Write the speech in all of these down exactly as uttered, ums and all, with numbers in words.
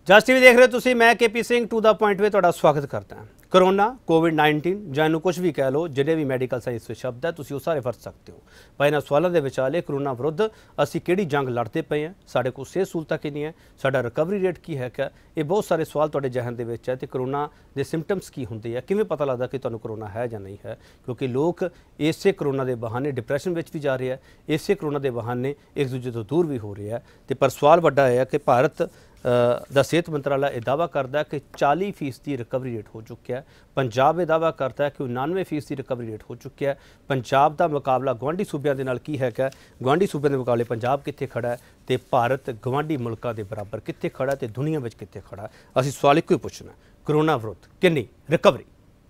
ਜਸ TV ਦੇਖ ਰਹੇ ਹੋ ਤੁਸੀਂ। मैं K P Singh to the point में ਤੁਹਾਡਾ स्वागत करता ਹਾਂ। कोरोना कोविड नाइनटीन जाਨੂੰ कुछ भी कह लो, ਜਿਹੜੇ ਵੀ ਮੈਡੀਕਲ ਸਾਇੰਸ ਵਿੱਚ ਸ਼ਬਦ ਹੈ ਤੁਸੀਂ ਉਹ ਸਾਰੇ ਵਰਤ ਸਕਦੇ ਹੋ। ਪਰ ਇਹਨਾਂ ਸਵਾਲਾਂ ਦੇ ਵਿਚਾਲੇ ਕਰੋਨਾ ਵਿਰੁੱਧ ਅਸੀਂ ਕਿਹੜੀ ਜੰਗ ਲੜਦੇ ਪਏ ਹਾਂ, ਸਾਡੇ ਕੋਲ ਸਿਹਤ ਸਹੂਲਤਾਂ ਕਿੰਨੀਆਂ, ਸਾਡਾ ਰਿਕਵਰੀ ਰੇਟ ਕੀ ਹੈ, ਕਿ ਇਹ ਬਹੁਤ ਸਾਰੇ ਸਵਾਲ ਤੁਹਾਡੇ ਜ਼ਿਹਨ ਦੇ ਵਿੱਚ ਹੈ। ਤੇ ਕਰੋਨਾ ਦੇ ਸਿੰਪਟਮਸ ਕੀ ਹੁੰਦੇ ਆ, ਕਿਵੇਂ ਪਤਾ ਲੱਗਦਾ ਕਿ ਤੁਹਾਨੂੰ ਕਰੋਨਾ ਹੈ ਜਾਂ ਨਹੀਂ ਹੈ, ਕਿਉਂਕਿ ਲੋਕ ਇਸੇ ਕਰੋਨਾ ਦੇ ਬਹਾਨੇ ਡਿਪਰੈਸ਼ਨ ਵਿੱਚ ਵੀ ਜਾ ਰਹੇ ਆ, ਇਸੇ ਕਰੋਨਾ ਦੇ ਬਹਾਨੇ ਇੱਕ ਦੂਜੇ ਤੋਂ ਦੂਰ ਵੀ ਹੋ ਰਹੇ ਆ। ਤੇ ਪਰ ਸਵਾਲ ਵੱਡਾ ਹੈ ਕਿ ਭਾਰਤ ਦਾ ਸਿਹਤ ਮੰਤਰਾਲਾ ਇਹ ਦਾਅਵਾ ਕਰਦਾ ਕਿ ਚਾਲੀ फीसदी रिकवरी रेट हो चुका है। पंजाब ये दावा करता है कि उन्नानवे फीसदी रिकवरी रेट हो चुका है। पंजाब का मुकाबला गुआढ़ी सूबे के नाल की है, गुआढ़ी सूबे के मुकाबले पंजाब कित्थे खड़ा है तो भारत गुआढ़ी मुल्कों के बराबर कित्थे खड़ा तो दुनिया में कित्थे खड़ा। असीं सवाल एक ही पुछना, करोना विरुद्ध कितनी रिकवरी।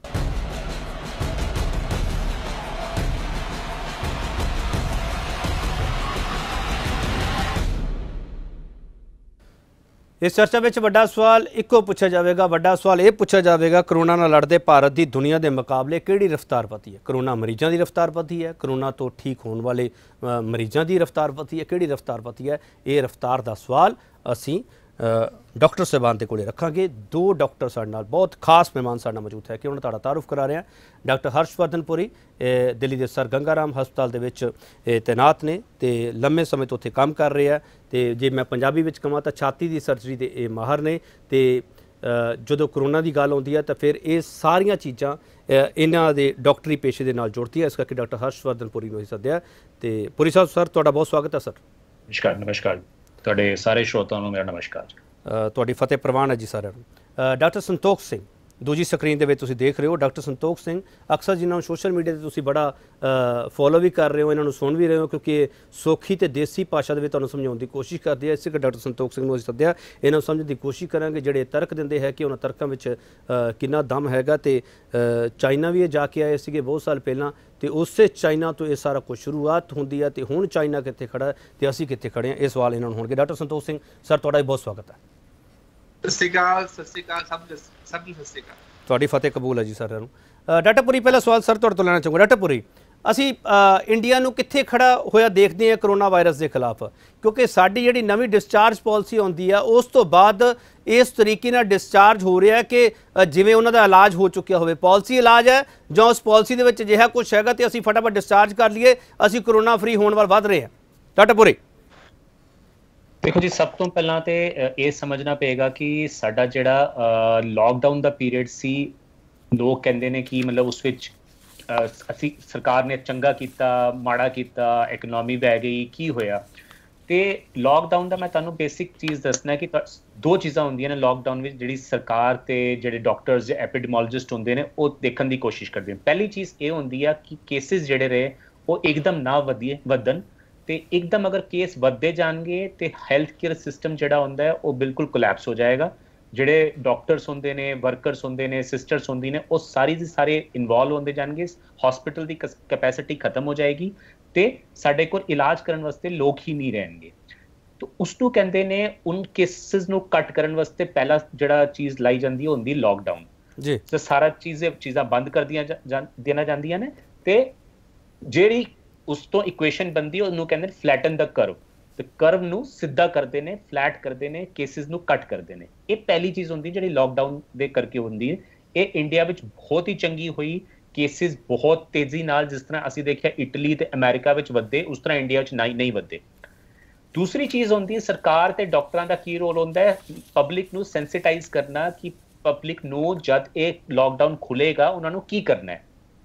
इस चर्चा में वड्डा सवाल इको पूछा जाएगा, वड्डा सवाल ये पूछा जाएगा, करोना नाल लड़ते भारत की दुनिया के मुकाबले किहड़ी रफ्तार पती है। करोना मरीजों की रफ्तार पती है, करोना तो ठीक होने वाले मरीजों की रफ्तार पती है, किहड़ी रफ्तार पती है। ये रफ्तार का सवाल असी डॉक्टर साहबान के कोले रखांगे। दो डॉक्टर साडे नाल बहुत खास मेहमान साडे नाल मौजूद है कि उन्होंने तुहाडा तारुफ करा रहे हैं। डॉक्टर हर्षवर्धन पुरी दिल्ली के सर गंगाराम हस्पताल के तैनात ने ते लंबे समय तो उत्थे काम कर रहे हैं। तो जे मैं पंजाबी विच कहां तो छाती की सर्जरी के ये माहर ने। तो जो करोना की गल आउंदी है तो फिर ये सारिया चीज़ां इन्हां दे डॉक्टरी पेशे के नाल जुड़ती है। इस करके डॉक्टर हर्षवर्धन पुरी नूं सद्दिया। तो पुरी साहब सर तुहाडा बहुत स्वागत है। सर नमस्कार। नमस्कार ਤੁਹਾਡੇ ਸਾਰੇ ਸ਼ਰੋਤਾਵਾਂ ਨੂੰ ਮੇਰਾ ਨਮਸਕਾਰ। ਤੁਹਾਡੀ ਫਤਿਹ ਪ੍ਰਵਾਨ ਹੈ ਜੀ ਸਾਰਿਆਂ ਨੂੰ। ਡਾਕਟਰ ਸੰਤੋਖ ਸਿੰਘ ਦੂਜੀ ਸਕਰੀਨ ਦੇ ਵਿੱਚ ਤੁਸੀਂ ਦੇਖ ਰਹੇ ਹੋ। ਡਾਕਟਰ ਸੰਤੋਖ ਸਿੰਘ ਅਕਸਰ ਜਿਨ੍ਹਾਂ ਨੂੰ ਸੋਸ਼ਲ ਮੀਡੀਆ ਤੇ ਤੁਸੀਂ ਬੜਾ ਫੋਲੋ ਵੀ ਕਰ ਰਹੇ ਹੋ, ਇਹਨਾਂ ਨੂੰ ਸੁਣ ਵੀ ਰਹੇ ਹੋ, ਕਿਉਂਕਿ ਸੌਖੀ ਤੇ ਦੇਸੀ ਭਾਸ਼ਾ ਦੇ ਵਿੱਚ ਤੁਹਾਨੂੰ ਸਮਝਾਉਣ ਦੀ ਕੋਸ਼ਿਸ਼ ਕਰਦੇ ਆ। ਇਸੇ ਕਰਕੇ ਡਾਕਟਰ ਸੰਤੋਖ ਸਿੰਘ ਨੂੰ ਅਸੀਂ ਸੱਦਿਆ, ਇਹਨਾਂ ਨੂੰ ਸਮਝਣ ਦੀ ਕੋਸ਼ਿਸ਼ ਕਰਾਂਗੇ ਜਿਹੜੇ ਤਰਕ ਦਿੰਦੇ ਹੈ ਕਿ ਉਹਨਾਂ ਤਰਕਾਂ ਵਿੱਚ ਕਿੰਨਾ ਦਮ ਹੈਗਾ। ਤੇ ਚਾਈਨਾ ਵੀ ਇਹ ਜਾ ਕੇ ਆਏ ਸੀਗੇ ਬਹੁਤ ਸਾਲ ਪਹਿਲਾਂ, ਤੇ ਉਸੇ ਚਾਈਨਾ ਤੋਂ ਇਹ ਸਾਰਾ ਕੁਝ ਸ਼ੁਰੂਆਤ ਹੁੰਦੀ ਹੈ। ਤੇ ਹੁਣ ਚਾਈਨਾ ਕਿੱਥੇ ਖੜਾ ਤੇ ਅਸੀਂ ਕਿੱਥੇ ਖੜੇ ਹਾਂ, ਇਹ ਸਵਾਲ ਇਹਨਾਂ ਨੂੰ ਹੋਣਗੇ। ਡਾਕਟਰ ਸੰਤੋਖ ਸਿੰਘ ਸਰ ਤੁਹਾਡਾ ਬਹੁਤ ਸਵਾਗਤ ਹੈ। ਸਤਿ ਸ਼੍ਰੀ ਅਕਾਲ। ਸਤਿ ਸ਼੍ਰੀ ਅਕਾਲ ਸਭ ਨੂੰ, ਸਭ ਨੂੰ ਸਤਿ ਸ਼੍ਰੀ ਅਕਾਲ। ਤੁਹਾਡੀ ਫਤਿਹ ਕਬੂਲ ਹੈ ਜੀ ਸਾਰਿਆਂ ਨੂੰ। ਡਾਕਟਰ ਪੁਰੀ ਪਹਿਲਾ ਸਵਾਲ ਸਰ ਤੁਹਾਡੇ ਤੋਂ ਲੈਣਾ ਚਾਹੂੰਗਾ। ਡਾਕਟਰ ਪੁਰੀ, ਅਸੀਂ ਇੰਡੀਆ ਨੂੰ ਕਿੱਥੇ ਖੜਾ ਹੋਇਆ ਦੇਖਦੇ ਹਾਂ ਕਰੋਨਾ ਵਾਇਰਸ ਦੇ ਖਿਲਾਫ, ਕਿਉਂਕਿ ਸਾਡੀ ਜਿਹੜੀ ਨਵੀਂ ਡਿਸਚਾਰਜ ਪਾਲਿਸੀ ਆਉਂਦੀ ਆ ਉਸ ਤੋਂ ਬਾਅਦ ਇਸ ਤਰੀਕੇ ਨਾਲ ਡਿਸਚਾਰਜ ਹੋ ਰਿਹਾ ਕਿ ਜਿਵੇਂ ਉਹਨਾਂ ਦਾ ਇਲਾਜ ਹੋ ਚੁੱਕਿਆ ਹੋਵੇ। ਪਾਲਿਸੀ ਇਲਾਜ ਹੈ ਜਾਂ ਉਸ ਪਾਲਿਸੀ ਦੇ ਵਿੱਚ ਅਜਿਹਾ ਕੁਛ ਹੈਗਾ ਤੇ ਅਸੀਂ ਫਟਾਫਟ ਡਿਸਚਾਰਜ ਕਰ ਲਈਏ, ਅਸੀਂ ਕਰੋਨਾ ਫਰੀ ਹੋਣ ਵੱਲ ਵੱਧ ਰਹੇ ਹਾਂ। ਡਾਕਟਰ ਪੁਰੀ देखो जी, सब तो पहला तो ये समझना पेगा कि साडा जिहड़ा लॉकडाउन का पीरियड सी, लोग कहते हैं कि मतलब उस विच असी सरकार ने चंगा कीता माड़ा कीता, इकनॉमी बह गई, की होया। तो लॉकडाउन का मैं तुहानूं बेसिक चीज़ दसना कि दो चीज़ां होंदियां ने लॉकडाउन में जिहड़ी सरकार ते जिहड़े डॉक्टर्स एपिडेमोलॉजिस्ट होंदे ने वो देखण दी कोशिश करदे ने। पहली चीज़ ये होंदी है कि केसिस जिहड़े रहे वो एकदम ना वधिए वधन, तो एकदम अगर केस बढ़ते जाएंगे तो हैल्थ केयर सिस्टम जिहड़ा होंदा है वो बिल्कुल कोलैप्स हो जाएगा। जिहड़े डॉक्टर्स होंदे ने, वर्कर्स होंदे ने, सिस्टर्स होंदी ने, वो सारी दी सारे इन्वॉल्व होंदे जाएंगे, हॉस्पिटल की कैपेसिटी खत्म हो जाएगी तो साडे कोल इलाज करन वास्ते लोग ही नहीं रहेंगे। तो उसनूं कहंदे ने उन केसिस नूं कट करन वास्ते पहला जिहड़ा चीज़ लाई जांदी है हुंदी लॉकडाउन जी। तो सारा चीज़ चीज़ां बंद कर दियां जा, देना जांदियां ने ते जिहड़ी उस तो इक्वेशन बनती है उन्होंने कहते हैं फ्लैटन द कर्व। तो कर्व नू सीधा करते हैं, फ्लैट करते हैं, केसिस नू कट करते हैं। ये पहली चीज़ होंगी जी लॉकडाउन दे करके होंगी है। ये इंडिया में बहुत ही चंगी हुई, केसिस बहुत तेजी नाल जिस तरह असी देखिया इटली ते अमेरिका में वधे उस तरह इंडिया में नहीं नहीं वधे। दूसरी चीज़ होंगी सरकार ते डॉक्टरां दा की रोल होंदा है पब्लिक नू सेंसिटाइज करना कि पब्लिक नू जद एक लॉकडाउन खुलेगा उन्होंने की करना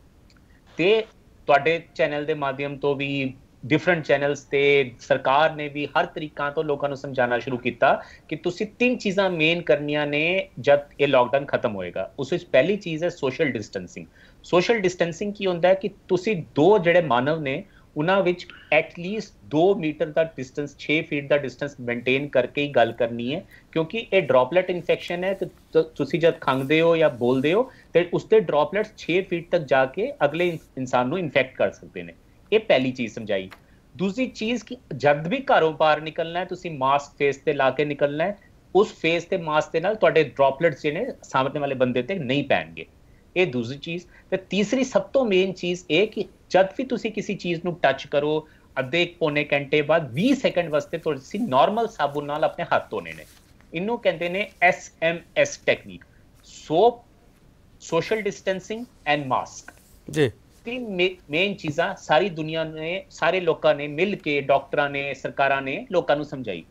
है। ते ਤੁਹਾਡੇ ਚੈਨਲ ਦੇ ਮਾਧਿਅਮ ਤੋਂ ਵੀ ਡਿਫਰੈਂਟ ਚੈਨਲਸ ਤੇ ਸਰਕਾਰ ਨੇ ਵੀ ਹਰ ਤਰੀਕਾਂ ਤੋਂ ਲੋਕਾਂ ਨੂੰ ਸਮਝਾਉਣਾ ਸ਼ੁਰੂ ਕੀਤਾ ਕਿ ਤੁਸੀਂ ਤਿੰਨ ਚੀਜ਼ਾਂ ਮੇਨ ਕਰਨੀਆਂ ਨੇ ਜਦ ਇਹ ਲਾਕਡਾਊਨ ਖਤਮ ਹੋਏਗਾ। ਉਸ ਵਿੱਚ ਪਹਿਲੀ ਚੀਜ਼ ਹੈ ਸੋਸ਼ਲ ਡਿਸਟੈਂਸਿੰਗ। ਸੋਸ਼ਲ ਡਿਸਟੈਂਸਿੰਗ ਕੀ ਹੁੰਦਾ ਹੈ ਕਿ ਤੁਸੀਂ ਦੋ ਜਿਹੜੇ ਮਾਨਵ ਨੇ ਉਹਨਾਂ ਵਿੱਚ ਐਟਲੀਸਟ ਦੋ ਮੀਟਰ ਦਾ ਡਿਸਟੈਂਸ, ਛੇ ਫੀਟ ਦਾ ਡਿਸਟੈਂਸ ਮੇਨਟੇਨ ਕਰਕੇ ਹੀ ਗੱਲ ਕਰਨੀ ਹੈ, ਕਿਉਂਕਿ ਇਹ ਡ੍ਰੌਪਲੇਟ ਇਨਫੈਕਸ਼ਨ ਹੈ। ਤੇ ਤੁਸੀਂ ਜਦ ਖੰਘਦੇ ਹੋ ਜਾਂ ਬੋਲਦੇ ਹੋ ਤੇ ਉਸਦੇ ਡ੍ਰੌਪਲੇਟਸ ਛੇ ਫੀਟ ਤੱਕ ਜਾ ਕੇ ਅਗਲੇ ਇਨਸਾਨ ਨੂੰ ਇਨਫੈਕਟ ਕਰ ਸਕਦੇ ਨੇ। ਇਹ ਪਹਿਲੀ ਚੀਜ਼ ਸਮਝਾਈ। ਦੂਸਰੀ ਚੀਜ਼ ਕਿ ਜਦ ਵੀ ਘਰੋਂ ਬਾਹਰ ਨਿਕਲਣਾ ਹੈ ਤੁਸੀਂ ਮਾਸਕ ਫੇਸ ਤੇ ਲਾ ਕੇ ਨਿਕਲਣਾ ਹੈ। ਉਸ ਫੇਸ ਤੇ ਮਾਸਕ ਦੇ ਨਾਲ ਤੁਹਾਡੇ ਡ੍ਰੌਪਲੇਟਸ ਜਿਹੜੇ ਸਾਹਮਣੇ ਵਾਲੇ ਬੰਦੇ ਤੇ ਨਹੀਂ ਪੈਣਗੇ। ਇਹ ਦੂਸਰੀ ਚੀਜ਼। ਤੇ ਤੀਸਰੀ ਸਭ ਤੋਂ ਮੇਨ ਚੀਜ਼ ਇਹ ਕਿ ਜਦ ਵੀ ਤੁਸੀਂ ਕਿਸੇ ਚੀਜ਼ ਨੂੰ ਟੱਚ ਕਰੋ ਅੱਧੇ ਪੌਣੇ ਘੰਟੇ ਬਾਅਦ ਵੀਹ ਸੈਕਿੰਡ ਵਾਸਤੇ ਤੁਸੀਂ ਨਾਰਮਲ ਸਾਬੁਨ ਨਾਲ ਆਪਣੇ ਹੱਥ ਧੋਣੇ ਨੇ। ਇਹਨੂੰ ਕਹਿੰਦੇ ਨੇ S M S technique, soap, social distancing and mask. ਜੀ तीन मेन चीज़ा सारी दुनिया ने, सारे लोगों ने मिल के, डॉक्टरां ने, सरकारां ने लोगों को समझाई।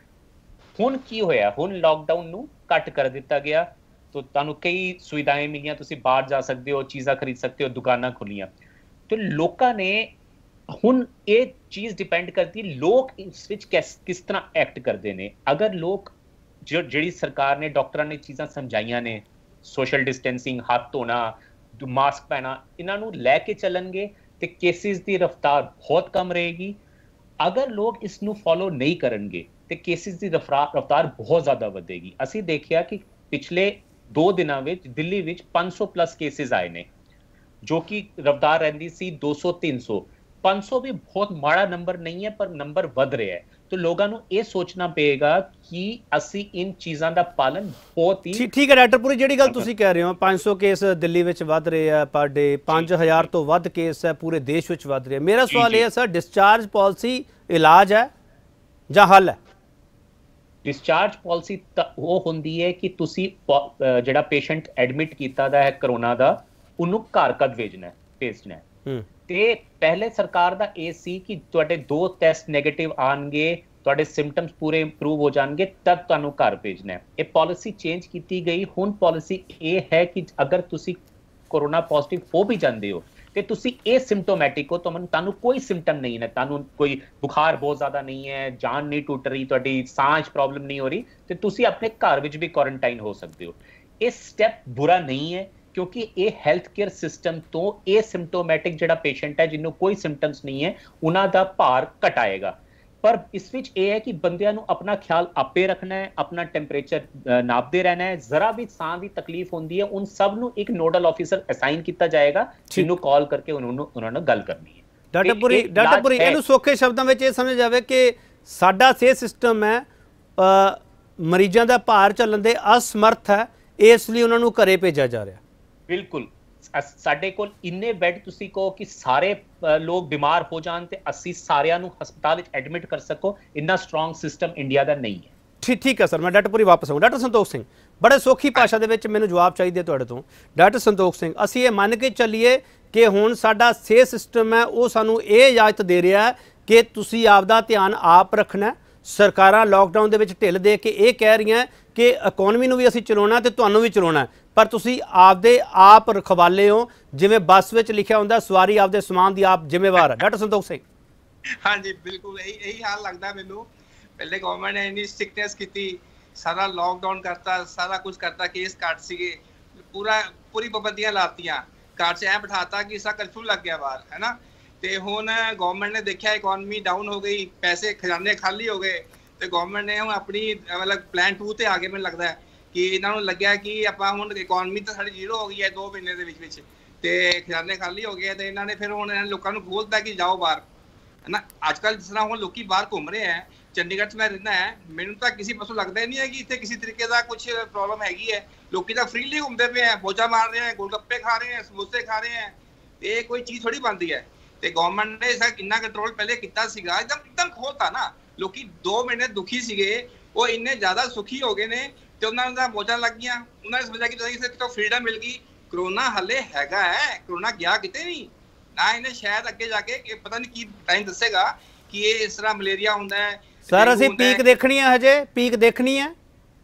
हुण की होया, हुण लॉकडाउन नू कट कर दिता गया, तो तुहानू कई सुविधाएं मिलियां, तुसी बाहर जा सकते हो, चीज़ां खरीद सकते हो, दुकानां खुलियां। तो लोगों ने हुण ये चीज़ डिपेंड करती लोग इस विच किस किस तरह एक्ट करते हैं। अगर लोग जो जिहड़ी सरकार ने, डॉक्टरां ने चीज़ां समझाइयां ने, सोशल डिस्टेंसिंग, हाथ धोना, मास्क पहना, इन्हों लैके चलणगे तो केसिस की रफ्तार बहुत कम रहेगी। अगर लोग इसनू फॉलो नहीं करनगे तो केसिस की रफ्तार बहुत ज़्यादा बढ़ेगी। असी देखिया कि पिछले दो दिनों में दिल्ली में पाँच सौ प्लस केसिस आए ने, जो कि रफ्तार रहिंदी सी दो सौ तीन सौ। पाँच सौ भी बहुत माड़ा नंबर नहीं है, पर नंबर बढ़ रहा है। तो लोगों को यह सोचना पेगा कि असी इन चीज़ों का पालन बहुत ही ठीक है। डॉक्टर पुरी, जिहड़ी गल तुसीं कह रहे हो, पाँच सौ केस दिल्ली विच वध रहे हैं पर डे, पाँच हज़ार तो वध केस है पूरे देश विच वध रहे हैं। मेरा सवाल यह है सर, डिस्चार्ज पॉलिसी इलाज है जां हल है? डिस्चार्ज पॉलिसी वो होंदी है कि तुसीं जिहड़ा पेशेंट एडमिट कीता दा है करोना दा, उन्नू घर कद भेजना है, भेजना है। ते पहले सरकार दा ए सी कि तुहाडे दो टेस्ट नेगेटिव आएंगे, तुहाडे सिम्पटम्स पूरे इंप्रूव हो जाएंगे, तब तुहानू घर भेजना है। ये पॉलिसी चेंज की गई। हुण पॉलिसी ये है कि अगर तुसी कोरोना पॉजिटिव हो भी जाते हो तो तुसी ए सिम्टोमैटिक हो, तो तुहानू कोई सिम्टम नहीं है, तुहानू कोई बुखार बहुत ज्यादा नहीं है, जान नहीं टूट रही, तुहाडी सांस प्रॉब्लम नहीं हो रही, तो तुसी अपने घर विच भी क्वारंटाइन हो सकते हो। ये स्टेप बुरा नहीं है, क्योंकि ये हैल्थ केयर सिस्टम तो ए सिम्टोमैटिक जिहड़ा पेशेंट है, जिन्होंने कोई सिम्टम्स नहीं है, उन्हां दा भार घटाएगा। पर इस विच ये है कि बंदियां नू अपना ख्याल आपे रखना है, अपना टैंपरेचर नापते रहना है। जरा भी सांस की तकलीफ होंदी है, उन सब नू एक नोडल ऑफिसर असाइन किया जाएगा, जिन्होंने कॉल करके उन्होंने उन्होंने गल करनी है। डॉक्टर पुरी, डॉक्टर पुरी, इहनू सौखे शब्दों में ये समझ जाए कि साडा सेहत सिस्टम है मरीजों का भार झल्लण दे असमर्थ है, इसलिए उन्होंने घरे भेजा जा रहा। बिल्कुल, साडे कोल इन्ने बैड तुसी कहो कि सारे लोग बीमार हो जान ते असी सारियां नू हस्पताल विच एडमिट कर सको, इन्ना स्ट्रॉन्ग सिस्टम इंडिया दा नहीं है। ठीक ठीक है सर, मैं डॉक्टर पुरी वापस आऊँ। डॉक्टर संतोख सिंह, बड़े सौखी भाषा दे विच मैनूं जवाब चाहिए तुहाडे तों। डॉक्टर संतोख सिंह, असीं ये मन के चलीए कि हुण साडा सेहत सिस्टम है वो सानूं ये इजाजत दे रहा है कि तुसीं आपदा ध्यान आप रखना है। सरकारां लॉकडाउन दे विच ढिल दे के ये कह रही हैं कि इकोनॉमी नूं भी असीं चलाउणा ते तुहानूं भी चलाउणा है, पर तुसीं आपदे आप रखवाले हो, जिवें बस विच लिखिया हुंदा सवारी आपदे समान दी आप जिम्मेवार है। डॉक्टर संतोख सिंह। हाँ जी, बिल्कुल यही यही हाल लगता है मैनूं। पहले गवर्नमेंट ने इन्नी स्ट्रिक्टनेस की, सारा लॉकडाउन करता, सारा कुछ करता, केस काट सीगे, पूरा पूरी पाबंदियां लातियां, घर च ऐ बिठाता कि सा कर्फ्यू लग गया बाहर, है ना। ते हुण गवर्नमेंट ने देखा इकोनॉमी डाउन हो गई, पैसे खजाने खाली हो गए, तो गवर्नमेंट ने हुण अपनी मतलब प्लान टू ते आ गए। मैनूं लगदा है कि इन्होंने लग्या कि आपां हुण इकोनॉमी तो साडी जीरो हो गई है दो महीने दे विच विच, ते खजाने खाली हो गए, तो इन्होंने फिर हुण लोकां नूं खोलता कि जाओ बाहर, है ना। अजकल जिस तरह हुण लोकी बाहर घूम रहे हैं, चंडीगढ़ च मैं रहना है, मैनूं तां किसी पासों लगदा ही नहीं है कि इत्थे किसी तरीके दा कुछ प्रॉब्लम हैगी है। लोकी तां फ्रीली घूमदे पे हैं, मौजा मार रहे हैं, गोलगप्पे खा रहे हैं, समोसे खा रहे हैं, ये कोई चीज़ थोड़ी बनती है। ते गवर्नमेंट ने इसका इन्ना कंट्रोल पहले किया सीगा, एकदम एकदम खोलता ना। लोकी दो महीने दुखी सीगे, वो इन्ने ज़्यादा सुखी हो गए ने, ते उन्हां दा मौजां लग गईयां, उन्होंने समझा कि तुसीं तो फ्रीडम मिल गई। करोना हले हैगा है, करोना गया किते नहीं ना। इन्हें शायद अगे जाके पता नहीं की टाइम दसेगा कि ये इस तरह मलेरिया हुंदा है। सर असीं पीक देखनी है, हजे पीक देखनी है,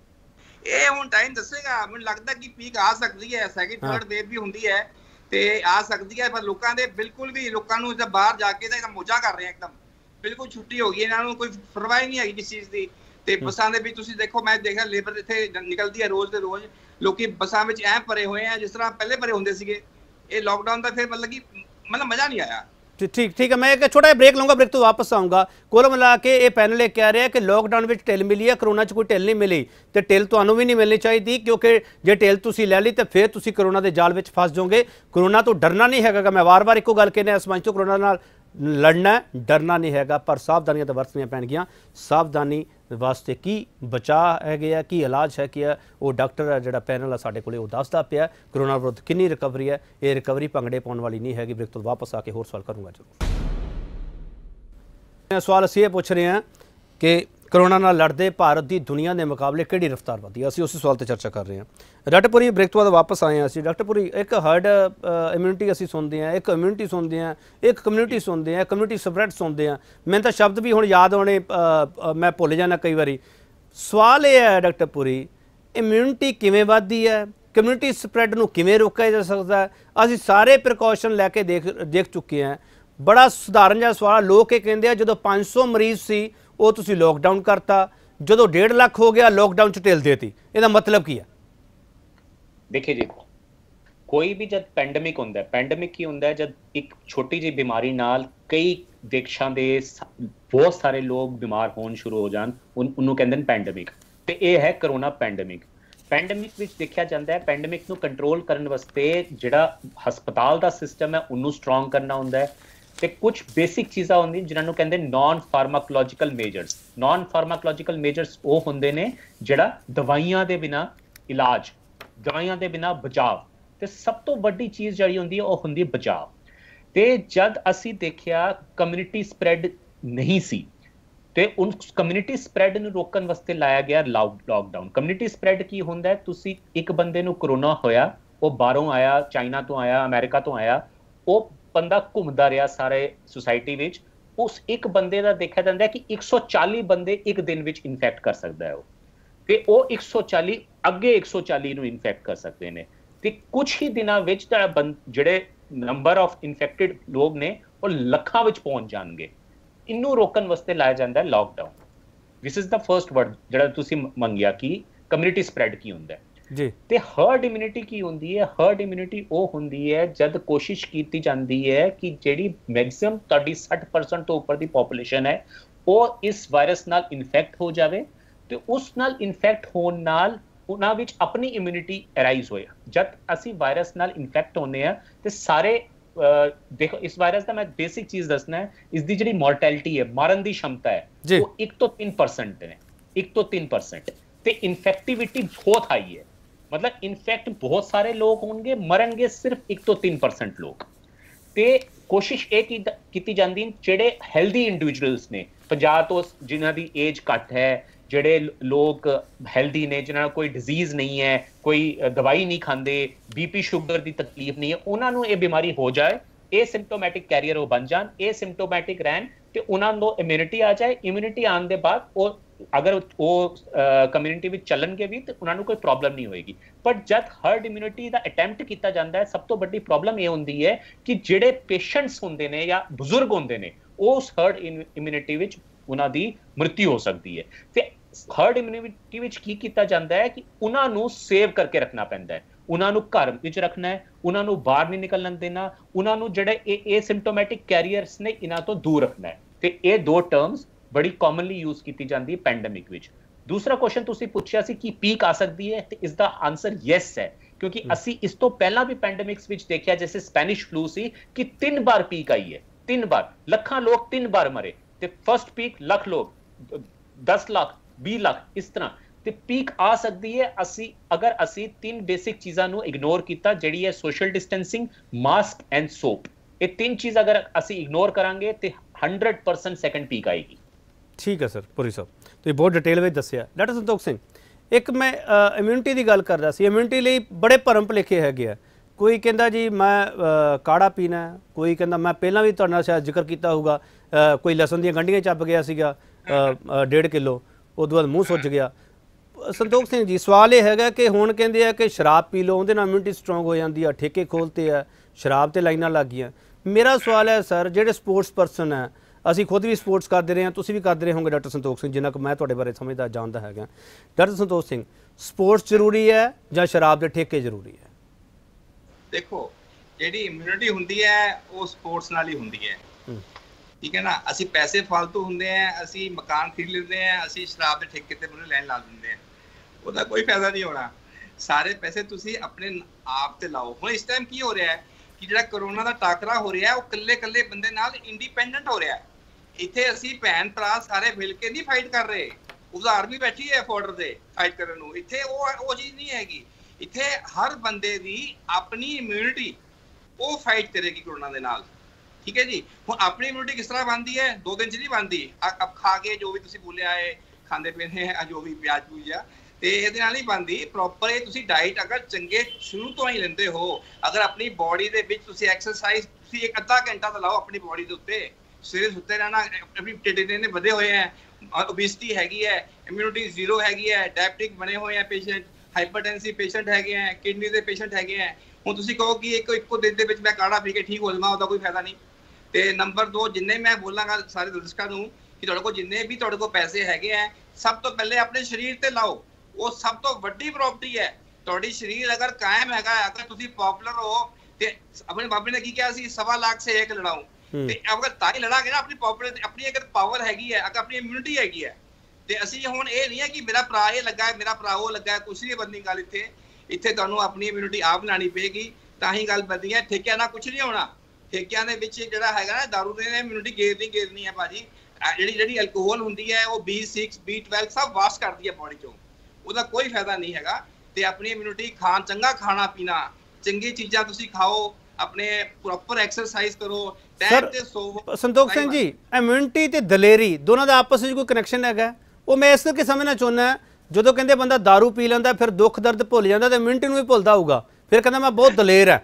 ये हुण टाइम दसेगा। मैनूं लगदा कि पीक आ सकदी है, सैकंड थर्ड वेव भी हुंदी है ते आ सकदी है, पर लोकां दे बिल्कुल भी लोकां नूं जब बाहर जाके ते मौजा कर रहे हैं, एकदम बिल्कुल छुट्टी हो गई, इन्हां नूं कोई परवाह ही नहीं है किसी चीज़ दी। ते बसां दे भी तुसीं देखो, मैं देखा लेबर इत्थे निकलदी है रोज़ दे रोज़, लोकी बसां विच ऐ भरे हुए हैं जिस तरह पहले भरे हुंदे सीगे। ये लॉकडाउन दा फिर मतलब कि मतलब मज़ा नहीं आया। ठीक ठीक है, मैं एक छोटा ब्रेक लूँगा, ब्रेक तो वापस आऊँगा। कुल मिला के ये पैनल कह रहे हैं कि लॉकडाउन में ढिल मिली है, करोना च कोई ढिल नहीं मिली, तो ढिल तुहानूं भी नहीं मिलनी चाहिए, क्योंकि जे ढिल तुसीं लै ली तो फिर तुसीं करोना के जाल में फस जाओगे। करोना तो डरना नहीं हैगा, मैं वार वार एको गल कहना इस मंच तो, करोना नाल लड़ना डरना नहीं हैगा, पर सावधानियां तो वरतनियां पैणगियां। सावधानी वास्ते की बचाव है, की इलाज है, कि वो डॉक्टर है जिहड़ा पैनल है साडे कोले वो दसदा पिया। करोना विरुद्ध किन्नी रिकवरी है, ये रिकवरी भंगड़े पाउण वाली नहीं हैगी। ब्रेक तो वापस आके होर सवाल करूँगा जरूर। सवाल असीं ये पुछ रहे हैं कि ਕਰੋਨਾ ਨਾਲ ਲੜਦੇ ਭਾਰਤ ਦੀ ਦੁਨੀਆ ਦੇ ਮੁਕਾਬਲੇ ਕਿਹੜੀ ਰਫ਼ਤਾਰ ਵਧੀ? ਅਸੀਂ ਉਸੇ ਸਵਾਲ ਤੇ ਚਰਚਾ ਕਰ ਰਹੇ ਹਾਂ। ਡਾਕਟਰ ਪੁਰੀ, ਬ੍ਰੇਕ ਤੋਂ ਬਾਅਦ ਵਾਪਸ ਆਏ ਹਾਂ ਅਸੀਂ। ਡਾਕਟਰ ਪੁਰੀ, ਇੱਕ ਹਰਡ ਇਮਿਊਨਿਟੀ ਅਸੀਂ ਸੁਣਦੇ ਹਾਂ, ਇੱਕ ਇਮਿਊਨਿਟੀ ਸੁਣਦੇ ਹਾਂ, ਇੱਕ ਕਮਿਊਨਿਟੀ ਸੁਣਦੇ ਹਾਂ, ਕਮਿਊਨਿਟੀ ਸਪਰੈਡ ਸੁਣਦੇ ਹਾਂ। ਮੈਨੂੰ ਤਾਂ ਸ਼ਬਦ ਵੀ ਹੁਣ ਯਾਦ ਆਉਣੇ, ਮੈਂ ਭੁੱਲ ਜਾਣਾ ਕਈ ਵਾਰੀ। ਸਵਾਲ ਇਹ ਹੈ ਡਾਕਟਰ ਪੁਰੀ, ਇਮਿਊਨਿਟੀ ਕਿਵੇਂ ਵੱਧਦੀ ਹੈ? ਕਮਿਊਨਿਟੀ ਸਪਰੈਡ ਨੂੰ ਕਿਵੇਂ ਰੋਕਿਆ ਜਾ ਸਕਦਾ? ਅਸੀਂ ਸਾਰੇ ਪ੍ਰੀਕਾਸ਼ਨ ਲੈ ਕੇ ਦੇਖ ਦੇਖ ਚੁੱਕੇ ਹਾਂ। ਬੜਾ ਸਧਾਰਨ ਜਿਹਾ ਸਵਾਲ, ਲੋਕ ਇਹ ਕਹਿੰਦੇ ਆ ਜਦੋਂ ਪੰਜ ਸੌ ਮਰੀਜ਼ ਸੀ ਉਹ ਤੁਸੀਂ ਲੋਕਡਾਊਨ ਕਰਤਾ, ਜਦੋਂ ਡੇਢ ਲੱਖ ਹੋ ਗਿਆ ਲੋਕਡਾਊਨ 'ਚ ਢਿੱਲ ਦੇਤੀ। ਇਹਦਾ ਮਤਲਬ ਕੀ ਹੈ? देखिए जी, कोई भी जब ਪੈਂਡੇਮਿਕ ਹੁੰਦਾ ਹੈ, ਪੈਂਡੇਮਿਕ ਕੀ ਹੁੰਦਾ ਹੈ? ਜਦ ਇੱਕ ਛੋਟੀ ਜਿਹੀ ਬਿਮਾਰੀ ਨਾਲ ਕਈ ਦੇਸ਼ਾਂ ਦੇ ਬਹੁਤ ਸਾਰੇ ਲੋਕ ਬਿਮਾਰ ਹੋਣ ਸ਼ੁਰੂ ਹੋ ਜਾਣ, ਉਹਨੂੰ ਕਹਿੰਦੇ ਨੇ ਪੈਂਡੇਮਿਕ। ਤੇ ਇਹ ਹੈ ਕਰੋਨਾ ਪੈਂਡੇਮਿਕ। ਪੈਂਡੇਮਿਕ ਵਿੱਚ ਦੇਖਿਆ ਜਾਂਦਾ ਹੈ ਪੈਂਡੇਮਿਕ ਨੂੰ ਕੰਟਰੋਲ ਕਰਨ ਵਾਸਤੇ ਜਿਹੜਾ ਹਸਪਤਾਲ ਦਾ ਸਿਸਟਮ ਹੈ ਉਹਨੂੰ ਸਟਰੋਂਗ ਕਰਨਾ ਹੁੰਦਾ ਹੈ, ਤੇ ਕੁਝ ਬੇਸਿਕ ਚੀਜ਼ਾਂ ਹੁੰਦੀਆਂ ਜਿਨ੍ਹਾਂ ਨੂੰ ਕਹਿੰਦੇ non pharmacological measures. Non pharmacological measures ਉਹ ਹੁੰਦੇ ਨੇ ਜਿਹੜਾ ਦਵਾਈਆਂ ਦੇ ਬਿਨਾ ਇਲਾਜ, ਦਵਾਈਆਂ ਦੇ ਬਿਨਾ ਬਚਾਵ। ਤੇ ਸਭ ਤੋਂ ਵੱਡੀ ਚੀਜ਼ ਜਿਹੜੀ ਹੁੰਦੀ ਹੈ ਉਹ ਹੁੰਦੀ ਹੈ ਬਚਾਵ। ਤੇ ਜਦ ਅਸੀਂ ਦੇਖਿਆ ਕਮਿਊਨਿਟੀ ਸਪਰੈਡ ਨਹੀਂ ਸੀ ਤੇ ਉਸ ਕਮਿਊਨਿਟੀ ਸਪਰੈਡ ਨੂੰ ਰੋਕਣ ਵਾਸਤੇ ਲਾਇਆ ਗਿਆ ਲਾਕਡਾਊਨ। ਕਮਿਊਨਿਟੀ ਸਪਰੈਡ ਕੀ ਹੁੰਦਾ ਹੈ? ਤੁਸੀਂ ਇੱਕ ਬੰਦੇ ਨੂੰ ਕਰੋਨਾ ਹੋਇਆ, ਉਹ ਬਾਹਰੋਂ ਆਇਆ, ਚਾਈਨਾ ਤੋਂ ਆਇਆ, ਅਮਰੀਕਾ ਤੋਂ ਆਇਆ, ਉਹ ਬੰਦਾ ਘੁੰਮਦਾ ਰਿਹਾ ਸਾਰੇ ਸੁਸਾਇਟੀ ਵਿੱਚ। ਉਸ ਇੱਕ ਬੰਦੇ ਦਾ ਦੇਖਿਆ ਜਾਂਦਾ ਹੈ ਕਿ ਇੱਕ ਸੌ ਚਾਲੀ ਬੰਦੇ ਇੱਕ ਦਿਨ ਵਿੱਚ ਇਨਫੈਕਟ ਕਰ ਸਕਦਾ ਹੈ ਉਹ, ਤੇ ਉਹ ਇੱਕ ਸੌ ਚਾਲੀ ਅੱਗੇ ਇੱਕ ਸੌ ਚਾਲੀ ਨੂੰ ਇਨਫੈਕਟ ਕਰ ਸਕਦੇ ਨੇ। ਤੇ ਕੁਝ ਹੀ ਦਿਨਾਂ ਵਿੱਚ ਜਿਹੜੇ ਨੰਬਰ ਆਫ ਇਨਫੈਕਟਡ ਲੋਕ ਨੇ ਉਹ ਲੱਖਾਂ ਵਿੱਚ ਪਹੁੰਚ ਜਾਣਗੇ। ਇਹਨੂੰ ਰੋਕਣ ਵਾਸਤੇ ਲਾਇਆ ਜਾਂਦਾ ਹੈ lockdown. This is the first word ਜਿਹੜਾ ਤੁਸੀਂ ਮੰਗਿਆ ਕਿ ਕਮਿਊਨਿਟੀ ਸਪਰੈਡ ਕੀ ਹੁੰਦਾ ਹੈ ਜੀ। ਤੇ ਹਰਡ ਇਮਿਊਨਿਟੀ ਕੀ ਹੁੰਦੀ ਹੈ? ਹਰਡ ਇਮਿਊਨਿਟੀ ਉਹ ਹੁੰਦੀ ਹੈ ਜਦ ਕੋਸ਼ਿਸ਼ ਕੀਤੀ ਜਾਂਦੀ ਹੈ ਕਿ ਜਿਹੜੀ ਮੈਕਸਿਮਮ ਤੁਹਾਡੀ ਸੱਠ ਪਰਸੈਂਟ ਤੋਂ ਉੱਪਰ ਦੀ ਪੋਪੂਲੇਸ਼ਨ ਹੈ ਉਹ ਇਸ ਵਾਇਰਸ ਨਾਲ ਇਨਫੈਕਟ ਹੋ ਜਾਵੇ, ਤੇ ਉਸ ਨਾਲ ਇਨਫੈਕਟ ਹੋਣ ਨਾਲ ਉਹਨਾਂ ਵਿੱਚ ਆਪਣੀ ਇਮਿਊਨਿਟੀ ਅਰਾਈਜ਼ ਹੋਇਆ। ਜਦ ਅਸੀਂ ਵਾਇਰਸ ਨਾਲ ਇਨਫੈਕਟ ਹੁੰਦੇ ਆ ਤੇ ਸਾਰੇ ਦੇਖੋ, ਇਸ ਵਾਇਰਸ ਦਾ ਮੈਂ ਬੇਸਿਕ ਚੀਜ਼ ਦੱਸਣਾ ਹੈ, ਇਸ ਦੀ ਜਿਹੜੀ ਮੋਰਟੈਲਿਟੀ ਹੈ, ਮਰਨ ਦੀ ਸ਼ਮਤਾ ਹੈ, ਉਹ ਇੱਕ ਤੋਂ ਤਿੰਨ ਪਰਸੈਂਟ ਨੇ, ਇੱਕ ਤੋਂ ਤਿੰਨ ਪਰਸੈਂਟ। ਤੇ ਇਨਫੈਕਟਿਵਿਟੀ ਬਹੁਤ ਹਾਈ ਹੈ, ਮਤਲਬ ਇਨਫੈਕਟ ਬਹੁਤ ਸਾਰੇ ਲੋਕ ਹੋਣਗੇ, ਮਰਨਗੇ ਸਿਰਫ ਇੱਕ ਤੋਂ ਤਿੰਨ ਪਰਸੈਂਟ ਲੋਕ। ਤੇ ਕੋਸ਼ਿਸ਼ ਇਹ ਕੀਤੀ ਜਾਂਦੀ ਜਿਹੜੇ ਹੈਲਦੀ ਇੰਡੀਵਿਜੂਅਲਸ ਨੇ, ਪੰਜਾਹ ਤੋਂ ਜਿਨ੍ਹਾਂ ਦੀ ਏਜ ਘੱਟ ਹੈ, ਜਿਹੜੇ ਲੋਕ ਹੈਲਦੀ ਨੇ, ਜਿਨ੍ਹਾਂ ਨੂੰ ਕੋਈ ਡਿਜ਼ੀਜ਼ ਨਹੀਂ ਹੈ, ਕੋਈ ਦਵਾਈ ਨਹੀਂ ਖਾਂਦੇ, ਬੀਪੀ ਸ਼ੂਗਰ ਦੀ ਤਕਲੀਫ ਨਹੀਂ ਹੈ, ਉਹਨਾਂ ਨੂੰ ਇਹ ਬਿਮਾਰੀ ਹੋ ਜਾਏ, ਇਹ ਸਿੰਪਟੋਮੈਟਿਕ ਕੈਰੀਅਰ ਉਹ ਬਣ ਜਾਣ, ਇਹ ਸਿੰਪਟੋਮੈਟਿਕ ਰਹਿਣ, ਤੇ ਉਹਨਾਂ ਨੂੰ ਇਮਿਊਨਿਟੀ ਆ ਜਾਏ। ਇਮਿਊਨਿਟੀ ਆਉਣ ਦੇ ਬਾਅਦ ਉਹ ਅਗਰ ਉਹ ਕਮਿਊਨਿਟੀ ਵਿੱਚ ਚੱਲਣਗੇ ਵੀ ਤੇ ਉਹਨਾਂ ਨੂੰ ਕੋਈ ਪ੍ਰੋਬਲਮ ਨਹੀਂ ਹੋਏਗੀ। ਪਰ ਜਦ ਹਰਡ ਇਮਿਊਨਿਟੀ ਦਾ ਅਟੈਂਪਟ ਕੀਤਾ ਜਾਂਦਾ ਹੈ, ਸਭ ਤੋਂ ਵੱਡੀ ਪ੍ਰੋਬਲਮ ਇਹ ਹੁੰਦੀ ਹੈ ਕਿ ਜਿਹੜੇ ਪੇਸ਼ੈਂਟਸ ਹੁੰਦੇ ਨੇ ਜਾਂ ਬਜ਼ੁਰਗ ਹੁੰਦੇ ਨੇ, ਉਸ ਹਰਡ ਇਮਿਊਨਿਟੀ ਵਿੱਚ ਉਹਨਾਂ ਦੀ ਮ੍ਰਿਤੂ ਹੋ ਸਕਦੀ ਹੈ। ਤੇ ਹਰਡ ਇਮਿਊਨਿਟੀ ਵਿੱਚ ਕੀ ਕੀਤਾ ਜਾਂਦਾ ਹੈ ਕਿ ਉਹਨਾਂ ਨੂੰ ਸੇਵ ਕਰਕੇ ਰੱਖਣਾ ਪੈਂਦਾ ਹੈ, ਉਹਨਾਂ ਨੂੰ ਘਰ ਵਿੱਚ ਰੱਖਣਾ ਹੈ, ਉਹਨਾਂ ਨੂੰ ਬਾਹਰ ਨਹੀਂ ਨਿਕਲਣ ਦੇਣਾ, ਉਹਨਾਂ ਨੂੰ ਜਿਹੜੇ ਇਹ ਸਿੰਪਟੋਮੈਟਿਕ ਕੈਰੀਅਰਸ ਨੇ ਇਹਨਾਂ ਤੋਂ ਦੂਰ ਰੱਖਣਾ ਹੈ। ਤੇ ਇਹ ਦੋ ਟਰਮਸ ਬੜੀ ਕਾਮਨਲੀ ਯੂਜ਼ ਕੀਤੀ ਜਾਂਦੀ ਹੈ ਪੈਂਡੇਮਿਕ ਵਿੱਚ। ਦੂਸਰਾ ਕੁਐਸਚਨ ਤੁਸੀਂ ਪੁੱਛਿਆ ਸੀ ਕਿ ਪੀਕ ਆ ਸਕਦੀ ਹੈ, ਤੇ ਇਸ ਦਾ ਆਨਸਰ ਯੈਸ ਹੈ, ਕਿਉਂਕਿ ਅਸੀਂ ਇਸ ਤੋਂ ਪਹਿਲਾਂ ਵੀ ਪੈਂਡੇਮਿਕਸ ਵਿੱਚ ਦੇਖਿਆ, ਜੈਸੇ ਸਪੈਨਿਸ਼ ਫਲੂ ਸੀ, ਕਿ ਤਿੰਨ ਵਾਰ ਪੀਕ ਆਈ ਹੈ, ਤਿੰਨ ਵਾਰ, ਲੱਖਾਂ ਲੋਕ ਤਿੰਨ ਵਾਰ ਮਰੇ। ਤੇ ਫਸਟ ਪੀਕ ਲੱਖ ਲੋਕ, ਦਸ ਲੱਖ, ਵੀਹ ਲੱਖ, ਇਸ ਤਰ੍ਹਾਂ। ਤੇ ਪੀਕ ਆ ਸਕਦੀ ਹੈ ਅਸੀਂ ਅਗਰ ਅਸੀਂ ਤਿੰਨ ਬੇਸਿਕ ਚੀਜ਼ਾਂ ਨੂੰ ਇਗਨੋਰ ਕੀਤਾ, ਜਿਹੜੀ ਹੈ social distancing, mask and soap. ਇਹ ਤਿੰਨ ਚੀਜ਼ ਅਗਰ ਅਸੀਂ ਇਗਨੋਰ ਕਰਾਂਗੇ ਤੇ ਹੰਡਰਡ ਪਰਸੈਂਟ ਸੈਕੰਡ ਪੀਕ ਆਏਗੀ। ਠੀਕ ਹੈ ਸਰ, ਪੁਰੀ ਸਾਹਿਬ ਤੁਸੀਂ ਬਹੁਤ ਡਿਟੇਲ ਵਿੱਚ ਦੱਸਿਆ। ਡਾਕਟਰ ਸੰਤੋਖ ਸਿੰਘ, ਇੱਕ ਮੈਂ ਇਮਿਊਨਿਟੀ ਦੀ ਗੱਲ ਕਰਦਾ ਸੀ। ਇਮਿਊਨਿਟੀ ਲਈ ਬੜੇ ਭਰਮ ਭੁਲੇਖੇ ਹੈਗੇ ਆ। ਕੋਈ ਕਹਿੰਦਾ ਜੀ ਮੈਂ ਕਾੜਾ ਪੀਣਾ, ਕੋਈ ਕਹਿੰਦਾ ਮੈਂ ਪਹਿਲਾਂ ਵੀ ਤੁਹਾਡੇ ਨਾਲ ਸ਼ਾਇਦ ਜ਼ਿਕਰ ਕੀਤਾ ਹੋਊਗਾ, ਕੋਈ ਲਸਣ ਦੀਆਂ ਗੰਢੀਆਂ ਚੱਬ ਗਿਆ ਸੀਗਾ ਡੇਢ ਕਿਲੋ, ਉਦੋਂ ਬਾਅਦ ਮੂੰਹ ਸੁੱਜ ਗਿਆ। ਸੰਤੋਖ ਸਿੰਘ ਜੀ, ਸਵਾਲ ਇਹ ਹੈਗਾ ਕਿ ਹੁਣ ਕਹਿੰਦੇ ਆ ਕਿ ਸ਼ਰਾਬ ਪੀ ਲਓ, ਉਹਦੇ ਨਾਲ ਇਮਿਊਨਿਟੀ ਸਟਰੋਂਗ ਹੋ ਜਾਂਦੀ ਆ, ਠੇਕੇ ਖੋਲ੍ਹਤੇ ਆ, ਸ਼ਰਾਬ 'ਤੇ ਲਾਈਨਾਂ ਲੱਗ ਗਈਆਂ। ਮੇਰਾ ਸਵਾਲ ਹੈ ਸਰ, ਜਿਹੜੇ ਸਪੋਰਟਸ ਪਰਸਨ ਹੈ, ਅਸੀਂ ਖੁਦ ਵੀ ਸਪੋਰਟਸ ਕਰਦੇ ਰਹੇ ਹਾਂ, ਤੁਸੀਂ ਵੀ ਕਰਦੇ ਰਹੇ ਹੋਗੇ ਡਾਕਟਰ ਸੰਤੋਖ ਸਿੰਘ, ਜਿੰਨਾ ਕੁ ਮੈਂ ਤੁਹਾਡੇ ਬਾਰੇ ਸਮਝਦਾ ਜਾਣਦਾ ਹੈਗਾ। ਡਾਕਟਰ ਸੰਤੋਖ ਸਿੰਘ, ਸਪੋਰਟਸ ਜ਼ਰੂਰੀ ਹੈ ਜਾਂ ਸ਼ਰਾਬ ਦੇ ਠੇਕੇ ਜ਼ਰੂਰੀ ਹੈ? ਦੇਖੋ, ਜਿਹੜੀ ਇਮਿਊਨਿਟੀ ਹੁੰਦੀ ਹੈ ਉਹ ਸਪੋਰਟਸ ਨਾਲ ਹੀ ਹੁੰਦੀ ਹੈ, ਠੀਕ ਹੈ ਨਾ। ਅਸੀਂ ਪੈਸੇ ਫालतू ਹੁੰਦੇ ਆ, ਅਸੀਂ ਮਕਾਨ ਖਰੀਦ ਲੈਂਦੇ ਆ, ਅਸੀਂ ਸ਼ਰਾਬ ਦੇ ਠੇਕੇ ਤੇ ਮੁੰਨੇ ਲੈਣ ਲਾ ਦਿੰਦੇ ਆ, ਉਹਦਾ ਕੋਈ ਫਾਇਦਾ ਨਹੀਂ ਹੋਣਾ। ਸਾਰੇ ਪੈਸੇ ਤੁਸੀਂ ਆਪਣੇ ਆਪ ਤੇ ਲਾਓ। ਹੁਣ ਇਸ ਟਾਈਮ ਕੀ ਹੋ ਰਿਹਾ ਹੈ ਕਿ ਜਿਹੜਾ ਕਰੋਨਾ ਦਾ ਟਾਕਰਾ ਹੋ ਰਿਹਾ ਉਹ ਇਕੱਲੇ ਇਕੱਲੇ ਬੰਦੇ ਨਾਲ ਇੰਡੀਪੈਂਡੈਂਟ ਹੋ ਰਿਹਾ। ਇੱਥੇ ਅਸੀਂ ਭੈਣ ਭਰਾ ਸਾਰੇ ਮਿਲ ਕੇ ਨਹੀਂ ਫਾਈਟ ਕਰ ਰਹੇ। ਉਧਾਰ ਵੀ ਬੈਠੀ ਹੈ ਬਾਰਡਰ ਤੇ ਫਾਈਟ ਕਰਨ ਨੂੰ, ਇੱਥੇ ਉਹ ਉਹ ਚੀਜ਼ ਨਹੀਂ ਹੈਗੀ। ਇੱਥੇ ਹਰ ਬੰਦੇ ਦੀ ਆਪਣੀ ਇਮਿਊਨਿਟੀ ਉਹ ਫਾਈਟ ਕਰੇਗੀ ਕਰੋਨਾ ਦੇ ਨਾਲ, ਠੀਕ ਹੈ ਜੀ। ਹੁਣ ਆਪਣੀ ਇਮਿਊਨਿਟੀ ਕਿਸ ਤਰ੍ਹਾਂ ਬਣਦੀ ਹੈ? ਦੋ ਦਿਨ 'ਚ ਨਹੀਂ ਬਣਦੀ। ਅਬ ਖਾ ਕੇ ਜੋ ਵੀ ਤੁਸੀਂ ਬੋਲਿਆ ਹੈ, ਖਾਂਦੇ ਪਏ ਨੇ ਜੋ ਵੀ ਪਿਆਜ਼ ਪੂਜ ਆ, ਤੇ ਇਹਦੇ ਨਾਲ ਨਹੀਂ ਬਣਦੀ। ਪ੍ਰੋਪਰ ਇਹ ਤੁਸੀਂ ਡਾਈਟ ਅਗਰ ਚੰਗੇ ਸ਼ੁਰੂ ਤੋਂ ਹੀ ਲੈਂਦੇ ਹੋ, ਅਗਰ ਆਪਣੀ ਬੋਡੀ ਦੇ ਵਿੱਚ ਤੁਸੀਂ ਐਕਸਰਸਾਈਜ਼ ਤੁਸੀਂ ਇੱਕ ਅੱਧਾ ਘੰਟਾ ਤਾਂ ਲਾਓ ਆਪਣੀ ਬੋਡੀ ਦੇ ਉੱਤੇ। ਸਵੇਰੇ ਸੁੱਤੇ ਰਹਿਣਾ, ਆਪਣੀ ਢਿੱਡ ਨੇ ਵਧੇ ਹੋਏ ਹੈ, ਓਬਿਸਿਟੀ ਹੈਗੀ ਹੈ, ਇਮਿਊਨਿਟੀ ਜ਼ੀਰੋ ਹੈਗੀ ਹੈ, ਡਾਇਬਟਿਕ ਬਣੇ ਹੋਏ ਆ ਪੇਸ਼ੈਂਟ, ਹਾਈਪਰਟੈਂਸਿਵ ਪੇਸ਼ੈਂਟ ਹੈਗੇ ਹੈ, ਕਿਡਨੀ ਦੇ ਪੇਸ਼ੈਂਟ ਹੈਗੇ ਹੈ। ਹੁਣ ਤੁਸੀਂ ਕਹੋ ਕਿ ਇੱਕ ਇੱਕੋ ਦਿਨ ਦੇ ਵਿੱਚ ਮੈਂ ਕਾੜਾ ਪੀ ਕੇ ਠੀਕ ਹੋ ਜਾਵਾਂ, ਉਹਦਾ ਕੋਈ ਫਾਇਦਾ ਨਹੀਂ। ਤੇ ਨੰਬਰ ਦੋ, ਜਿੰਨੇ ਮੈਂ ਬੋਲਾਂਗਾ ਸਾਰੇ ਦਰਸ਼ਕਾਂ ਨੂੰ ਕਿ ਤੁਹਾਡੇ ਕੋਲ ਜਿੰਨੇ ਵੀ ਤੁਹਾਡੇ ਕੋਲ ਪੈਸੇ ਹੈਗੇ ਹੈ, ਸਭ ਤੋਂ ਪਹਿਲੇ ਆਪਣੇ ਸਰੀਰ ਤੇ ਲਾਓ। ਉਹ ਸਭ ਤੋਂ ਵੱਡੀ ਪ੍ਰੋਪਰਟੀ ਹੈ। ਤੁਹਾਡੀ ਸਰੀਰ ਅਗਰ ਕਾਇਮ ਹੈਗਾ, ਅਗਰ ਤੁਸੀਂ ਪॉपुलर ਹੋ, ਤੇ ਆਪਣੇ ਬਾਬੇ ਨੇ ਕੀ ਕਿਹਾ ਸੀ, ਸਵਾ ਲੱਖ ਸੇ ਇੱਕ ਲੜਾਊ। ਤੇ ਅਗਰ ਤਾਂ ਹੀ ਲੜਾਂਗੇ ਨਾ, ਆਪਣੀ ਪॉपुलर ਆਪਣੀ ਅਗਰ ਪਾਵਰ ਹੈਗੀ ਹੈ, ਅਗਰ ਆਪਣੀ ਇਮਿਊਨਿਟੀ ਹੈਗੀ ਹੈ। ਤੇ ਅਸੀਂ ਹੁਣ ਇਹ ਨਹੀਂ ਹੈ ਕਿ ਮੇਰਾ ਭਰਾ ਇਹ ਲੱਗਾ ਹੈ, ਮੇਰਾ ਭਰਾ ਉਹ ਲੱਗਾ ਹੈ, ਕੁਛ ਨਹੀਂ ਬਣਨੀ ਗੱਲ। ਇੱਥੇ ਇੱਥੇ ਤੁਹਾਨੂੰ ਆਪਣੀ ਇਮਿਊਨਿਟੀ ਆਪ ਬਣਾਉਣੀ ਪਏਗੀ, ਤਾਂ ਹੀ ਗੱਲ ਬਣਦੀ ਹੈ। ਠੇਕਿਆਂ ਨਾਲ ਕੁਛ ਨਹੀਂ ਹੋਣਾ। ਠੇਕਿਆਂ ਦੇ ਵਿੱਚ ਜਿਹੜਾ ਹੈਗਾ ਨਾ, ਦਾਰੂ ਦੇ ਇਮਿਊਨਿਟੀ ਗੇਰਨੀ ਗੇਰਨੀ ਹੈ ਭਾਜੀ। ਜਿਹੜੀ ਜਿਹੜੀ ਐਲਕੋਹਲ ਹੁੰਦੀ ਹੈ, ਉਹ ਬੀ ਸਿਕਸ ਬੀ ਟਵੈਲਵ ਸਭ ਵਾਸ਼ ਕਰਦੀ ਹੈ ਬੋਡੀ ਚੋਂ, ਉਹਦਾ ਕੋਈ ਫਾਇਦਾ ਨਹੀਂ ਹੈਗਾ। ਤੇ ਆਪਣੀ ਇਮਿਊਨਿਟੀ ਖਾਣ, ਚੰਗਾ ਖਾਣਾ ਪੀਣਾ, ਚੰਗੀ ਚੀਜ਼ਾਂ ਤੁਸੀਂ ਖਾਓ, ਆਪਣੇ ਪ੍ਰੋਪਰ ਐਕਸਰਸਾਈਜ਼ ਕਰੋ, ਟਾਈਮ ਤੇ ਸੋਵੋ। ਸੰਤੋਖ ਸਿੰਘ ਜੀ, ਇਮਿਊਨਿਟੀ ਤੇ ਦਲੇਰੀ ਦੋਨਾਂ ਦਾ ਆਪਸ ਵਿੱਚ ਕੋਈ ਕਨੈਕਸ਼ਨ ਹੈਗਾ? ਉਹ ਮੈਂ ਇਸ ਕਰਕੇ ਸਮਝਣਾ ਚਾਹੁੰਦਾ, ਜਦੋਂ ਕਹਿੰਦੇ ਬੰਦਾ ਦਾਰੂ ਪੀ ਲੈਂਦਾ ਫਿਰ ਦੁੱਖ ਦਰਦ ਭੁੱਲ ਜਾਂਦਾ, ਤੇ ਇਮਿਊਨਿਟੀ ਨੂੰ ਵੀ ਭੁੱਲਦਾ ਹੋਊਗਾ, ਫਿਰ ਕਹਿੰਦਾ ਮੈਂ ਬਹੁਤ ਦਲੇਰ ਹੈ।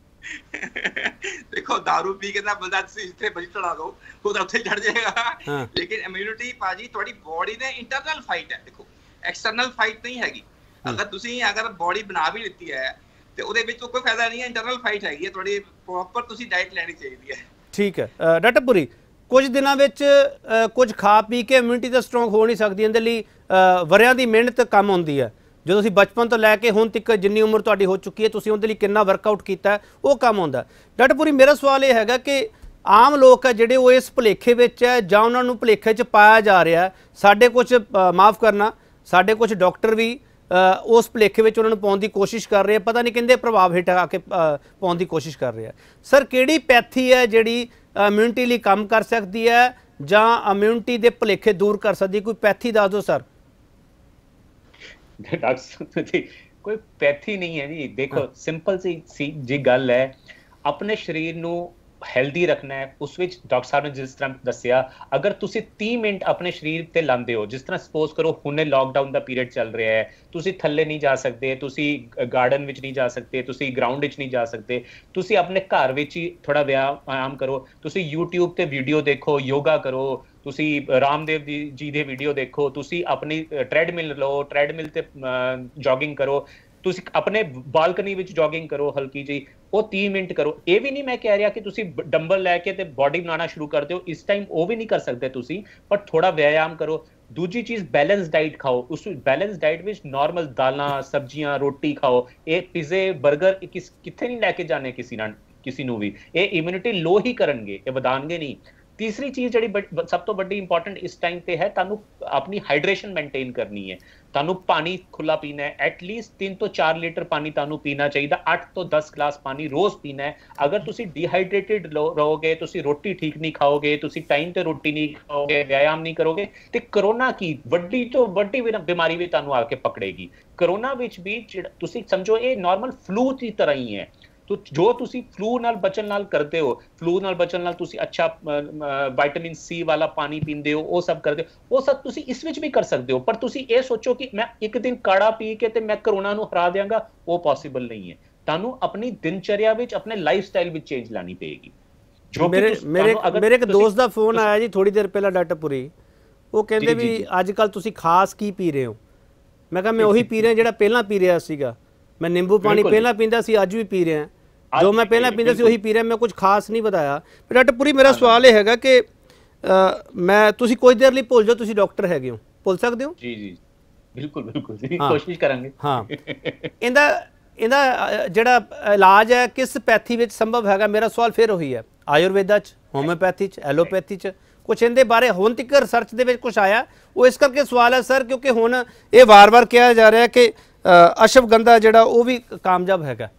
ਦੇਖੋ ਦਾਰੂ ਪੀ ਕੇ ਤਾਂ ਬੰਦਾ ਤੁਸੀਂ ਇੱਥੇ ਬਜੀ ਚੜਾ ਦੋ, ਉਹ ਤਾਂ ਉੱਥੇ ਚੜ ਜਾਏਗਾ। ਲੇਕਿਨ ਇਮਿਊਨਿਟੀ ਭਾਜੀ ਤੁਹਾਡੀ ਬੋਡੀ ਦੇ ਇੰਟਰਨਲ ਫਾਈਟ ਹੈ। ਦੇਖੋ ਐਕਸਟਰਨਲ ਫਾਈਟ ਨਹੀਂ ਹੈਗੀ। ਅਗਰ ਤੁਸੀਂ ਅਗਰ ਬੋਡੀ ਬਣਾ ਵੀ ਲਿੱਤੀ ਹੈ ਤੇ ਉਹਦੇ ਵਿੱਚ ਕੋਈ ਫਾਇਦਾ ਨਹੀਂ ਹੈ। ਇੰਟਰਨਲ ਫਾਈਟ ਹੈਗੀ ਹੈ ਤੁਹਾਡੀ, ਪ੍ਰੋਪਰ ਤੁਸੀਂ ਡਾਈਟ ਲੈਣੀ ਚਾਹੀਦੀ ਹੈ। ਠੀਕ ਹੈ ਡਾਕਟਰ ਪੁਰੀ, ਕੁਝ ਦਿਨਾਂ ਵਿੱਚ ਕੁਝ ਖਾ ਪੀ ਕੇ ਇਮਿਊਨਿਟੀ ਤਾਂ ਸਟਰੋਂਗ ਹੋ ਨਹੀਂ ਸਕਦੀ। ਇਹਦੇ ਲਈ ਵਰਿਆਂ ਦੀ ਮਿਹਨਤ ਕੰਮ ਹੁੰਦੀ ਹੈ। ਜਦੋਂ ਤੁਸੀਂ ਬਚਪਨ ਤੋਂ ਲੈ ਕੇ ਹੁਣ ਤੱਕ ਜਿੰਨੀ ਉਮਰ ਤੁਹਾਡੀ ਹੋ ਚੁੱਕੀ ਹੈ, ਤੁਸੀਂ ਉਹਦੇ ਲਈ ਕਿੰਨਾ ਵਰਕਆਊਟ ਕੀਤਾ, ਉਹ ਕੰਮ ਹੁੰਦਾ। ਡਾਕਟਰ ਪੁਰੀ, ਮੇਰਾ ਸਵਾਲ ਇਹ ਹੈਗਾ ਕਿ ਆਮ ਲੋਕ ਹੈ ਜਿਹੜੇ ਉਹ ਇਸ ਭੁਲੇਖੇ ਵਿੱਚ ਹੈ, ਜਾਂ ਉਹਨਾਂ ਨੂੰ ਭੁਲੇਖੇ 'ਚ ਪਾਇਆ ਜਾ ਰਿਹਾ। ਸਾਡੇ ਕੁਝ ਮਾफ़ ਕਰਨਾ, ਸਾਡੇ ਕੁਝ ਡਾਕਟਰ ਵੀ ਉਸ ਭੁਲੇਖੇ ਵਿੱਚ ਉਹਨਾਂ ਨੂੰ ਪਾਉਣ ਦੀ ਕੋਸ਼ਿਸ਼ ਕਰ ਰਹੇ ਆ। ਪਤਾ ਨਹੀਂ ਕਹਿੰਦੇ ਪ੍ਰਭਾਵ ਹੇਠ ਆ ਕੇ ਪਾਉਣ ਦੀ ਕੋਸ਼ਿਸ਼ ਕਰ ਰਹੇ ਆ। ਸਰ, ਕਿਹੜੀ ਪੈਥੀ ਹੈ ਜਿਹੜੀ ਇਮਿਊਨਿਟੀ ਲਈ ਕੰਮ ਕਰ ਸਕਦੀ ਹੈ, ਜਾਂ ਇਮਿਊਨਿਟੀ ਦੇ ਭੁਲੇਖੇ ਦੂਰ ਕਰ ਸਕਦੀ? ਕੋਈ ਪੈਥੀ ਦੱਸ ਦਿਓ ਸਰ। ਡਾਕਟਰ ਜੀ, ਕੋਈ ਪੈਥੀ ਨਹੀਂ ਹੈ ਜੀ। ਦੇਖੋ ਸਿੰਪਲ ਸੀ ਜੀ ਗੱਲ ਹੈ, ਆਪਣੇ ਸਰੀਰ ਨੂੰ ਹੈਲਦੀ ਰੱਖਣਾ ਹੈ। ਉਸ ਵਿੱਚ ਡਾਕਟਰ ਸਾਹਿਬ ਨੇ ਜਿਸ ਤਰ੍ਹਾਂ ਦੱਸਿਆ, ਅਗਰ ਤੁਸੀਂ ਤੀਹ ਮਿੰਟ ਆਪਣੇ ਸਰੀਰ ਤੇ ਲਾਉਂਦੇ ਹੋ, ਜਿਸ ਤਰ੍ਹਾਂ ਸਪੋਜ਼ ਕਰੋ ਹੁਣੇ ਲਾਕਡਾਊਨ ਦਾ ਪੀਰੀਅਡ ਚੱਲ ਰਿਹਾ ਹੈ, ਤੁਸੀਂ ਥੱਲੇ ਨਹੀਂ ਜਾ ਸਕਦੇ, ਤੁਸੀਂ ਗਾਰਡਨ ਵਿੱਚ ਨਹੀਂ ਜਾ ਸਕਦੇ, ਤੁਸੀਂ ਗਰਾਊਂਡ ਵਿੱਚ ਨਹੀਂ ਜਾ ਸਕਦੇ, ਤੁਸੀਂ ਆਪਣੇ ਘਰ ਵਿੱਚ ਹੀ ਥੋੜਾ ਵਿਆयाम ਕਰੋ, ਤੁਸੀਂ YouTube ਤੇ ਵੀਡੀਓ ਦੇਖੋ, ਯੋਗਾ ਕਰੋ, ਤੁਸੀਂ ਰਾਮਦੇਵ ਜੀ ਦੇ ਵੀਡੀਓ ਦੇਖੋ, ਤੁਸੀਂ ਆਪਣੀ ਟ੍ਰੈਡਮਿਲ ਲਓ, ਟ੍ਰੈਡਮਿਲ ਤੇ ਜੋਗਿੰਗ ਕਰੋ, ਤੁਸੀਂ ਆਪਣੇ ਬਾਲਕਨੀ ਵਿੱਚ ਜੋਗਿੰਗ ਕਰੋ ਹਲਕੀ ਜੀ, ਉਹ ਤੀਹ ਮਿੰਟ ਕਰੋ। ਇਹ ਵੀ ਨਹੀਂ ਮੈਂ ਕਹਿ ਰਿਹਾ ਕਿ ਤੁਸੀਂ ਡੰਬਲ ਲੈ ਕੇ ਤੇ ਬਾਡੀ ਬਣਾਉਣਾ ਸ਼ੁਰੂ ਕਰ ਦਿਓ, ਇਸ ਟਾਈਮ ਉਹ ਵੀ ਨਹੀਂ ਕਰ ਸਕਦੇ ਤੁਸੀਂ, ਪਰ ਥੋੜਾ ਵਿਆयाम ਕਰੋ। ਦੂਜੀ ਚੀਜ਼, ਬੈਲੈਂਸ ਡਾਈਟ ਖਾਓ। ਉਸ ਬੈਲੈਂਸ ਡਾਈਟ ਵਿੱਚ ਨਾਰਮਲ ਦਾਲਾਂ, ਸਬਜ਼ੀਆਂ, ਰੋਟੀ ਖਾਓ। ਇਹ ਪੀਜ਼ੇ, 버ਗਰ ਕਿਸ ਕਿੱਥੇ ਨਹੀਂ ਲੈ ਕੇ ਜਾਣੇ ਕਿਸੇ ਨਾਲ ਕਿਸੇ ਨੂੰ ਵੀ। ਇਹ ਇਮਿਊਨਿਟੀ ਲੋ ਹੀ ਕਰਨਗੇ, ਇਹ ਵਧਾਉਣਗੇ ਨਹੀਂ। ਤੀਸਰੀ ਚੀਜ਼ ਜਿਹੜੀ ਸਭ ਤੋਂ ਵੱਡੀ ਇੰਪੋਰਟੈਂਟ ਇਸ ਟਾਈਮ ਤੇ ਹੈ, ਤੁਹਾਨੂੰ ਆਪਣੀ ਹਾਈਡਰੇਸ਼ਨ ਮੇਨਟੇਨ ਕਰਨੀ ਹੈ। ਤੁਹਾਨੂੰ ਪਾਣੀ ਖੁੱਲਾ ਪੀਣਾ ਹੈ, ਐਟਲੀਸਟ ਤਿੰਨ ਤੋਂ ਚਾਰ ਲੀਟਰ ਪਾਣੀ ਤੁਹਾਨੂੰ ਪੀਣਾ ਚਾਹੀਦਾ। ਅੱਠ ਤੋਂ ਦਸ ਗਲਾਸ ਪਾਣੀ ਰੋਜ਼ ਪੀਣਾ ਹੈ। ਅਗਰ ਤੁਸੀਂ ਡੀਹਾਈਡਰੇਟਿਡ ਰਹੋਗੇ, ਤੁਸੀਂ ਰੋਟੀ ਠੀਕ ਨਹੀਂ ਖਾਓਗੇ, ਤੁਸੀਂ ਟਾਈਮ ਤੇ ਰੋਟੀ ਨਹੀਂ ਖਾਓਗੇ, ਵਿਆयाम ਨਹੀਂ ਕਰੋਗੇ, ਤੇ ਕਰੋਨਾ ਕੀ ਵੱਡੀ ਤੋਂ ਵੱਡੀ ਬਿਮਾਰੀ ਵੀ ਤੁਹਾਨੂੰ ਆ ਕੇ ਪਕੜੇਗੀ। ਕਰੋਨਾ ਵਿੱਚ ਵੀ ਤੁਸੀਂ ਸਮਝੋ ਇਹ ਨਾਰਮਲ ਫਲੂ ਦੀ ਤਰ੍ਹਾਂ ਹੀ ਹੈ। ਤੋ ਜੋ ਤੁਸੀਂ ਫਲੂ ਨਾਲ ਬਚਣ ਨਾਲ ਕਰਦੇ ਹੋ, ਫਲੂ ਨਾਲ ਬਚਣ ਨਾਲ ਤੁਸੀਂ ਅੱਛਾ ਵਿਟਾਮਿਨ ਸੀ ਵਾਲਾ ਪਾਣੀ ਪੀਂਦੇ ਹੋ, ਉਹ ਸਭ ਕਰਦੇ ਹੋ, ਉਹ ਸਭ ਤੁਸੀਂ ਇਸ ਵਿੱਚ ਵੀ ਕਰ ਸਕਦੇ ਹੋ। ਪਰ ਤੁਸੀਂ ਇਹ ਸੋਚੋ ਕਿ ਮੈਂ ਇੱਕ ਦਿਨ ਕਾੜਾ ਪੀ ਕੇ ਤੇ ਮੈਂ ਕਰੋਨਾ ਨੂੰ ਹਰਾ ਦਿਆਂਗਾ, ਉਹ ਪੋਸੀਬਲ ਨਹੀਂ ਹੈ। ਤੁਹਾਨੂੰ ਆਪਣੀ ਦਿਨਚਰਿਆ ਵਿੱਚ, ਆਪਣੇ ਲਾਈਫ ਸਟਾਈਲ ਵਿੱਚ ਚੇਂਜ ਲਾਣੀ ਪਏਗੀ। ਜੋ ਮੇਰੇ ਮੇਰੇ ਮੇਰੇ ਇੱਕ ਦੋਸਤ ਦਾ ਫੋਨ ਆਇਆ ਜੀ ਥੋੜੀ ਦੇਰ ਪਹਿਲਾਂ ਡਾਕਟਰ ਪੁਰੀ, ਉਹ ਕਹਿੰਦੇ ਵੀ ਅੱਜ ਕੱਲ ਤੁਸੀਂ ਖਾਸ ਕੀ ਪੀ ਰਹੇ ਹੋ? ਮੈਂ ਕਿਹਾ ਮੈਂ ਉਹੀ ਪੀ ਰਿਹਾ ਜਿਹੜਾ ਪਹਿਲਾਂ ਪੀ ਰਿਹਾ ਸੀਗਾ। ਮੈਂ ਨਿੰਬੂ ਪਾਣੀ ਪਹਿਲਾਂ ਪੀਂਦਾ ਸੀ, ਅੱਜ ਵੀ ਪੀ ਰਿਹਾ। ਜੋ ਮੈਂ ਪਹਿਲਾਂ ਪੀਂਦਾ ਸੀ ਉਹੀ ਪੀ ਰਿਹਾ, ਮੈਂ ਕੁਝ ਖਾਸ ਨਹੀਂ ਬਤਾਇਆ। ਡਾਕਟਰ ਪੁਰੀ, ਮੇਰਾ ਸਵਾਲ ਇਹ ਹੈਗਾ ਕਿ ਮੈਂ ਤੁਸੀਂ ਕੁਝ ਦੇਰ ਲਈ ਭੁੱਲ ਜਾਓ, ਤੁਸੀਂ ਡਾਕਟਰ ਹੈਗੇ ਹੋ, ਭੁੱਲ ਸਕਦੇ ਹੋ? ਜੀ ਜੀ ਬਿਲਕੁਲ ਬਿਲਕੁਲ ਜੀ, ਕੋਸ਼ਿਸ਼ ਕਰਾਂਗੇ। ਹਾਂ, ਇਹਦਾ ਇਹਦਾ ਜਿਹੜਾ ਇਲਾਜ ਹੈ ਕਿਸ ਪੈਥੀ ਵਿੱਚ ਸੰਭਵ ਹੈਗਾ? ਮੇਰਾ ਸਵਾਲ ਫਿਰ ਉਹੀ ਹੈ, ਆਯੁਰਵੇਦਾ 'ਚ, ਹੋਮਿਓਪੈਥੀ 'ਚ, ਐਲੋਪੈਥੀ 'ਚ ਕੁਛ ਇਹਦੇ ਬਾਰੇ ਹੁਣ ਤੱਕ ਰਿਸਰਚ ਦੇ ਵਿੱਚ ਕੁਛ ਆਇਆ? ਉਹ ਇਸ ਕਰਕੇ ਸਵਾਲ ਹੈ ਸਰ ਕਿਉਂਕਿ ਹੁਣ ਇਹ ਵਾਰ-ਵਾਰ ਕਿਹਾ ਜਾ ਰਿਹਾ ਕਿ ਅਸ਼ਵਗੰਧਾ ਜਿਹੜਾ ਉਹ ਵੀ ਕਾਮਯਾਬ ਹੈਗਾ।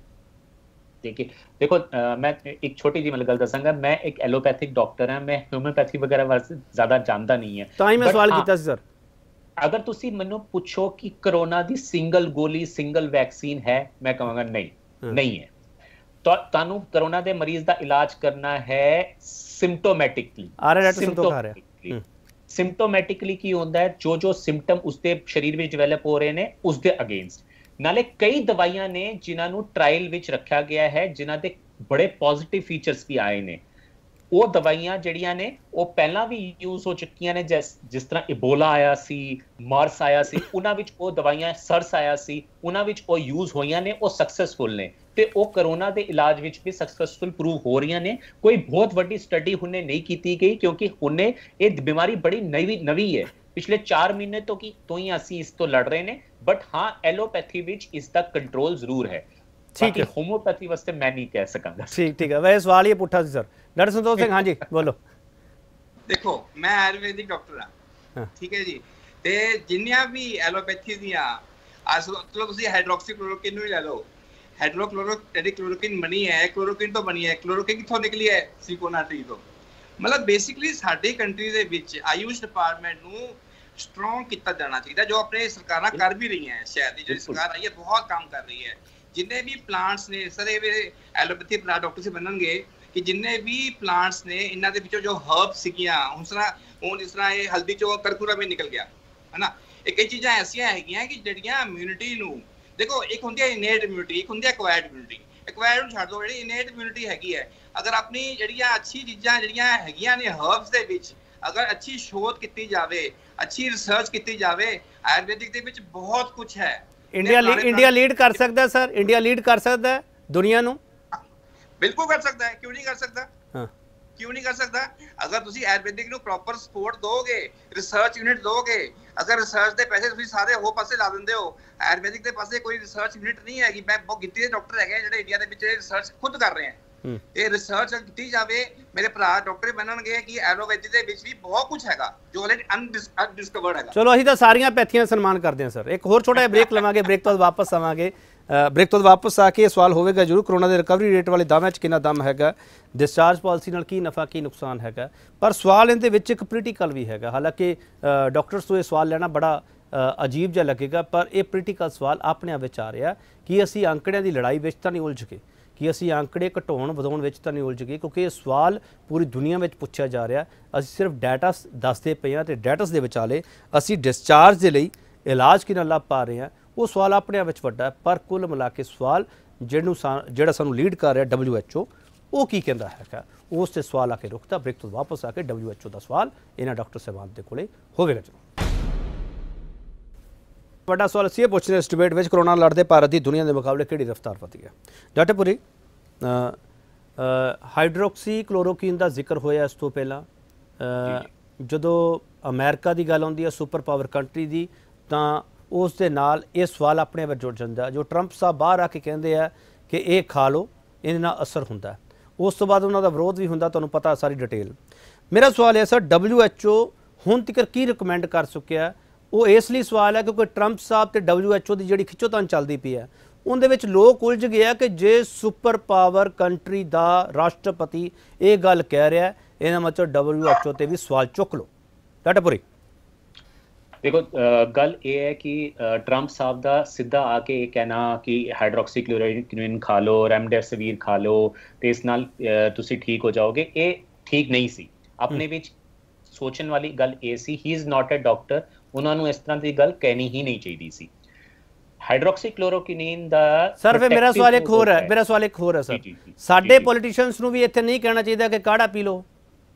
देखिए देखो मैं एक छोटी जी मतलब गल दसांगा, मैं एक एलोपैथिक डॉक्टर हां, मैं होम्योपैथी वगैरह वास्ते ज्यादा जानदा नहीं है। ਤਾਂ ਹੀ ਮੈਂ ਸਵਾਲ ਕੀਤਾ ਸੀ ਸਰ। अगर तुसी ਮੈਨੂੰ ਪੁੱਛੋ ਕਿ ਕਰੋਨਾ ਦੀ ਸਿੰਗਲ ਗੋਲੀ, ਸਿੰਗਲ ਵੈਕਸੀਨ ਹੈ, ਮੈਂ ਕਹਾਂਗਾ ਨਹੀਂ ਨਹੀਂ ਹੈ। ਤਾਂ ਤੁਹਾਨੂੰ ਕਰੋਨਾ ਦੇ ਮਰੀਜ਼ ਦਾ ਇਲਾਜ ਕਰਨਾ ਹੈ ਸਿੰਪਟੋਮੈਟਿਕਲੀ। ਆ ਰਿਹਾ ਡਾਕਟਰ ਸੰਤੋਖ ਆ ਰਿਹਾ। ਸਿੰਪਟੋਮੈਟਿਕਲੀ ਕੀ ਹੁੰਦਾ ਹੈ, ਜੋ ਜੋ ਸਿੰਪਟਮ ਉਸਦੇ ਸਰੀਰ ਵਿੱਚ ਡਿਵੈਲਪ ਹੋ ਰਹੇ ਨੇ ਉਸਦੇ ਅਗੇਂਸਟ। ਨਾਲੇ ਕਈ ਦਵਾਈਆਂ ਨੇ ਜਿਨ੍ਹਾਂ ਨੂੰ ਟ੍ਰਾਇਲ ਵਿੱਚ ਰੱਖਿਆ ਗਿਆ ਹੈ, ਜਿਨ੍ਹਾਂ ਦੇ ਬੜੇ ਪੋਜ਼ਿਟਿਵ ਫੀਚਰਸ ਵੀ ਆਏ ਨੇ। ਉਹ ਦਵਾਈਆਂ ਜਿਹੜੀਆਂ ਨੇ ਉਹ ਪਹਿਲਾਂ ਵੀ ਯੂਜ਼ ਹੋ ਚੁੱਕੀਆਂ ਨੇ, ਜਿਸ ਜਿਸ ਤਰ੍ਹਾਂ ਇਬੋਲਾ ਆਇਆ ਸੀ, ਮਾਰਸ ਆਇਆ ਸੀ, ਉਹਨਾਂ ਵਿੱਚ ਉਹ ਦਵਾਈਆਂ, ਸਰਸ ਆਇਆ ਸੀ, ਉਹਨਾਂ ਵਿੱਚ ਉਹ ਯੂਜ਼ ਹੋਈਆਂ ਨੇ, ਉਹ ਸਕਸੈਸਫੁਲ ਨੇ ਤੇ ਉਹ ਕਰੋਨਾ ਦੇ ਇਲਾਜ ਵਿੱਚ ਵੀ ਸਕਸੈਸਫੁਲ ਪ੍ਰੂਵ ਹੋ ਰਹੀਆਂ ਨੇ। ਕੋਈ ਬਹੁਤ ਵੱਡੀ ਸਟੱਡੀ ਹੁਣੇ ਨਹੀਂ ਕੀਤੀ ਗਈ ਕਿਉਂਕਿ ਹੁਣੇ ਇਹ ਬਿਮਾਰੀ ਬੜੀ ਨਵੀਂ ਨਵੀਂ ਹੈ, ਪਿਛਲੇ ਚਾਰ ਮਹੀਨੇ ਤੋਂ ਕੀ ਤੋਂ ਹੀ ਅਸੀਂ ਇਸ ਤੋਂ ਲੜ ਰਹੇ ਨੇ। ਬਟ ਹਾਂ, ਐਲੋਪੈਥੀ ਵਿੱਚ ਇਸ ਦਾ ਕੰਟਰੋਲ ਜ਼ਰੂਰ ਹੈ, ਠੀਕ ਹੈ। ਹੋਮੋਪੈਥੀ ਵਾਸਤੇ ਮੈਂ ਨਹੀਂ ਕਹਿ ਸਕਾਂਗਾ। ਠੀਕ ਠੀਕ ਹੈ, ਵੈਸੇ ਸਵਾਲ ਇਹ ਪੁੱਠਾ ਸੀ ਸਰ। ਡਾਕਟਰ ਸੰਤੋਖ ਸਿੰਘ, ਹਾਂਜੀ ਬੋਲੋ। ਦੇਖੋ, ਮੈਂ ਆਯੁਰਵੈਦਿਕ ਡਾਕਟਰ ਹਾਂ, ਠੀਕ ਹੈ ਜੀ, ਤੇ ਜਿੰਨੀਆਂ ਵੀ ਐਲੋਪੈਥੀ ਦੀਆਂ, ਚਲੋ ਤੁਸੀਂ ਹਾਈਡਰੋਕਸੀਕਲੋਰੋਕਿਨ ਨੂੰ ਹੀ ਲੈ ਲਓ। ਹਾਈਡਰੋਕਲੋਰੋ ਜਿਹੜੀ ਕਲੋਰੋਕਿਨ ਬਣੀ ਹੈ, ਕਲੋਰੋਕਿਨ ਤੋਂ ਬਣੀ ਹੈ। ਕਲੋਰੋਕਿਨ ਕਿੱਥੋਂ ਨਿਕਲੀ ਹੈ? ਸਿਕੋਨਾ ਟਰੀ ਤੋਂ। ਮਤਲਬ ਬੇਸਿਕਲੀ ਸਾਡੀ ਕੰਟਰੀ ਦੇ ਵਿੱਚ ਆਯੂਸ਼ ਡਿਪਾਰਟਮੈਂਟ ਨੂੰ ਸਟਰੋਂਗ ਕੀਤਾ ਜਾਣਾ ਚਾਹੀਦਾ, ਜੋ ਆਪਣੇ ਸਰਕਾਰਾਂ ਕਰ ਵੀ ਰਹੀਆਂ। ਸ਼ਹਿਰ ਦੀ ਜਿਹੜੀ ਸਰਕਾਰ ਆਈ ਹੈ ਬਹੁਤ ਕੰਮ ਕਰ ਰਹੀ ਹੈ। ਜਿੰਨੇ ਵੀ ਪਲਾਂਟਸ ਨੇ ਸਰ, ਇਹ ਐਲੋਪੈਥੀ ਪਲਾਂਟ ਡਾਕਟਰ ਸੇ ਬਣਨਗੇ ਕਿ ਜਿੰਨੇ ਵੀ ਪਲਾਂਟਸ ਨੇ ਇਹਨਾਂ ਦੇ ਵਿੱਚੋਂ ਜੋ ਹਰਬ ਸੀਗੀਆਂ, ਹੁਣ ਤਰ੍ਹਾਂ ਹੁਣ ਜਿਸ ਤਰ੍ਹਾਂ ਇਹ ਹਲਦੀ ਚੋਂ ਕਰਕੂਰਾ ਵੀ ਨਿਕਲ ਗਿਆ ਹੈ ਨਾ। ਇਹ ਕਈ ਚੀਜ਼ਾਂ ਐਸੀਆਂ ਹੈਗੀਆਂ ਕਿ ਜਿਹੜੀਆਂ ਇਮਿਊਨਿਟੀ ਨੂੰ, ਦੇਖੋ ਇੱਕ ਹੁੰਦੀ ਹੈ ਇਨੇਟ ਇਮਿਊਨਿਟੀ, ਇੱਕ ਹੁੰਦੀ ਹੈ ਐਕਵਾਇਰਡ ਇਮਿਊਨਿਟੀ। ਐਕਵਾਇਰਡ ਨੂੰ ਛੱਡ ਦਿਓ, ਜਿਹੜੀ ਇਨੇਟ ਇਮਿਊਨਿਟੀ ਹੈਗੀ ਹੈ, ਅਗਰ ਆਪਣੀ ਜਿਹੜੀਆਂ ਅੱਛੀ ਚੀਜ਼ਾਂ ਜਿਹੜੀਆਂ ਹੈਗੀਆਂ ਨੇ ਹਰਬਸ ਦੇ ਵਿੱਚ, ਅਗਰ ਅੱਛੀ ਸ਼ੋਧ ਕੀਤੀ ਜਾਵੇ, ਅੱਛੀ ਰਿਸਰਚ ਕੀਤੀ ਜਾਵੇ, ਆਯੁਰਵੈਦਿਕ ਦੇ ਵਿੱਚ ਬਹੁਤ ਕੁਝ ਹੈ। ਇੰਡੀਆ ਇੰਡੀਆ ਲੀਡ ਕਰ ਸਕਦਾ ਸਰ, ਇੰਡੀਆ ਲੀਡ ਕਰ ਸਕਦਾ ਹੈ ਦੁਨੀਆ ਨੂੰ? ਬਿਲਕੁਲ ਕਰ ਸਕਦਾ ਹੈ, ਕਿਉਂ ਨਹੀਂ ਕਰ ਸਕਦਾ? ਹਾਂ, ਕਿਉਂ ਨਹੀਂ ਕਰ ਸਕਦਾ? ਅਗਰ ਤੁਸੀਂ ਆਯੁਰਵੈਦਿਕ ਨੂੰ ਪ੍ਰੋਪਰ ਸਪੋਰਟ ਦੋਗੇ, ਰਿਸਰਚ ਯੂਨਿਟ ਦੋਗੇ, ਅਗਰ ਰਿਸਰਚ ਦੇ ਪੈਸੇ ਤੁਸੀਂ ਸਾਰੇ ਉਹ ਪਾਸੇ ਲਾ ਦਿੰਦੇ ਹੋ, ਆਯੁਰਵੈਦਿਕ ਦੇ ਪਾਸੇ ਕੋਈ ਰਿਸਰਚ ਯੂਨਿਟ ਨਹੀਂ ਹੈਗੀ। ਮੈਂ ਬਹੁਤ ਗਿਣਤੀ ਦੇ ਡਾਕਟਰ ਹੈਗੇ ਜਿਹੜੇ ਇੰਡੀਆ ਦੇ ਵਿੱਚ ਰਿਸਰਚ ਖੁਦ ਕਰ ਰਹੇ ਹਨ। ਇਹ ਰਿਸਰਚ ਕੀਤੀ ਜਾਵੇ, ਮੇਰੇ ਭਰਾ ਡਾਕਟਰ ਬਣਨਗੇ ਕਿ ਐਲੋਪੈਥੀ ਦੇ ਵਿੱਚ ਵੀ ਬਹੁਤ ਕੁਝ ਹੈਗਾ ਜੋ ਆਲਰੇਡੀ ਅਨਡਿਸਕਵਰਡ ਹੈਗਾ। ਚਲੋ, ਅਸੀਂ ਤਾਂ ਸਾਰੀਆਂ ਪੈਥੀਆਂ ਸਨਮਾਨ ਕਰਦੇ ਹਾਂ ਸਰ। ਇੱਕ ਹੋਰ ਛੋਟਾ ਜਿਹਾ ਬ੍ਰੇਕ ਲਵਾਂਗੇ, ਬ੍ਰੇਕ ਤੋਂ ਵਾਪਸ ਆਵਾਂਗੇ। ਬ੍ਰੇਕ ਤੋਂ ਵਾਪਸ ਆ ਕੇ ਇਹ ਸਵਾਲ ਹੋਵੇਗਾ ਜ਼ਰੂਰ, ਕਰੋਨਾ ਦੇ ਰਿਕਵਰੀ ਰੇਟ ਵਾਲੇ ਦਾਅਵਿਆਂ 'ਚ ਕਿੰਨਾ ਦਮ ਹੈਗਾ, ਡਿਸਚਾਰਜ ਪਾਲਿਸੀ ਨਾਲ ਕੀ ਨਫਾ ਕੀ ਨੁਕਸਾਨ ਹੈਗਾ। ਪਰ ਸਵਾਲ ਇਹਦੇ ਵਿੱਚ ਇੱਕ ਪੋਲੀਟੀਕਲ ਵੀ ਹੈਗਾ। ਹਾਲਾਂਕਿ ਡਾਕਟਰਸ ਤੋਂ ਇਹ ਸਵਾਲ ਲੈਣਾ ਬੜਾ ਅਜੀਬ ਜਿਹਾ ਲੱਗੇਗਾ, ਪਰ ਇਹ ਪੋਲੀਟੀਕਲ ਸਵਾਲ ਆਪਣੇ ਆਪ ਵਿੱਚ ਆ ਰਿਹਾ ਕਿ ਅਸੀਂ ਅੰਕੜਿਆਂ ਦੀ ਲੜਾਈ ਵਿੱਚ ਤਾਂ ਨਹੀਂ ਉਲਝ ਗਏ, ਕਿ ਅਸੀਂ ਅੰਕੜੇ ਘਟਾਉਣ ਵਧਾਉਣ ਵਿੱਚ ਤਾਂ ਨਹੀਂ ਉਲਝ ਗਏ, ਕਿਉਂਕਿ ਇਹ ਸਵਾਲ ਪੂਰੀ ਦੁਨੀਆ ਵਿੱਚ ਪੁੱਛਿਆ ਜਾ ਰਿਹਾ। ਅਸੀਂ ਸਿਰਫ ਡਾਟਾ ਦੱਸਦੇ ਪਏ ਹਾਂ, ਅਤੇ ਡਾਟਾਸ ਦੇ ਵਿਚਾਲੇ ਅਸੀਂ ਡਿਸਚਾਰਜ ਦੇ ਲਈ ਇਲਾਜ ਕਿੰਨਾ ਲੱਭ ਪਾ ਰਹੇ ਹਾਂ, ਉਹ ਸਵਾਲ ਆਪਣੇ ਆਪ ਵਿੱਚ ਵੱਡਾ ਹੈ। ਪਰ ਕੁੱਲ ਮਿਲਾ ਕੇ ਸਵਾਲ ਜਿਹਨੂੰ ਜਿਹੜਾ ਸਾਨੂੰ ਲੀਡ ਕਰ ਰਿਹਾ ਡਬਲਿਊ ਐਚ ਓ, ਉਹ ਕੀ ਕਹਿੰਦਾ ਹੈਗਾ, ਉਸ 'ਤੇ ਸਵਾਲ ਆ ਕੇ ਰੁਕਦਾ। ਬ੍ਰੇਕ ਤੋਂ ਵਾਪਸ ਆ ਕੇ ਡਬਲਿਊ ਐਚ ਓ ਦਾ ਸਵਾਲ ਇਹਨਾਂ ਡਾਕਟਰ ਸਾਹਿਬਾਨ ਦੇ ਕੋਲੇ ਹੋਵੇਗਾ ਜ਼ਰੂਰ। ਵੱਡਾ ਸਵਾਲ ਅਸੀਂ ਇਹ ਪੁੱਛ ਰਹੇ ਇਸ ਡਿਬੇਟ ਵਿੱਚ, ਕਰੋਨਾ ਲੜਦੇ ਭਾਰਤ ਦੀ ਦੁਨੀਆ ਦੇ ਮੁਕਾਬਲੇ ਕਿਹੜੀ ਰਫ਼ਤਾਰ ਵਧੀ ਹੈ। ਡਾਕਟਰ ਪੁਰੀ, ਹਾਈਡਰੋਕਸੀ ਕਲੋਰੋਕਿਨ ਦਾ ਜ਼ਿਕਰ ਹੋਇਆ ਇਸ ਤੋਂ ਪਹਿਲਾਂ। ਜਦੋਂ ਅਮਰੀਕਾ ਦੀ ਗੱਲ ਆਉਂਦੀ ਹੈ, ਸੁਪਰ ਪਾਵਰ ਕੰਟਰੀ ਦੀ, ਤਾਂ ਉਸ ਦੇ ਨਾਲ ਇਹ ਸਵਾਲ ਆਪਣੇ ਆਪ ਜੁੜ ਜਾਂਦਾ। ਜੋ ਟਰੰਪ ਸਾਹਿਬ ਬਾਹਰ ਆ ਕੇ ਕਹਿੰਦੇ ਆ ਕਿ ਇਹ ਖਾ ਲਓ, ਇਹਦੇ ਨਾਲ ਅਸਰ ਹੁੰਦਾ, ਉਸ ਤੋਂ ਬਾਅਦ ਉਹਨਾਂ ਦਾ ਵਿਰੋਧ ਵੀ ਹੁੰਦਾ, ਤੁਹਾਨੂੰ ਪਤਾ ਸਾਰੀ ਡਿਟੇਲ। ਮੇਰਾ ਸਵਾਲ ਹੈ ਸਰ, ਡਬਲਿਊ ਐਚ ਓ ਹੁਣ ਤੱਕ ਕੀ ਰਿਕਮੈਂਡ ਕਰ ਚੁੱਕਿਆ? ਉਹ ਇਸ ਲਈ ਸਵਾਲ ਹੈ ਕਿਉਂਕਿ ਟਰੰਪ ਸਾਹਿਬ ਤੇ ਡਬਲਿਊ ਐਚ ਓ ਦੀ ਜਿਹੜੀ ਖਿੱਚੋਤਾਣ ਚੱਲਦੀ ਪਈ ਹੈ, ਉਹਦੇ ਵਿੱਚ ਲੋਕ ਉਲਝ ਗਿਆ ਕਿ ਜੇ ਸੁਪਰ ਪਾਵਰ ਕੰਟਰੀ ਦਾ ਰਾਸ਼ਟਰਪਤੀ ਇਹ ਗੱਲ ਕਹਿ ਰਿਹਾ, ਇਹਦਾ ਮਤਲਬ ਡਬਲਿਊ ਐਚ ਓ ਤੇ ਵੀ ਸਵਾਲ ਚੁੱਕ ਲਓ। ਡਾਕਟਰ ਪੁਰੀ, ਦੇਖੋ, ਗੱਲ ਇਹ ਹੈ ਕਿ ਟਰੰਪ ਸਾਹਿਬ ਦਾ ਸਿੱਧਾ ਆ ਕੇ ਇਹ ਕਹਿਣਾ ਕਿ ਹਾਈਡਰੋਕਸੀਕਲੋਰੋਕਿਨ ਖਾ ਲਓ, ਰੈਮਡੇਸਿਵੀਰ ਖਾ ਲਓ ਤੇ ਇਸ ਨਾਲ ਤੁਸੀਂ ਠੀਕ ਹੋ ਜਾਓਗੇ, ਇਹ ਠੀਕ ਨਹੀਂ ਸੀ। ਆਪਣੇ ਵਿੱਚ ਸੋਚਣ ਵਾਲੀ ਗੱਲ ਇਹ ਸੀ, ਹੀ ਇਜ਼ ਨਾਟ ਅ ਡਾਕਟਰ, ਉਹਨਾਂ ਨੂੰ ਇਸ ਤਰ੍ਹਾਂ ਦੀ ਗੱਲ ਕਹਿਣੀ ਹੀ ਨਹੀਂ ਚਾਹੀਦੀ ਸੀ। ਹਾਈਡਰੋਕਸੀਕਲੋਰੋਕਿਨ ਦਾ ਸਰ, ਫਿਰ ਮੇਰਾ ਸਵਾਲ ਇੱਕ ਹੋਰ ਹੈ ਮੇਰਾ ਸਵਾਲ ਇੱਕ ਹੋਰ ਹੈ ਸਰ, ਸਾਡੇ ਪੋਲੀਟੀਸ਼ੀਅਨਸ ਨੂੰ ਵੀ ਇੱਥੇ ਨਹੀਂ ਕਹਿਣਾ ਚਾਹੀਦਾ ਕਿ ਕਾੜਾ ਪੀ ਲਓ?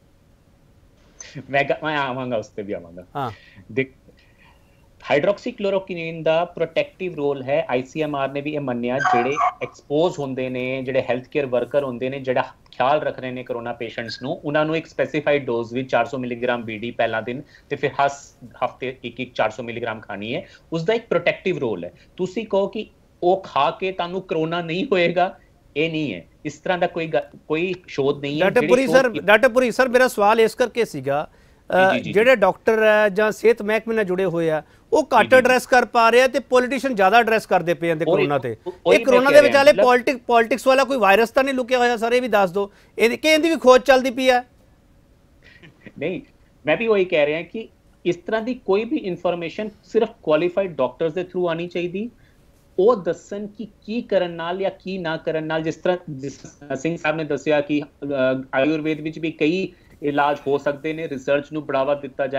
ਮੈਂ ਮੈਂ ਆਵਾਂਗਾ, ਉਸ ਤੇ ਵੀ ਆਵਾਂਗਾ। ਹਾਂ, ਦੇਖ, ਹਾਈਡਰੋਕਸੀਕਲੋਰੋਕਿਨ ਦਾ ਪ੍ਰੋਟੈਕਟਿਵ ਰੋਲ ਹੈ। ਆਈਸੀਐਮਆਰ ਨੇ ਵੀ ਇਹ ਮੰਨਿਆ, ਜਿਹੜੇ ਐਕਸਪੋਜ਼ ਹੁੰਦੇ ਨੇ, ਜਿਹੜੇ ਹੈਲਥ ਕੇਅਰ ਵਰਕਰ ਹੁੰਦੇ ਨੇ, ਜਿਹੜਾ ਖਿਆਲ ਰੱਖ ਰਹੇ ਨੇ ਕਰੋਨਾ ਪੇਸ਼ੈਂਟਸ ਨੂੰ, ਉਹਨਾਂ ਨੂੰ ਇੱਕ ਸਪੈਸੀਫਾਈਡ ਡੋਜ਼ ਵਿੱਚ ਚਾਰ ਸੌ ਮਿਲੀਗ੍ਰਾਮ ਬੀਡੀ ਪਹਿਲਾ ਦਿਨ ਤੇ ਫਿਰ ਹਰ ਹਫਤੇ ਇੱਕ ਇੱਕ ਚਾਰ ਸੌ ਮਿਲੀਗ੍ਰਾਮ ਖਾਣੀ ਹੈ। ਉਸਦਾ ਇੱਕ ਪ੍ਰੋਟੈਕਟਿਵ ਰੋਲ ਹੈ। ਤੁਸੀਂ ਕਹੋ ਕਿ ਉਹ ਖਾ ਕੇ ਤੁਹਾਨੂੰ ਕਰੋਨਾ ਨਹੀਂ ਹੋਏਗਾ, ਇਹ ਨਹੀਂ ਹੈ। ਇਸ ਤਰ੍ਹਾਂ ਦਾ ਕੋਈ ਕੋਈ ਸ਼ੋਧ ਨਹੀਂ ਹੈ। Doctor Puri sir doctor Puri sir ਮੇਰਾ ਸਵਾਲ ਇਸ ਕਰਕੇ ਸੀਗਾ, ਜਿਹੜੇ ਡਾਕਟਰ ਹੈ ਜਾਂ ਸਿਹਤ ਮਹਿਕਮੇ ਨਾਲ ਜੁੜੇ ਹੋਏ ਆ, ਉਹ ਘੱਟ ਐਡਰੈਸ ਕਰ ਪਾ ਰਹੇ ਆ ਤੇ ਪੋਲੀਟੀਸ਼ੀਅਨ ਜ਼ਿਆਦਾ ਐਡਰੈਸ ਕਰਦੇ ਪਏ ਜਾਂਦੇ ਕਰੋਨਾ ਤੇ। ਇਹ ਕਰੋਨਾ ਦੇ ਵਿਚਾਲੇ ਪੋਲਿਟਿਕ ਪੋਲਿਟਿਕਸ ਵਾਲਾ ਕੋਈ ਵਾਇਰਸ ਤਾਂ ਨਹੀਂ ਲੁਕਿਆ ਹੋਇਆ ਸਰ? ਇਹ ਵੀ ਦੱਸ ਦਿਓ, ਇਹ ਕਿ ਇਹਦੀ ਵੀ ਖੋਜ ਚੱਲਦੀ ਪਈ ਆ? ਨਹੀਂ, ਮੈਂ ਵੀ ਉਹੀ ਕਹਿ ਰਿਹਾ ਕਿ ਇਸ ਤਰ੍ਹਾਂ ਦੀ ਕੋਈ ਵੀ ਇਨਫੋਰਮੇਸ਼ਨ ਸਿਰਫ ਕੁਆਲੀਫਾਈਡ ਡਾਕਟਰਸ ਦੇ ਥਰੂ ਆਣੀ ਚਾਹੀਦੀ। ਉਹ ਦੱਸਣ ਕਿ ਕੀ ਕਰਨ ਨਾਲ ਜਾਂ ਕੀ ਨਾ ਕਰਨ ਨਾਲ। ਜਿਸ ਤਰ੍ਹਾਂ ਸਿੰਘ ਸਾਹਿਬ ਨੇ ਦੱਸਿਆ ਕਿ ਆਯੁਰਵੇਦ ਵਿੱਚ ਵੀ ਕਈ ਇਲਾਜ ਹੋ ਸਕਦੇ ਨੇ, ਰਿਸਰਚ ਨੂੰ ਬੜਾਵਾ ਦਿੱਤਾ ਜਾਏ,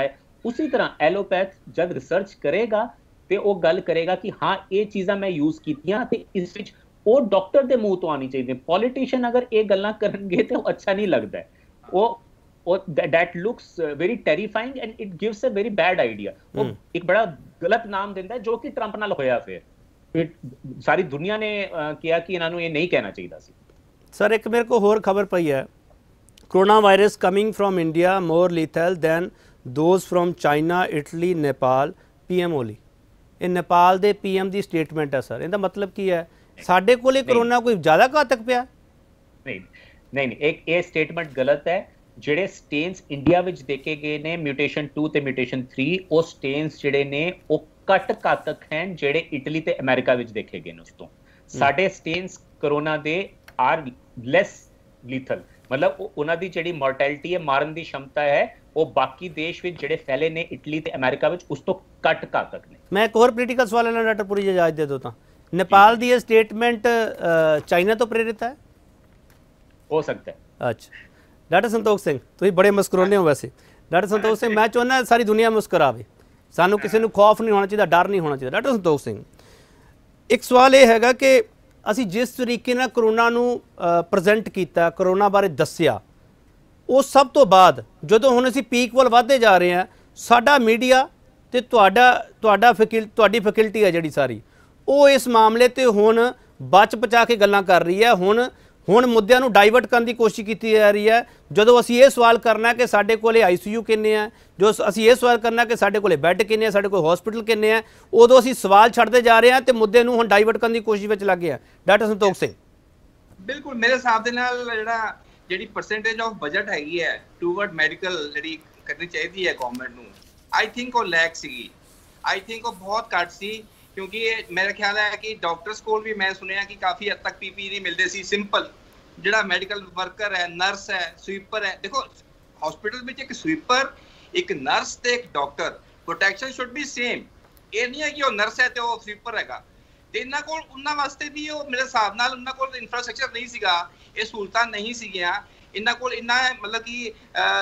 ਉਸੇ ਤਰ੍ਹਾਂ ਐਲੋਪੈਥ ਜਦ ਰਿਸਰਚ ਕਰੇਗਾ ਤੇ ਉਹ ਗੱਲ ਕਰੇਗਾ ਕਿ ਹਾਂ ਇਹ ਚੀਜ਼ਾਂ ਮੈਂ ਯੂਜ਼ ਕੀਤੀਆਂ ਤੇ ਇਸ ਵਿੱਚ ਉਹ ਡਾਕਟਰ ਦੇ ਮੂੰਹ ਤੋਂ ਆਣੀ ਚਾਹੀਦੀ। ਪੋਲੀਟੀਸ਼ੀਅਨ ਅਗਰ ਇਹ ਗੱਲਾਂ ਕਰਨਗੇ ਤੇ ਉਹ ਅੱਛਾ ਨਹੀਂ ਲੱਗਦਾ। ਉਹ ਉਹ that looks very terrifying and it gives a very bad idea। ਉਹ ਇੱਕ ਬੜਾ ਗਲਤ ਨਾਮ ਦਿੰਦਾ ਜੋ ਕਿ ਟਰੰਪ ਨਾਲ ਹੋਇਆ। ਫਿਰ ਸਾਰੀ ਦੁਨੀਆ ਨੇ ਕਿਹਾ ਕਿ ਇਹਨਾਂ ਨੂੰ ਇਹ ਨਹੀਂ ਕਹਿਣਾ ਚਾਹੀਦਾ ਸੀ। ਸਰ ਇੱਕ ਮੇਰੇ ਕੋ ਹੋਰ ਖਬਰ ਪਈ ਹੈ, corona virus coming from India more lethal than those from China, Italy, Nepal, PM Oli. ਇਹ ਨੇਪਾਲ ਦੇ ਪੀਐਮ ਦੀ ਸਟੇਟਮੈਂਟ ਹੈ ਸਰ, ਇਹਦਾ ਮਤਲਬ ਕੀ ਹੈ? ਸਾਡੇ ਕੋਲੇ ਕਰੋਨਾ ਕੋਈ ਜ਼ਿਆਦਾ ਘਾਤਕ ਪਿਆ? ਨਹੀਂ ਨਹੀਂ ਨਹੀਂ, ਇੱਕ ਇਹ ਸਟੇਟਮੈਂਟ ਗਲਤ ਹੈ। ਜਿਹੜੇ ਸਟੇਨਸ ਇੰਡੀਆ ਵਿੱਚ ਦੇਖੇ ਗਏ ਨੇ ਮਿਊਟੇਸ਼ਨ ਟੂ ਤੇ ਮਿਊਟੇਸ਼ਨ ਥ੍ਰੀ, ਉਹ ਸਟੇਨਸ ਜਿਹੜੇ ਨੇ ਉਹ ਘੱਟ ਘਾਤਕ ਹਨ ਜਿਹੜੇ ਇਟਲੀ ਤੇ ਅਮਰੀਕਾ ਵਿੱਚ ਦੇਖੇ ਗਏ ਨੇ ਉਸ ਤੋਂ। ਸਾਡੇ ਸਟੇਨਸ ਕਰੋਨਾ ਦੇ ਆਰ ਲੈਸ ਲੀਥਲ, ਮਤਲਬ ਉਹਨਾਂ ਦੀ ਜਿਹੜੀ ਮੋਰਟੈਲਿਟੀ ਹੈ, ਮਾਰਨ ਦੀ ਸ਼ਮਤਾ ਹੈ, ਉਹ ਬਾਕੀ ਦੇਸ਼ ਵਿੱਚ ਜਿਹੜੇ ਫੈਲੇ ਨੇ ਇਟਲੀ ਤੇ ਅਮਰੀਕਾ ਵਿੱਚ ਉਸ ਤੋਂ ਘੱਟ ਘਾਤਕ ਨੇ। ਮੈਂ ਇੱਕ ਹੋਰ ਪੋਲੀਟੀਕਲ ਸਵਾਲ ਲੈਣਾ ਡਾਕਟਰ ਪੁਰੀ, ਇਜਾਜ਼ਤ ਦੇ ਦਿਓ ਤਾਂ। ਨੇਪਾਲ ਦੀ ਇਹ ਸਟੇਟਮੈਂਟ ਚਾਈਨਾ ਤੋਂ ਪ੍ਰੇਰਿਤ ਹੈ? ਹੋ ਸਕਦਾ ਹੈ। ਅੱਛਾ ਡਾਕਟਰ ਸੰਤੋਖ ਸਿੰਘ, ਤੁਸੀਂ ਬੜੇ ਮੁਸਕਰਾਉਂਦੇ ਹੋ ਵੈਸੇ। ਡਾਕਟਰ ਸੰਤੋਖ ਸਿੰਘ, ਮੈਂ ਚਾਹੁੰਦਾ ਸਾਰੀ ਦੁਨੀਆ ਮੁਸਕਰਾਵੇ, ਸਾਨੂੰ ਕਿਸੇ ਨੂੰ ਖੌਫ ਨਹੀਂ ਹੋਣਾ ਚਾਹੀਦਾ, ਡਰ ਨਹੀਂ ਹੋਣਾ ਚਾਹੀਦਾ। ਡਾਕਟਰ ਸੰਤੋਖ ਸਿੰਘ, ਇੱਕ ਸਵਾਲ ਇਹ ਹੈਗਾ ਕਿ ਅਸੀਂ ਜਿਸ ਤਰੀਕੇ ਨਾਲ ਕਰੋਨਾ ਨੂੰ ਪ੍ਰੈਜ਼ੈਂਟ ਕੀਤਾ, ਕਰੋਨਾ ਬਾਰੇ ਦੱਸਿਆ, ਉਹ ਸਭ ਤੋਂ ਬਾਅਦ ਜਦੋਂ ਹੁਣ ਅਸੀਂ ਪੀਕ ਵੱਲ ਵੱਧਦੇ ਜਾ ਰਹੇ ਹਾਂ, ਸਾਡਾ ਮੀਡੀਆ ਤੇ ਤੁਹਾਡਾ ਤੁਹਾਡਾ ਫੈਕਲ ਤੁਹਾਡੀ ਫੈਕਲਟੀ ਹੈ ਜਿਹੜੀ ਸਾਰੀ, ਉਹ ਇਸ ਮਾਮਲੇ ਤੇ ਹੁਣ ਬਚ ਬਚਾ ਕੇ ਗੱਲਾਂ ਕਰ ਰਹੀ ਹੈ। ਹੁਣ ਹੁਣ ਮੁੱਦਿਆਂ ਨੂੰ ਡਾਈਵਰਟ ਕਰਨ ਦੀ ਕੋਸ਼ਿਸ਼ ਕੀਤੀ ਜਾ ਰਹੀ ਹੈ। ਜਦੋਂ ਅਸੀਂ ਇਹ ਸਵਾਲ ਕਰਨਾ ਕਿ ਸਾਡੇ ਕੋਲੇ ਆਈ ਸੀ ਯੂ ਕਿੰਨੇ ਆ, ਜੋ ਅਸੀਂ ਇਹ ਸਵਾਲ ਕਰਨਾ ਕਿ ਸਾਡੇ ਕੋਲੇ ਬੈੱਡ ਕਿੰਨੇ ਆ, ਸਾਡੇ ਕੋਲ ਹਸਪੀਟਲ ਕਿੰਨੇ ਆ, ਉਦੋਂ ਅਸੀਂ ਸਵਾਲ ਛੱਡਦੇ ਜਾ ਰਹੇ ਹਾਂ ਤੇ ਮੁੱਦੇ ਨੂੰ ਹੁਣ ਡਾਈਵਰਟ ਕਰਨ ਦੀ ਕੋਸ਼ਿਸ਼ ਵਿੱਚ ਲੱਗੇ ਆ। ਡਾਕਟਰ ਸੰਤੋਖ ਸਿੰਘ, ਬਿਲਕੁਲ ਮੇਰੇ ਹਿਸਾਬ ਦੇ ਨਾਲ ਜਿਹੜਾ ਜਿਹੜੀ ਪਰਸੈਂਟੇਜ ਆਫ ਬਜਟ ਹੈਗੀ ਹੈ ਟੂਵਰਡ ਮੈਡੀਕਲ ਜਿਹੜੀ ਕਰਨੀ ਚਾਹੀਦੀ ਹੈ ਗਵਰਨਮੈਂਟ ਨੂੰ, ਆਈ ਥਿੰਕ ਉਹ ਲੈਕ ਸੀਗੀ। ਆਈ ਥਿੰਕ ਉਹ ਬਹੁਤ ਘੱਟ ਸੀ, ਕਿਉਂਕਿ ਮੇਰਾ ਖਿਆਲ ਹੈ ਕਿ ਡਾਕਟਰਸ ਕੋਲ ਵੀ ਮੈਂ ਸੁਣਿਆ ਕਿ ਕਾਫੀ ਹੱਦ ਤੱਕ ਪੀਪੀ ਨਹੀਂ ਮਿਲਦੇ ਸੀ। ਸਿੰਪਲ ਜਿਹੜਾ ਮੈਡੀਕਲ ਵਰਕਰ ਹੈ, ਨਰਸ ਹੈ, ਸਵੀਪਰ ਹੈ, ਦੇਖੋ ਹਸਪੀਟਲ ਵਿੱਚ ਇੱਕ ਸਵੀਪਰ, ਇੱਕ ਨਰਸ ਤੇ ਇੱਕ doctor, protection should be same. ਇਹ ਨਹੀਂ ਹੈ ਕਿ ਉਹ ਨਰਸ ਹੈ ਤੇ ਉਹ ਸਵੀਪਰ ਹੈਗਾ। ਤੇ ਇਹਨਾਂ ਕੋਲ ਉਹਨਾਂ ਵਾਸਤੇ ਵੀ ਉਹ ਮੇਰੇ ਹਿਸਾਬ ਨਾਲ ਉਹਨਾਂ ਕੋਲ ਇਨਫਰਾਸਟ੍ਰਕਚਰ ਨਹੀਂ ਸੀਗਾ, ਇਹ ਸਹੂਲਤਾਂ ਨਹੀਂ ਸੀਗੀਆਂ ਇਹਨਾਂ ਕੋਲ, ਇੰਨਾ ਮਤਲਬ ਕਿ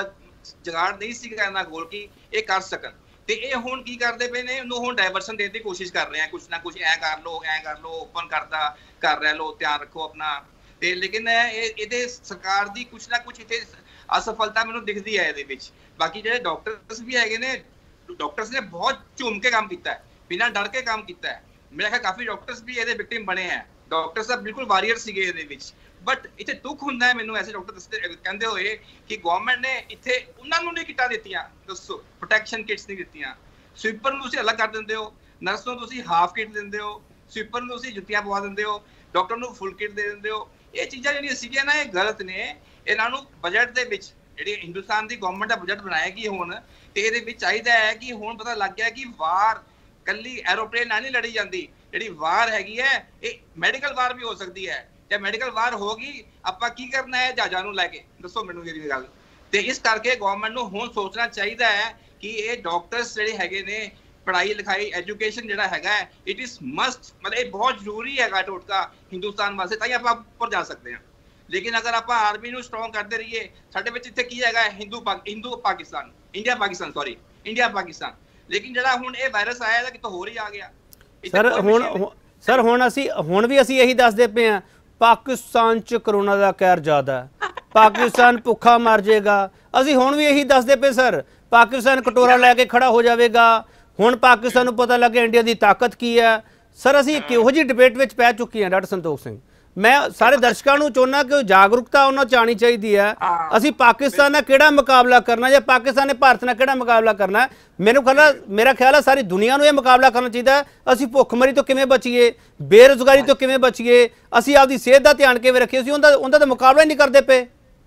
ਜਗਾੜ ਨਹੀਂ ਸੀਗਾ ਇਹਨਾਂ ਕੋਲ ਕਿ ਇਹ ਕਰ ਸਕਣ। ਤੇ ਇਹ ਹੁਣ ਕੀ ਕਰਦੇ ਪਏ ਨੇ, ਉਹਨੂੰ ਹੁਣ ਡਾਇਵਰਸ਼ਨ ਦੇਣ ਦੀ ਕੋਸ਼ਿਸ਼ ਕਰ ਰਹੇ ਆ, ਕੁਛ ਨਾ ਕੁਛ ਐ ਕਰ ਲੋ ਐ ਕਰ ਲੋ, ਓਪਨ ਕਰਦਾ ਕਰ ਰਿਹਾ ਲੋ, ਧਿਆਨ ਰੱਖੋ ਆਪਣਾ। ਤੇ ਲੇਕਿਨ ਇਹ ਇਹਦੇ ਸਰਕਾਰ ਦੀ ਕੁਛ ਨਾ ਕੁਛ ਇੱਥੇ ਅਸਫਲਤਾ ਮੈਨੂੰ ਦਿਖਦੀ ਹੈ ਇਹਦੇ ਵਿੱਚ। ਬਾਕੀ ਜਿਹੜੇ ਡਾਕਟਰਸ ਵੀ ਹੈਗੇ ਨੇ, ਡਾਕਟਰਸ ਨੇ ਬਹੁਤ ਝੂਮ ਕੇ ਕੰਮ ਕੀਤਾ ਹੈ, ਬਿਨਾਂ ਡਰ ਕੇ ਕੰਮ ਕੀਤਾ ਹੈ। ਮੇਰਾ ਖਿਆਲ ਕਾਫੀ ਡਾਕਟਰਸ ਵੀ ਇਹਦੇ ਵਿਕਟਿਮ ਬਣੇ ਹੈ। ਡਾਕਟਰਸ ਤਾਂ ਬਿਲਕੁਲ ਵਾਰੀਅਰ ਸੀਗੇ ਇਹਦੇ ਵਿੱਚ। ਬਟ ਇੱਥੇ ਦੁੱਖ ਹੁੰਦਾ ਹੈ ਮੈਨੂੰ ਐਸੇ ਡਾਕਟਰ ਦੱਸਦੇ ਕਹਿੰਦੇ ਹੋਏ ਕਿ ਗਵਰਨਮੈਂਟ ਨੇ ਇੱਥੇ ਉਹਨਾਂ ਨੂੰ ਨਹੀਂ ਕਿੱਟਾਂ ਦਿੱਤੀਆਂ, ਦੱਸੋ ਪ੍ਰੋਟੈਕਸ਼ਨ ਕਿਟਸ ਨਹੀਂ ਦਿੱਤੀਆਂ। ਸਵੀਪਰ ਨੂੰ ਤੁਸੀਂ ਅਲੱਗ ਕਰ ਦਿੰਦੇ ਹੋ, ਨਰਸ ਨੂੰ ਤੁਸੀਂ ਹਾਫ ਕਿਟ ਦਿੰਦੇ ਹੋ, ਸਵੀਪਰ ਨੂੰ ਤੁਸੀਂ ਜੁੱਤੀਆਂ ਪਵਾ ਦਿੰਦੇ ਹੋ, ਡਾਕਟਰ ਨੂੰ ਫੁੱਲ ਕਿਟ ਦੇ ਦਿੰਦੇ ਹੋ। ਇਹ ਚੀਜ਼ਾਂ ਜਿਹੜੀਆਂ ਸੀਗੀਆਂ ਨਾ ਇਹ ਗਲਤ ਨੇ। ਇਹਨਾਂ ਨੂੰ ਬਜਟ ਦੇ ਵਿੱਚ ਜਿਹੜੀ ਹਿੰਦੁਸਤਾਨ ਦੀ ਗਵਰਨਮੈਂਟ ਦਾ ਬਜਟ ਬਣਾਏਗੀ ਹੁਣ, ਤੇ ਇਹਦੇ ਵਿੱਚ ਚਾਹੀਦਾ ਹੈ ਕਿ ਹੁਣ ਪਤਾ ਲੱਗ ਗਿਆ ਕਿ ਵਾਰ ਕੱਲੀ ਐਰੋਪਲੇਨ ਨਾਲ ਨਹੀਂ ਲੜੀ ਜਾਂਦੀ। ਜਿਹੜੀ ਵਾਰ ਹੈਗੀ ਹੈ ਇਹ ਮੈਡੀਕਲ ਵਾਰ ਵੀ ਹੋ ਸਕਦੀ ਹੈ। ਜੇ ਮੈਡੀਕਲ ਵਾਰ ਹੋਗੀ ਆਪਾਂ ਕੀ ਕਰਨਾ ਹੈ ਜਹਾਜ਼ਾਂ ਨੂੰ ਲੈ ਕੇ, ਦੱਸੋ ਮੈਨੂੰ ਇਹ ਗੱਲ। ਤੇ ਇਸ ਕਰਕੇ ਗਵਰਨਮੈਂਟ ਨੂੰ ਹੁਣ ਸੋਚਣਾ ਚਾਹੀਦਾ ਹੈ ਕਿ ਇਹ ਡਾਕਟਰਸ ਜਿਹੜੇ ਹੈਗੇ ਨੇ, ਪੜ੍ਹਾਈ ਲਿਖਾਈ ਐਜੂਕੇਸ਼ਨ ਜਿਹੜਾ ਹੈਗਾ ਇਟ ਇਜ਼ ਮਸਟ, ਮਤਲਬ ਇਹ ਬਹੁਤ ਜ਼ਰੂਰੀ ਹੈਗਾ ਟੋਟਕਾ ਹਿੰਦੁਸਤਾਨ ਵਾਸਤੇ, ਤਾਂ ਹੀ ਆਪਾਂ ਉੱਪਰ ਜਾ ਸਕਦੇ ਹਾਂ। ਲੇਕਿਨ ਅਗਰ ਆਪਾਂ ਆਰਮੀ ਨੂੰ ਸਟਰੋਂਗ ਕਰਦੇ ਰਹੀਏ, ਸਾਡੇ ਵਿੱਚ ਇੱਥੇ ਕੀ ਹੈਗਾ Hindu Hindu Pakistan, India Pakistan, sorry India Pakistan. ਲੇਕਿਨ ਜਿਹੜਾ ਹੁਣ ਇਹ ਵਾਇਰਸ ਆਇਆ ਇਹਦਾ ਕਿਤੋਂ ਹੋਰ ਹੀ ਆ ਗਿਆ ਸਰ। ਹੁਣ ਸਰ ਹੁਣ ਅਸੀਂ ਹੁਣ ਵੀ ਅਸੀਂ ਇਹੀ ਦੱਸਦੇ ਪਏ ਹਾਂ, ਪਾਕਿਸਤਾਨ 'ਚ ਕਰੋਨਾ ਦਾ ਕਹਿਰ ਜ਼ਿਆਦਾ ਹੈ, ਪਾਕਿਸਤਾਨ ਭੁੱਖਾ ਮਰ ਜਾਏਗਾ। ਅਸੀਂ ਹੁਣ ਵੀ ਇਹੀ ਦੱਸਦੇ ਪਏ ਸਰ, ਪਾਕਿਸਤਾਨ ਕਟੋਰਾ ਲੈ ਕੇ ਖੜਾ ਹੋ ਜਾਵੇਗਾ। ਹੁਣ ਪਾਕਿਸਤਾਨ ਨੂੰ ਪਤਾ ਲੱਗੇ ਇੰਡੀਆ ਦੀ ਤਾਕਤ ਕੀ ਹੈ। ਸਰ ਅਸੀਂ ਕਿਹੋ ਜਿਹੀ ਡਿਬੇਟ ਵਿੱਚ ਪੈ ਚੁੱਕੇ ਹਾਂ ਡਾਕਟਰ ਸੰਤੋਖ ਸਿੰਘ। ਮੈਂ ਸਾਰੇ ਦਰਸ਼ਕਾਂ ਨੂੰ ਚਾਹੁੰਦਾ ਕਿ ਜਾਗਰੂਕਤਾ ਉਹਨਾਂ 'ਚ ਆਉਣੀ ਚਾਹੀਦੀ ਹੈ। ਅਸੀਂ ਪਾਕਿਸਤਾਨ ਨਾਲ ਕਿਹੜਾ ਮੁਕਾਬਲਾ ਕਰਨਾ ਜਾਂ ਪਾਕਿਸਤਾਨ ਨੇ ਭਾਰਤ ਨਾਲ ਕਿਹੜਾ ਮੁਕਾਬਲਾ ਕਰਨਾ? ਮੈਨੂੰ ਖਿਆਲ ਮੇਰਾ ਖਿਆਲ ਹੈ ਸਾਰੀ ਦੁਨੀਆ ਨੂੰ ਇਹ ਮੁਕਾਬਲਾ ਕਰਨਾ ਚਾਹੀਦਾ। ਅਸੀਂ ਭੁੱਖਮਰੀ ਤੋਂ ਕਿਵੇਂ ਬਚੀਏ, ਬੇਰੁਜ਼ਗਾਰੀ ਤੋਂ ਕਿਵੇਂ ਬਚੀਏ, ਅਸੀਂ ਆਪਦੀ ਸਿਹਤ ਦਾ ਧਿਆਨ ਕਿਵੇਂ ਰੱਖੀਏ। ਅਸੀਂ ਉਹਦਾ ਉਹਦਾ ਤਾਂ ਮੁਕਾਬਲਾ ਹੀ ਨਹੀਂ ਕਰਦੇ ਪਏ।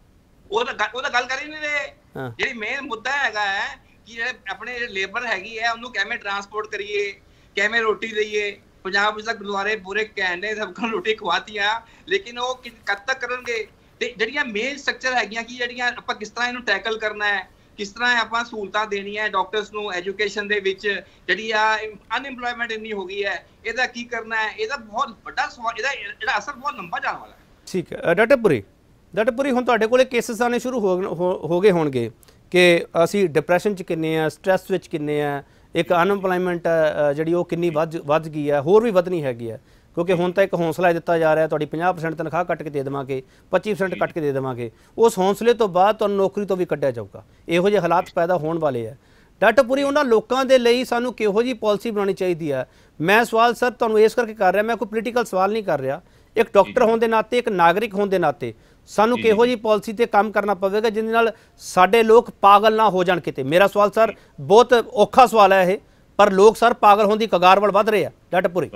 ਉਹਦਾ ਉਹਦਾ ਗੱਲ ਕਰ ਹੀ ਨਹੀਂ ਰਹੇ। ਜਿਹੜੀ ਮੇਨ ਮੁੱਦਾ ਹੈਗਾ ਹੈ ਕਿ ਜਿਹੜੇ ਆਪਣੇ ਲੇਬਰ ਹੈਗੀ ਹੈ ਉਹਨੂੰ ਕਿਵੇਂ ਟਰਾਂਸਪੋਰਟ ਕਰੀਏ, ਕਿਵੇਂ ਰੋਟੀ ਦਈਏ। ਪੰਜਾਬ ਵਿੱਚ ਤਾਂ ਗੁਰਦੁਆਰੇ ਪੂਰੇ ਘੈਂਟੇ ਸਭ ਨੂੰ ਰੋਟੀ ਖਵਾਤੀਆਂ, ਲੇਕਿਨ ਉਹ ਕਦ ਤੱਕ ਕਰਨਗੇ? ਤੇ ਜਿਹੜੀਆਂ ਮੇਨ ਸਟਰਕਚਰ ਹੈਗੀਆਂ ਕਿ ਜਿਹੜੀਆਂ ਆਪਾਂ ਕਿਸ ਤਰ੍ਹਾਂ ਇਹਨੂੰ ਟੈਕਲ ਕਰਨਾ ਹੈ, ਕਿਸ ਤਰ੍ਹਾਂ ਆਪਾਂ ਸਹੂਲਤਾਂ ਦੇਣੀਆਂ ਡਾਕਟਰਸ ਨੂੰ ਐਜੂਕੇਸ਼ਨ ਦੇ ਵਿੱਚ, ਜਿਹੜੀ ਆ ਅਨਇੰਪਲੋਇਮੈਂਟ ਇੰਨੀ ਹੋ ਗਈ ਹੈ, ਇਹਦਾ ਕੀ ਕਰਨਾ ਹੈ? ਇਹਦਾ ਬਹੁਤ ਵੱਡਾ ਸਵਾਲ, ਇਹਦਾ ਜਿਹੜਾ ਅਸਰ ਬਹੁਤ ਲੰਬਾ ਜਾਣ ਵਾਲਾ ਹੈ। ਠੀਕ ਹੈ ਡਾਕਟਰ ਪੁਰੀ, ਡਾਕਟਰ ਪੁਰੀ ਹੁਣ ਤੁਹਾਡੇ ਕੋਲੇ ਕੇਸਿਸ ਆਉਣੇ ਸ਼ੁਰੂ ਹੋ ਹੋ ਗਏ ਹੋਣਗੇ कि ਅਸੀਂ ਡਿਪਰੈਸ਼ਨ 'ਚ ਕਿੰਨੇ ਆ, ਸਟ੍ਰੈਸ ਵਿੱਚ ਕਿੰਨੇ ਆ, ਇੱਕ ਅਨਐਮਪਲੋਇਮੈਂਟ ਜਿਹੜੀ ਉਹ ਕਿੰਨੀ ਵੱਧ ਵੱਧ ਗਈ ਹੈ, ਹੋਰ ਵੀ ਵਧਣੀ ਹੈਗੀ ਹੈ। ਕਿਉਂਕਿ ਹੁਣ ਤਾਂ ਇੱਕ ਹੌਸਲਾ ਦਿੱਤਾ ਜਾ ਰਿਹਾ, ਤੁਹਾਡੀ ਪੰਜਾਹ ਪਰਸੈਂਟ ਤਨਖਾਹ ਕੱਟ ਕੇ ਦੇ ਦੇਵਾਂਗੇ, ਪੱਚੀ ਪਰਸੈਂਟ ਕੱਟ ਕੇ ਦੇ ਦੇਵਾਂਗੇ। ਉਸ ਹੌਸਲੇ ਤੋਂ ਬਾਅਦ ਤੁਹਾਨੂੰ ਨੌਕਰੀ ਤੋਂ ਵੀ ਕੱਢਿਆ ਜਾਊਗਾ। ਇਹੋ ਜਿਹੇ ਹਾਲਾਤ ਪੈਦਾ ਹੋਣ ਵਾਲੇ ਹੈ। ਡਾਕਟਰ ਪੁਰੀ, ਉਹਨਾਂ ਲੋਕਾਂ ਦੇ ਲਈ ਸਾਨੂੰ ਕਿਹੋ ਜਿਹੀ ਪਾਲਿਸੀ ਬਣਾਉਣੀ ਚਾਹੀਦੀ ਹੈ? ਮੈਂ ਸਵਾਲ ਸਰ ਤੁਹਾਨੂੰ ਇਸ ਕਰਕੇ ਕਰ ਰਿਹਾ, ਮੈਂ ਕੋਈ ਪੋਲੀਟੀਕਲ ਸਵਾਲ ਨਹੀਂ ਕਰ ਰਿਹਾ। ਇੱਕ ਡਾਕਟਰ ਹੋਣ ਦੇ ਨਾਤੇ, ਇੱਕ ਨਾਗਰਿਕ ਹੋਣ ਦੇ ਨਾਤੇ ਸਾਨੂੰ ਕਿਹੋ ਜਿਹੀ ਪਾਲਿਸੀ ਤੇ ਕੰਮ ਕਰਨਾ ਪਵੇਗਾ ਜਿਹਦੇ ਨਾਲ ਸਾਡੇ ਲੋਕ ਪਾਗਲ ਨਾ ਹੋ ਜਾਣ ਕਿਤੇ? ਮੇਰਾ ਸਵਾਲ ਸਰ ਬਹੁਤ ਔਖਾ ਸਵਾਲ ਹੈ ਇਹ, ਪਰ ਲੋਕ ਸਰ ਪਾਗਲ ਹੋਣ ਦੀ ਕਗਾਰ ਵੱਲ ਵੱਧ ਰਹੇ ਆ। ਡਾਕਟਰ ਪੁਰੀ,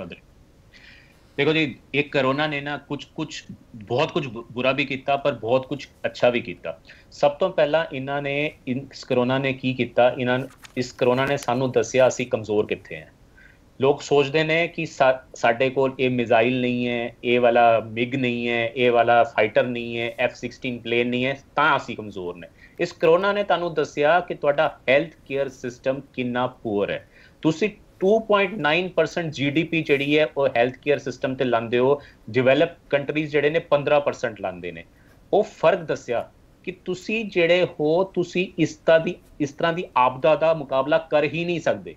देखो जी, एक कोरोना ने ना कुछ कुछ बहुत कुछ बुरा भी किया पर बहुत कुछ अच्छा भी किया। सब तो पहला इन्होंने इस कोरोना ने की किया, इन्होंने इस कोरोना ने सानू दसिया असी कमज़ोर कित्थे हैं। लोग सोचते हैं कि सा, साडे कोल ये मिज़ाइल नहीं है, ये वाला मिग नहीं है, ये वाला फाइटर नहीं है, एफ सिक्सटीन प्लेन नहीं है, तां असी कमज़ोर ने। इस कोरोना ने तुहानू दसिया कि तुहाडा हैल्थ केयर सिस्टम कितना पुअर है। तुसी two point nine percent G D P जी है वो हैल्थ केयर सिस्टम से लाते हो, डिवेलप कंट्रीज जोड़े ने पंद्रह परसेंट लाते हैं। वो फर्क दसिया कि तुसी जेड़े हो तुसी इस तरह दी इस तरह की आपदा का मुकाबला कर ही नहीं सकते।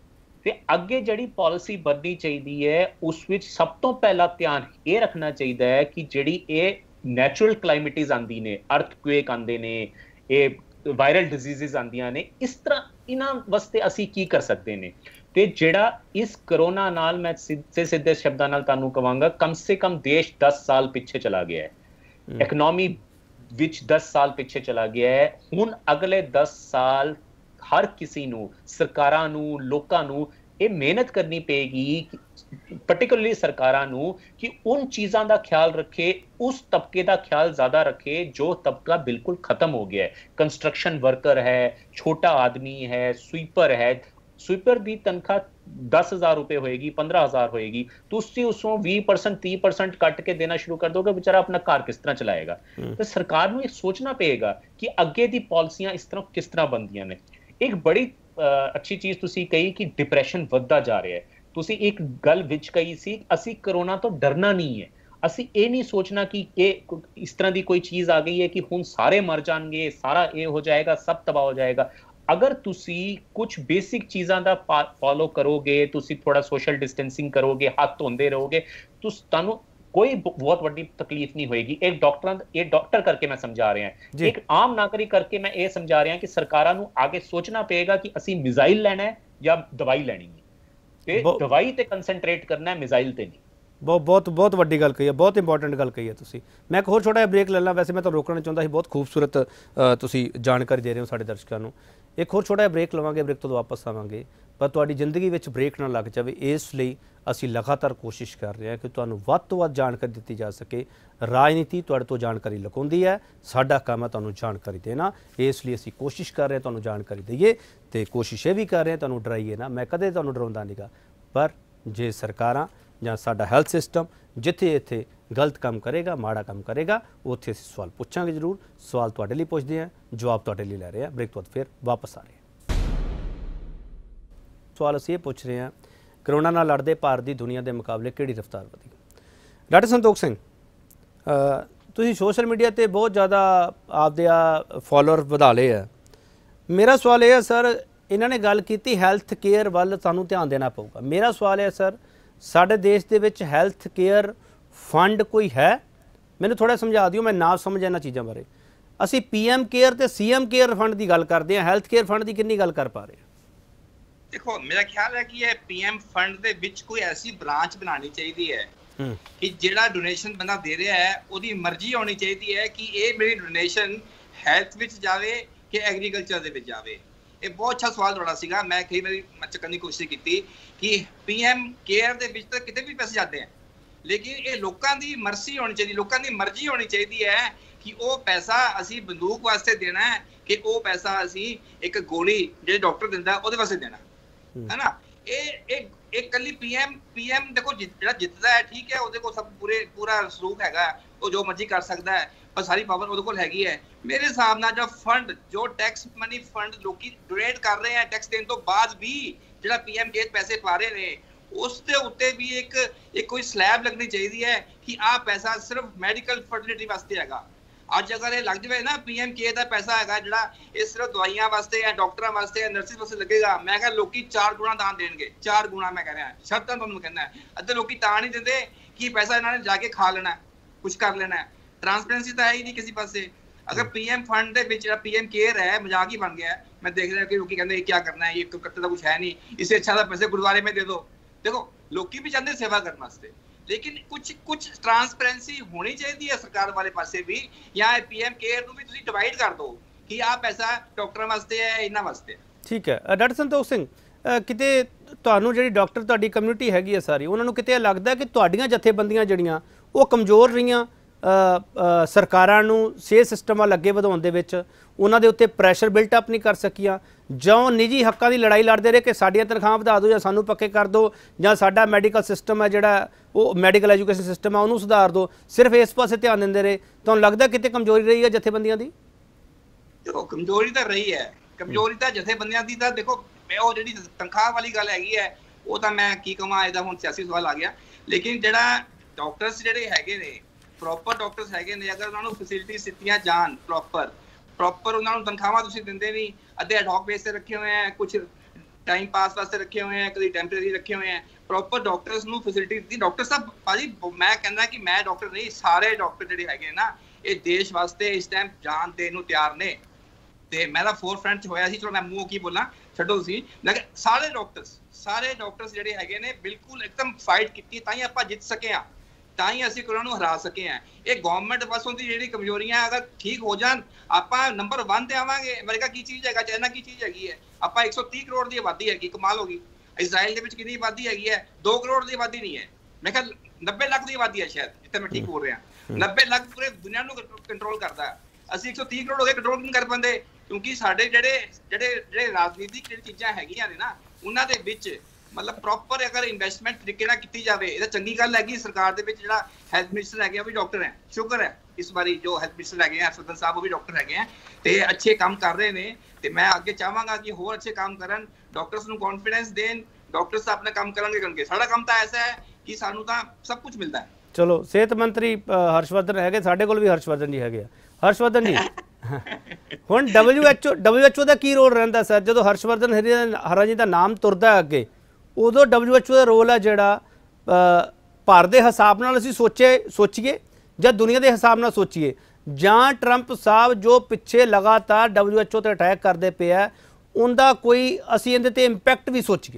ते अगे जिहड़ी पॉलिसी बननी चाहिए है उस विच सब तो पहला ध्यान ये रखना चाहिए है कि जिहड़ी ये नैचुरल क्लाइमेटीज आंदी ने, अर्थक्वेक आंदे ने, ये वायरल डिजीज़ आंदियां ने, इस तरह इन्हां वास्ते असी की कर सकते हैं। ਤੇ ਜਿਹੜਾ ਇਸ ਕਰੋਨਾ ਨਾਲ ਮੈਂ ਸਿੱਧੇ ਸਿੱਧੇ ਸ਼ਬਦਾਂ ਨਾਲ ਤੁਹਾਨੂੰ ਕਹਾਂਗਾ, ਕਮ ਸੇ ਕਮ ਦੇਸ਼ ਦਸ ਸਾਲ ਪਿੱਛੇ ਚਲਾ ਗਿਆ ਹੈ, ਇਕਨੋਮੀ ਵਿੱਚ ਦਸ ਸਾਲ ਪਿੱਛੇ ਚਲਾ ਗਿਆ ਹੈ। ਹੁਣ ਅਗਲੇ ਦਸ ਸਾਲ ਹਰ ਕਿਸੇ ਨੂੰ, ਸਰਕਾਰਾਂ ਨੂੰ, ਲੋਕਾਂ ਨੂੰ ਇਹ ਮਿਹਨਤ ਕਰਨੀ ਪਏਗੀ, particularly ਸਰਕਾਰਾਂ ਨੂੰ, ਕਿ उन चीज़ों का ख्याल रखे, उस तबके का ख्याल ज़्यादा रखे जो तबका बिल्कुल ख़त्म हो गया है। कंस्ट्रक्शन वर्कर है, छोटा आदमी है, स्वीपर है, स्वीपर की तनख्वाह दस हज़ार रुपये होएगी, पंद्रह हज़ार होएगी, तो उससे उसों बीस परसेंट तीस परसेंट कट के देना शुरू कर दोगे, बेचारा अपना घर किस तरह चलाएगा? तो सरकार को सोचना पड़ेगा कि अगे दी पॉलिसियां इस तरह किस तरह बनदियां ने। एक बड़ी अच्छी चीज़ तुसी कही कि डिप्रैशन वधदा जा रहा है। तुसी एक गल विच कही सी, असी कोरोना तो डरना नहीं है, असी ये नहीं सोचना कि ये इस तरह की कोई चीज़ आ गई है कि हुण सारे मर जाएंगे, सारा ये हो जाएगा, सब तबाह हो जाएगा। अगर तुसी कुछ बेसिक चीज़ों का फॉलो करोगे, तुसी थोड़ा सोशल डिस्टेंसिंग करोगे, हाथ धोंदे रहोगे, तो तुहानू कोई बहुत बड़ी तकलीफ नहीं होएगी। एक डॉक्टर ये डॉक्टर करके मैं समझा रहा हूं, एक आम नागरिक करके मैं ये समझा रहा हूं कि सरकारां नू आगे सोचना पड़ेगा कि असी मिसाइल लेना है या दवाई लेनी है, ते दवाई ते कंसंट्रेट करना है, मिसाइल ते नहीं। बहुत बहुत बहुत वड्डी गल कही है, बहुत इंपॉर्टेंट गल कही है तुसी। मैं एक होर छोटा जिहा ब्रेक ले ला, वैसे मैं तो रोकना चाहता सी, बहुत खूबसूरत तुसी जानकारी दे रहे हो साडे दर्शकों नू। एक होर छोटा जिहा ब्रेक लवांगे, ब्रेक तो वापस आवांगे, पर तुहाडी जिंदगी विच ब्रेक ना लग जाए, इस लई असी लगातार कोशिश कर रहे हैं कि तुहानू वध तो वध जानकारी दी जा सके। राजनीति तुहाडे तो जानकारी लुकाउंदी है, साडा काम है तुहानू जानकारी देना, इसलिए असी कोशिश कर रहे हैं तुहानू जानकारी दईए, ते कोशिश ये भी कर रहे हैं तुहानू डराइए ना। मैं कदे तुहानू डराउंदा नहींगा, पर जे सरकारां ਜਾਂ ਸਾਡਾ ਹੈਲਥ ਸਿਸਟਮ ਜਿੱਥੇ ਇੱਥੇ ਗਲਤ ਕੰਮ ਕਰੇਗਾ, ਮਾੜਾ ਕੰਮ ਕਰੇਗਾ, ਉੱਥੇ ਅਸੀਂ ਸਵਾਲ ਪੁੱਛਾਂਗੇ ਜ਼ਰੂਰ। ਸਵਾਲ ਤੁਹਾਡੇ ਲਈ ਪੁੱਛਦੇ ਹਾਂ, ਜਵਾਬ ਤੁਹਾਡੇ ਲਈ ਲੈ ਰਹੇ ਹਾਂ। ਬ੍ਰੇਕ ਤੋਂ ਬਾਅਦ ਫਿਰ ਵਾਪਸ ਆ ਰਹੇ ਹਾਂ। ਸਵਾਲ ਅਸੀਂ ਇਹ ਪੁੱਛ ਰਹੇ ਹਾਂ, ਕਰੋਨਾ ਨਾਲ ਲੜਦੇ ਭਾਰਤ ਦੀ ਦੁਨੀਆ ਦੇ ਮੁਕਾਬਲੇ ਕਿਹੜੀ ਰਫ਼ਤਾਰ ਵਧੀ? ਡਾਕਟਰ ਸੰਤੋਖ ਸਿੰਘ, ਤੁਸੀਂ ਸੋਸ਼ਲ ਮੀਡੀਆ 'ਤੇ ਬਹੁਤ ਜ਼ਿਆਦਾ ਆਪਦੇ ਆ ਫੋਲੋਅਰ ਵਧਾ ਲਏ ਆ। ਮੇਰਾ ਸਵਾਲ ਇਹ ਹੈ ਸਰ, ਇਹਨਾਂ ਨੇ ਗੱਲ ਕੀਤੀ ਹੈਲਥ ਕੇਅਰ ਵੱਲ ਸਾਨੂੰ ਧਿਆਨ ਦੇਣਾ ਪਊਗਾ। ਮੇਰਾ ਸਵਾਲ ਹੈ ਸਰ, ਸਾਡੇ ਦੇਸ਼ ਦੇ ਵਿੱਚ ਹੈਲਥ ਕੇਅਰ ਫੰਡ ਕੋਈ ਹੈ? ਮੈਨੂੰ ਥੋੜਾ ਸਮਝਾ ਦਿਓ, ਮੈਂ ਨਾ ਸਮਝ ਇਹਨਾਂ ਚੀਜ਼ਾਂ ਬਾਰੇ। ਅਸੀਂ ਪੀ ਐਮ ਕੇਅਰ ਤੇ ਸੀ ਐਮ ਕੇਅਰ ਫੰਡ ਦੀ ਗੱਲ ਕਰਦੇ ਹਾਂ, ਹੈਲਥ ਕੇਅਰ ਫੰਡ ਦੀ ਕਿੰਨੀ ਗੱਲ ਕਰ ਪਾ ਰਹੇ ਹਾਂ? देखो, मेरा ख्याल है कि ये पीएम फंड ਦੇ ਵਿੱਚ ਕੋਈ ਐਸੀ ਬ੍ਰਾਂਚ ਬਣਾਉਣੀ ਚਾਹੀਦੀ ਹੈ ਕਿ ਜਿਹੜਾ ਡੋਨੇਸ਼ਨ ਬੰਦਾ ਦੇ ਰਿਹਾ ਹੈ ਉਹਦੀ ਮਰਜ਼ੀ ਹੋਣੀ ਚਾਹੀਦੀ ਹੈ ਕਿ ਇਹ ਮੇਰੀ ਡੋਨੇਸ਼ਨ ਹੈਲਥ ਵਿੱਚ ਜਾਵੇ ਕਿ ਐਗਰੀਕਲਚਰ ਦੇ ਵਿੱਚ ਜਾਵੇ। ਇਹ ਬਹੁਤ ਅੱਛਾ ਸਵਾਲ ਤੁਹਾਡਾ ਸੀਗਾ। ਮੈਂ ਕਈ ਵਾਰੀ ਚੱਕਣ ਦੀ ਕੋਸ਼ਿਸ਼ ਕੀਤੀ ਕਿ ਪੀਐਮ ਕੇਅਰ ਦੇ ਵਿੱਚ ਤਾਂ ਕਿਤੇ ਵੀ ਪੈਸੇ ਜਾਂਦੇ ਆ, ਲੇਕਿਨ ਇਹ ਲੋਕਾਂ ਦੀ ਮਰਜ਼ੀ ਹੋਣੀ ਚਾਹੀਦੀ, ਲੋਕਾਂ ਦੀ ਮਰਜ਼ੀ ਹੋਣੀ ਚਾਹੀਦੀ ਹੈ ਕਿ ਉਹ ਪੈਸਾ ਅਸੀਂ ਬੰਦੂਕ ਵਾਸਤੇ ਦੇਣਾ ਹੈ ਕਿ ਉਹ ਪੈਸਾ ਅਸੀਂ ਇੱਕ ਗੋਲੀ ਜਿਹੜੇ ਡਾਕਟਰ ਦਿੰਦਾ ਉਹਦੇ ਵਾਸਤੇ ਦੇਣਾ है ना। ਇਹ ਇਹ ਇਹ ਕੱਲੀ ਪੀਐਮ ਪੀਐਮ ਦੇਖੋ ਜਿਹੜਾ ਜਿੱਤਦਾ ਹੈ ਠੀਕ ਹੈ, ਉਹਦੇ ਕੋਲ ਸਭ ਪੂਰੇ ਪੂਰਾ ਸਰੂਪ ਹੈਗਾ, ਉਹ ਜੋ ਮਰਜ਼ੀ ਕਰ ਸਕਦਾ ਹੈ, ਪਰ ਸਾਰੀ ਪਾਵਰ ਉਹਦੇ ਕੋਲ ਹੈਗੀ ਹੈ। ਮੇਰੇ ਹਿਸਾਬ ਨਾਲ ਜੋ ਫੰਡ ਜੋ ਟੈਕਸ ਮਨੀ ਫੰਡ ਲੋਕੀ ਡੋਨੇਟ ਕਰ ਰਹੇ ਆ ਟੈਕਸ ਦੇਣ ਤੋਂ ਬਾਅਦ ਵੀ ਜਿਹੜਾ ਪੀਐਮ ਕੇ ਪੈਸੇ ਪਾ ਰਹੇ ਨੇ ਉਸ ਦੇ ਉੱਤੇ ਵੀ ਇੱਕ ਇੱਕ ਕੋਈ ਸਲੈਬ ਲੱਗਣੀ ਚਾਹੀਦੀ ਹੈ ਕਿ ਆਹ ਪੈਸਾ ਸਿਰਫ ਮੈਡੀਕਲ ਫਰਟੀਲਿਟੀ ਵਾਸਤੇ ਹੈਗਾ, ਅੱਜ ਅਗਰ ਇਹ ਲੱਗ ਜਾਵੇ ਨਾ ਪੀਐਮ ਕੇ ਦਾ ਪੈਸਾ ਹੈਗਾ ਜਿਹੜਾ ਇਹ ਸਿਰਫ ਦਵਾਈਆਂ ਵਾਸਤੇ ਜਾਂ ਡਾਕਟਰਾਂ ਵਾਸਤੇ ਜਾਂ ਨਰਸਿਸ ਵਾਸਤੇ ਲੱਗੇਗਾ, ਮੈਂ ਕਿਹਾ ਲੋਕੀ ਚਾਰ ਗੁਣਾ ਦਾਨ ਦੇਣਗੇ, ਚਾਰ ਗੁਣਾ ਮੈਂ ਕਹਿ ਰਿਹਾ ਸ਼ਰਤਾਂ ਤੁਹਾਨੂੰ ਕਹਿੰਦਾ। ਅੱਧੇ ਲੋਕੀ ਤਾਂ ਨਹੀਂ ਦਿੰਦੇ ਕਿ ਪੈਸਾ ਇਹਨਾਂ ਨੇ ਜਾ ਕੇ ਖਾ ਲੈਣਾ, ਕੁਝ ਕਰ ਲੈਣਾ, ਟ੍ਰਾਂਸਪੇਰੈਂਸੀ ਤਾਂ ਹੈ ਹੀ ਨਹੀਂ ਕਿਸੇ ਪਾਸੇ। अगर पीएम फंड ਦੇ ਵਿੱਚ पीएम केयर है मजाक ही बन गया है। मैं देख रहा कि लोग कहते हैं क्या करना है, ये करते तो कुछ है नहीं, इससे अच्छा था पैसे गुरुद्वारे में दे दो। देखो लोग भी चाहते सेवा करने वास्ते, लेकिन कुछ कुछ ट्रांसपेरेंसी होनी चाहिए है सरकार वाले पासे भी, या पीएम केयर ਨੂੰ ਵੀ ਤੁਸੀਂ ਡਿਵਾਈਡ ਕਰ ਦਿਓ ਕਿ ਆ ਪੈਸਾ ਡਾਕਟਰਾਂ ਵਾਸਤੇ ਹੈ, ਇਹਨਾਂ ਵਾਸਤੇ। ਠੀਕ ਹੈ ਡਾਕਟਰ ਸੰਤੋਖ ਸਿੰਘ, ਕਿਤੇ ਤੁਹਾਨੂੰ ਜਿਹੜੀ ਡਾਕਟਰ ਤੁਹਾਡੀ ਕਮਿਊਨਿਟੀ ਹੈਗੀ ਹੈ ਸਾਰੀ, ਉਹਨਾਂ ਨੂੰ ਕਿਤੇ ਲੱਗਦਾ ਕਿ ਤੁਹਾਡੀਆਂ ਜਥੇਬੰਦੀਆਂ ਜਿਹੜੀਆਂ ਉਹ ਕਮਜ਼ੋਰ ਰਹੀਆਂ ਸਰਕਾਰਾਂ ਨੂੰ ਸਿਹਤ ਸਿਸਟਮ ਵੱਲ ਅੱਗੇ ਵਧਾਉਣ ਦੇ ਵਿੱਚ, ਉਹਨਾਂ ਦੇ ਉੱਤੇ ਪ੍ਰੈਸ਼ਰ ਬਿਲਟ ਅਪ ਨਹੀਂ ਕਰ ਸਕੀਆਂ, ਜਾਂ ਨਿੱਜੀ ਹੱਕਾਂ ਦੀ ਲੜਾਈ ਲੜਦੇ ਰਹੇ ਕਿ ਸਾਡੀਆਂ ਤਨਖਾਹਾਂ ਵਧਾ ਦਿਓ ਜਾਂ ਸਾਨੂੰ ਪੱਕੇ ਕਰ ਦਿਓ, ਜਾਂ ਸਾਡਾ ਮੈਡੀਕਲ ਸਿਸਟਮ ਹੈ ਜਿਹੜਾ ਉਹ ਮੈਡੀਕਲ ਐਜੂਕੇਸ਼ਨ ਸਿਸਟਮ ਹੈ ਉਹਨੂੰ ਸੁਧਾਰ ਦਿਓ, ਸਿਰਫ ਇਸ ਪਾਸੇ ਧਿਆਨ ਦਿੰਦੇ ਰਹੇ? ਤੁਹਾਨੂੰ ਲੱਗਦਾ ਕਿਤੇ ਕਮਜ਼ੋਰੀ ਰਹੀ ਹੈ ਜਥੇਬੰਦੀਆਂ ਦੀ? ਦੇਖੋ ਕਮਜ਼ੋਰੀ ਤਾਂ ਰਹੀ ਹੈ, ਕਮਜ਼ੋਰੀ ਤਾਂ ਜਥੇਬੰਦੀਆਂ ਦੀ ਤਾਂ ਦੇਖੋ ਉਹ ਜਿਹੜੀ ਤਨਖਾਹ ਵਾਲੀ ਗੱਲ ਹੈਗੀ ਹੈ ਉਹ ਤਾਂ ਮੈਂ ਕੀ ਕਹਾਂ, ਇਹਦਾ ਹੁਣ ਸਿਆਸੀ ਸਵਾਲ ਆ ਗਿਆ। ਲੇਕਿਨ ਜਿਹੜਾ ਡਾਕਟਰਸ ਜਿਹੜੇ ਹੈਗੇ ਨੇ ਪ੍ਰੋਪਰ ਡਾਕਟਰਸ ਹੈਗੇ ਨੇ, ਅਗਰ ਉਹਨਾਂ ਨੂੰ ਫੈਸਿਲਿਟੀਜ਼ ਦਿੱਤੀਆਂ ਜਾਣ ਪ੍ਰੋਪਰ ਪ੍ਰੋਪਰ ਉਹਨਾਂ ਨੂੰ ਤਨਖਾਹਾਂ ਤੁਸੀਂ ਦਿੰਦੇ ਨਹੀਂ, ਅੱਧੇ ਐਡਹੌਕ ਬੇਸ ਤੇ ਰੱਖੇ ਹੋਏ ਹੈ, ਕੁਝ ਟਾਈਮ ਪਾਸ ਵਾਸਤੇ ਰੱਖੇ ਹੋਏ ਹੈ, ਕਦੀ ਟੈਂਪਰੇਰੀ ਰੱਖੇ ਹੋਏ ਹੈ, ਪ੍ਰੋਪਰ ਡਾਕਟਰਸ ਨੂੰ ਫੈਸਿਲਿਟੀ ਦਿੱਤੀ। ਡਾਕਟਰ ਸਾਹਿਬ ਭਾਜੀ ਮੈਂ ਕਹਿੰਦਾ ਕਿ ਮੈਂ ਡਾਕਟਰ ਨਹੀਂ, ਸਾਰੇ ਡਾਕਟਰ ਜਿਹੜੇ ਹੈਗੇ ਨਾ ਇਹ ਦੇਸ਼ ਵਾਸਤੇ ਇਸ ਟਾਈਮ ਜਾਨ ਦੇਣ ਨੂੰ ਤਿਆਰ ਨੇ। ਤੇ ਮੈਂ ਤਾਂ ਫੋਰ ਫਰੰਟ 'ਚ ਹੋਇਆ ਸੀ, ਚਲੋ ਮੈਂ ਮੂੰਹ ਕੀ ਬੋਲਾਂ ਛੱਡੋ ਤੁਸੀਂ, ਲੇਕਿਨ ਸਾਰੇ ਡਾਕਟਰਸ ਸਾਰੇ ਡਾਕਟਰਸ ਜਿਹੜੇ ਹੈਗੇ ਨੇ ਬਿਲਕੁਲ ਇੱਕਦਮ ਫਾਈਟ ਕੀਤੀ, ਤਾਂ ਹੀ ਆਪਾਂ ਜਿੱਤ ਸਕੇ ਹਾਂ, ਤਾਂ ਹੀ ਅਸੀਂ ਕੋਰੋਨਾ ਨੂੰ ਹਰਾ ਸਕੇ ਹਾਂ। ਇਹ ਗਵਰਨਮੈਂਟ ਪਾਸੋਂ ਦੀ ਜਿਹੜੀ ਕਮਜ਼ੋਰੀਆਂ ਅਗਰ ਠੀਕ ਹੋ ਜਾਣ ਆਪਾਂ ਨੰਬਰ ਵਨ ਤੇ ਆਵਾਂਗੇ। ਅਮਰੀਕਾ ਕੀ ਚੀਜ਼ ਹੈਗਾ, ਚਾਈਨਾ ਕੀ ਚੀਜ਼ ਹੈਗੀ ਹੈ, ਆਪਾਂ ਇੱਕ ਸੌ ਤੀਹ ਕਰੋੜ ਦੀ ਆਬਾਦੀ ਹੈਗੀ, ਕਮਾਲ ਹੋ ਗਈ। ਇਜ਼ਰਾਈਲ ਦੇ ਵਿੱਚ ਕਿੰਨੀ ਆਬਾਦੀ ਹੈਗੀ ਹੈ, ਦੋ ਕਰੋੜ ਦੀ ਆਬਾਦੀ ਨਹੀਂ ਹੈ, ਮੈਂ ਕਿਹਾ ਨੱਬੇ ਲੱਖ ਦੀ ਆਬਾਦੀ ਹੈ ਸ਼ਾਇਦ, ਜਿੱਥੇ ਮੈਂ ਠੀਕ ਬੋਲ ਰਿਹਾ, ਨੱਬੇ ਲੱਖ ਪੂਰੇ ਦੁਨੀਆ ਨੂੰ ਕੰਟਰੋਲ ਕਰਦਾ। ਅਸੀਂ ਇੱਕ ਸੌ ਤੀਹ ਕਰੋੜ ਹੋ ਗਏ, ਕੰਟਰੋਲ ਨਹੀਂ ਕਰ ਪਾਉਂਦੇ ਕਿਉਂਕਿ ਸਾਡੇ ਜਿਹੜੇ ਜਿਹੜੇ ਜਿਹੜੇ ਰਾਜਨੀਤਿਕ ਜਿਹੜੀ ਚੀਜ਼ਾਂ ਹੈਗੀਆਂ ਨੇ ਨਾ ਉਹਨਾਂ ਦੇ ਵਿੱਚ ਮਤਲਬ ਪ੍ਰੋਪਰ ਅਗਰ ਇਨਵੈਸਟਮੈਂਟ ਤਰੀਕੇ ਨਾਲ ਕੀਤੀ ਜਾਵੇ, ਇਹ ਤਾਂ ਚੰਗੀ ਗੱਲ ਹੈਗੀ। ਸਰਕਾਰ ਦੇ ਵਿੱਚ ਜਿਹੜਾ ਹੈਲਥ ਮਿਨਿਸਟਰ ਹੈਗੇ ਉਹ ਵੀ ਡਾਕਟਰ ਹੈ, ਸ਼ੁਕਰ ਹੈ ਇਸ ਵਾਰੀ ਜੋ ਹੈਲਥ ਮਿਨਿਸਟਰ ਹੈਗੇ ਆ ਹਰਸ਼ਵਰਧਨ ਸਾਹਿਬ ਉਹ ਵੀ ਡਾਕਟਰ ਹੈਗੇ ਆ ਤੇ ਅੱਛੇ ਕੰਮ ਕਰ ਰਹੇ ਨੇ। ਤੇ ਮੈਂ ਅੱਗੇ ਚਾਹਾਂਗਾ ਕਿ ਹੋਰ ਅੱਛੇ ਕੰਮ ਕਰਨ, ਡਾਕਟਰਸ ਨੂੰ ਕੌਨਫੀਡੈਂਸ ਦੇਣ, ਡਾਕਟਰਸ ਆਪਣਾ ਕੰਮ ਕਰਨਗੇ ਕਰਨਗੇ। ਸਾਡਾ ਕੰਮ ਤਾਂ ਐਸਾ ਹੈ ਕਿ ਸਾਨੂੰ ਤਾਂ ਸਭ ਕੁਝ ਮਿਲਦਾ ਹੈ। ਚਲੋ ਸਿਹਤ ਮੰਤਰੀ ਹਰਸ਼ਵਰਧਨ ਹੈਗੇ, ਸਾਡੇ ਕੋਲ ਵੀ ਹਰਸ਼ਵਰਧਨ ਜੀ ਹੈਗੇ ਆ। ਹਰਸ਼ਵਰਧਨ ਜੀ ਹੁਣ W H O W H O ਦਾ ਕੀ ਰੋਲ ਰਹਿੰਦਾ ਸਰ? ਜਦੋਂ ਹਰਸ਼ਵਰਧਨ ਹਰਾ ਜੀ ਦਾ ਨਾਮ ਤੁਰਦਾ ਅੱਗੇ, ਉਦੋਂ ਡਬਲਯੂ ਐਚ ਓ ਦਾ ਰੋਲ ਹੈ ਜਿਹੜਾ ਭਾਰਤ ਦੇ ਹਿਸਾਬ ਨਾਲ ਅਸੀਂ ਸੋਚੇ ਸੋਚੀਏ ਜਾਂ ਦੁਨੀਆ ਦੇ ਹਿਸਾਬ ਨਾਲ ਸੋਚੀਏ, ਜਾਂ ਟਰੰਪ ਸਾਹਿਬ ਜੋ ਪਿੱਛੇ ਲਗਾਤਾਰ ਡਬਲਯੂ ਐਚ ਓ ਤੇ ਅਟੈਕ ਕਰਦੇ ਪਏ ਆ ਉਹਦਾ ਕੋਈ ਅਸੀਂ ਇਹਦੇ ਤੇ ਇੰਪੈਕਟ ਵੀ ਸੋਚੀਏ?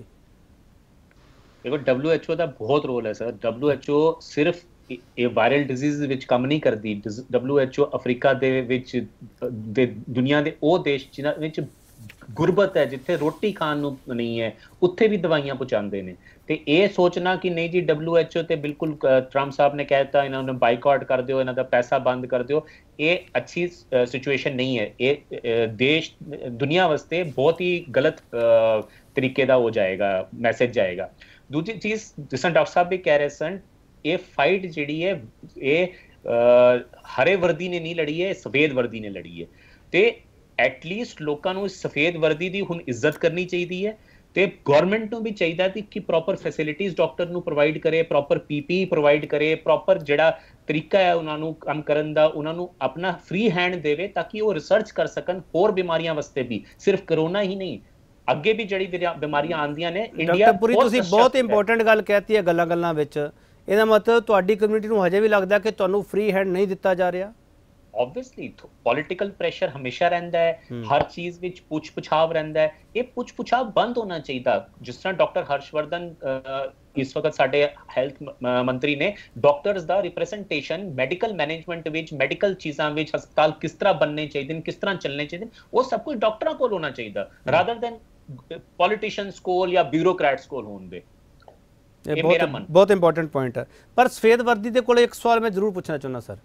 ਦੇਖੋ ਡਬਲਯੂ ਐਚ ਓ ਦਾ ਬਹੁਤ ਰੋਲ ਹੈ ਸਰ। ਡਬਲਯੂ ਐਚ ਓ ਸਿਰਫ ਇਹ ਵਾਇਰਲ ਡਿਜ਼ੀਜ਼ ਵਿੱਚ ਕੰਮ ਨਹੀਂ ਕਰਦੀ। ਡਬਲਯੂ ਐਚ ਓ ਅਫਰੀਕਾ ਦੇ ਵਿੱਚ ਦੇ ਦੁਨੀਆ ਦੇ ਉਹ ਦੇਸ਼ ਜਿਨ੍ਹਾਂ ਵਿੱਚ ਗੁਰਬਤ ਹੈ, ਜਿੱਥੇ ਰੋਟੀ ਖਾਣ ਨੂੰ ਨਹੀਂ ਹੈ, ਉੱਥੇ ਵੀ ਦਵਾਈਆਂ ਪਹੁੰਚਾਉਂਦੇ ਨੇ। ਤੇ ਇਹ ਸੋਚਣਾ ਕਿ ਨਹੀਂ ਜੀ ਡਬਲਯੂ ਐਚ ਓ ਤੇ ਬਿਲਕੁਲ ਟਰੰਪ ਸਾਹਿਬ ਨੇ ਕਹਿ ਦਿੱਤਾ ਇਹਨਾਂ ਨੂੰ ਬਾਈਕਾਟ ਕਰ ਦਿਓ, ਇਹਨਾਂ ਦਾ ਪੈਸਾ ਬੰਦ ਕਰ ਦਿਓ, ਇਹ ਅੱਛੀ ਸਿਚੁਏਸ਼ਨ ਨਹੀਂ ਹੈ। ਇਹ ਦੇਸ਼ ਦੁਨੀਆ ਵਾਸਤੇ ਬਹੁਤ ਹੀ ਗਲਤ ਤਰੀਕੇ ਦਾ ਹੋ ਜਾਏਗਾ, ਮੈਸੇਜ ਜਾਏਗਾ। ਦੂਜੀ ਚੀਜ਼ ਜਿਸ ਤਰ੍ਹਾਂ ਡਾਕਟਰ ਸਾਹਿਬ ਵੀ ਕਹਿ ਰਹੇ ਸਨ, ਇਹ ਫਾਈਟ ਜਿਹੜੀ ਹੈ ਇਹ ਹਰੇ ਵਰਦੀ ਨੇ ਨਹੀਂ ਲੜੀ ਹੈ, ਸਫੇਦ ਵਰਦੀ ਨੇ ਲੜੀ ਹੈ। ਤੇ ਐਟਲੀਸਟ ਲੋਕਾਂ ਨੂੰ ਇਸ ਸਫੇਦ ਵਰਦੀ ਦੀ ਹੁਣ ਇੱਜ਼ਤ ਕਰਨੀ ਚਾਹੀਦੀ ਹੈ ਤੇ ਗਵਰਨਮੈਂਟ ਨੂੰ ਵੀ ਚਾਹੀਦਾ ਸੀ ਕਿ ਪ੍ਰੋਪਰ ਫੈਸਿਲਿਟੀਜ਼ ਡਾਕਟਰ ਨੂੰ ਪ੍ਰੋਵਾਈਡ ਕਰੇ, ਪ੍ਰੋਪਰ ਪੀਪੀ ਪ੍ਰੋਵਾਈਡ ਕਰੇ, ਪ੍ਰੋਪਰ ਜਿਹੜਾ ਤਰੀਕਾ ਹੈ ਉਹਨਾਂ ਨੂੰ ਕੰਮ ਕਰਨ ਦਾ ਉਹਨਾਂ ਨੂੰ ਆਪਣਾ ਫ੍ਰੀ ਹੈਂਡ ਦੇਵੇ ਤਾਂ ਕਿ ਉਹ ਰਿਸਰਚ ਕਰ ਸਕਣ ਹੋਰ ਬਿਮਾਰੀਆਂ ਵਾਸਤੇ ਵੀ, ਸਿਰਫ ਕਰੋਨਾ ਹੀ ਨਹੀਂ, ਅੱਗੇ ਵੀ ਜਿਹੜੀ ਬਿਮਾਰੀਆਂ ਆਉਂਦੀਆਂ ਨੇ। ਇੰਡੀਆ ਪੁਰੀ ਤੁਸੀਂ ਬਹੁਤ ਇੰਪੋਰਟੈਂਟ ਗੱਲ ਕਹਿਤੀ ਹੈ ਗੱਲਾਂ ਗੱਲਾਂ ਵਿੱਚ। ਇਹਦਾ ਮਤਲਬ ਤੁਹਾਡੀ ਕਮਿਊਨਿਟੀ ਨੂੰ ਹਜੇ ਵੀ ਲੱਗਦਾ ਕਿ ਤੁਹਾਨੂੰ ਫ੍ਰੀ ਹੈਂਡ ਨਹੀਂ ਦਿੱਤਾ ਜਾ ਰਿਹਾ? Obviously ਪੋਲੀਟੀਕਲ ਪ੍ਰੈਸ਼ਰ ਹਮੇਸ਼ਾ ਰਹਿੰਦਾ ਹੈ, ਹਰ ਚੀਜ਼ ਵਿੱਚ ਪੁੱਛ ਪੁਛਾਵ ਰਹਿੰਦਾ ਹੈ। ਇਹ ਪੁੱਛ ਪੁਛਾਵ ਬੰਦ ਹੋਣਾ ਚਾਹੀਦਾ। ਜਿਸ ਤਰ੍ਹਾਂ ਡਾਕਟਰ ਹਰਸ਼ਵਰਧਨ ਇਸ ਵਕਤ ਸਾਡੇ ਹੈਲਥ ਮੰਤਰੀ ਨੇ ਡਾਕਟਰਸ ਦਾ ਰਿਪਰੈਜ਼ੈਂਟੇਸ਼ਨ ਮੈਡੀਕਲ ਮੈਨੇਜਮੈਂਟ ਵਿੱਚ, ਮੈਡੀਕਲ ਚੀਜ਼ਾਂ ਵਿੱਚ, ਹਸਪਤਾਲ ਕਿਸ ਤਰ੍ਹਾਂ ਬਣਨੇ ਚਾਹੀਦੇ ਨੇ, ਕਿਸ ਤਰ੍ਹਾਂ ਚੱਲਣੇ ਚਾਹੀਦੇ, ਉਹ ਸਭ ਕੁਝ ਡਾਕਟਰਾਂ ਕੋਲ ਹੋਣਾ ਚਾਹੀਦਾ ਰਾਦਰ ਦੈਨ ਪੋਲੀਟੀਸ਼ੀਅਨਸ ਕੋਲ ਜਾਂ ਬਿਊਰੋਕਰੈਟਸ ਕੋਲ ਹੋਣ ਦੇ। ਇਹ ਬਹੁਤ ਬਹੁਤ ਇੰਪੋਰਟੈਂਟ ਪੁਆਇੰਟ ਹੈ। ਪਰ ਸਫੇਦ ਵਰਦੀ ਦੇ ਕੋਲ ਇੱਕ ਸਵਾਲ ਮੈਂ ਜ਼ਰੂਰ ਪੁੱਛਣਾ ਚਾਹੁੰਦਾ ਸਰ।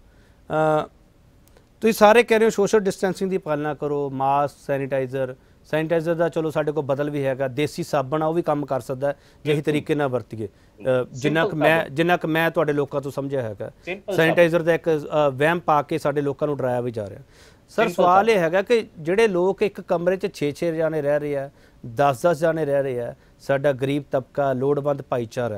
ਤੁਸੀਂ ਸਾਰੇ ਕਹਿ ਰਹੇ ਹੋ ਸੋਸ਼ਲ ਡਿਸਟੈਂਸਿੰਗ ਦੀ ਪਾਲਣਾ ਕਰੋ, ਮਾਸਕ, ਸੈਨੀਟਾਈਜ਼ਰ ਸੈਨੀਟਾਈਜ਼ਰ ਦਾ ਚਲੋ ਸਾਡੇ ਕੋਲ ਬਦਲ ਵੀ ਹੈਗਾ, ਦੇਸੀ ਸਾਬਣ ਆ ਉਹ ਵੀ ਕੰਮ ਕਰ ਸਕਦਾ ਜੇ ਅਸੀਂ ਤਰੀਕੇ ਨਾਲ ਵਰਤੀਏ। ਜਿੰਨਾ ਕੁ ਮੈਂ ਜਿੰਨਾ ਕੁ ਮੈਂ ਤੁਹਾਡੇ ਲੋਕਾਂ ਤੋਂ ਸਮਝਿਆ ਹੈਗਾ, ਸੈਨੀਟਾਈਜ਼ਰ ਦਾ ਇੱਕ ਵਹਿਮ ਪਾ ਕੇ ਸਾਡੇ ਲੋਕਾਂ ਨੂੰ ਡਰਾਇਆ ਵੀ ਜਾ ਰਿਹਾ। ਸਰ ਸਵਾਲ ਇਹ ਹੈਗਾ ਕਿ ਜਿਹੜੇ ਲੋਕ ਇੱਕ ਕਮਰੇ 'ਚ ਛੇ ਛੇ ਜਾਣੇ ਰਹਿ ਰਹੇ ਆ, ਦਸ ਦਸ ਜਾਣੇ ਰਹਿ ਰਹੇ ਆ, ਸਾਡਾ ਗਰੀਬ ਤਬਕਾ, ਲੋੜਵੰਦ ਭਾਈਚਾਰਾ,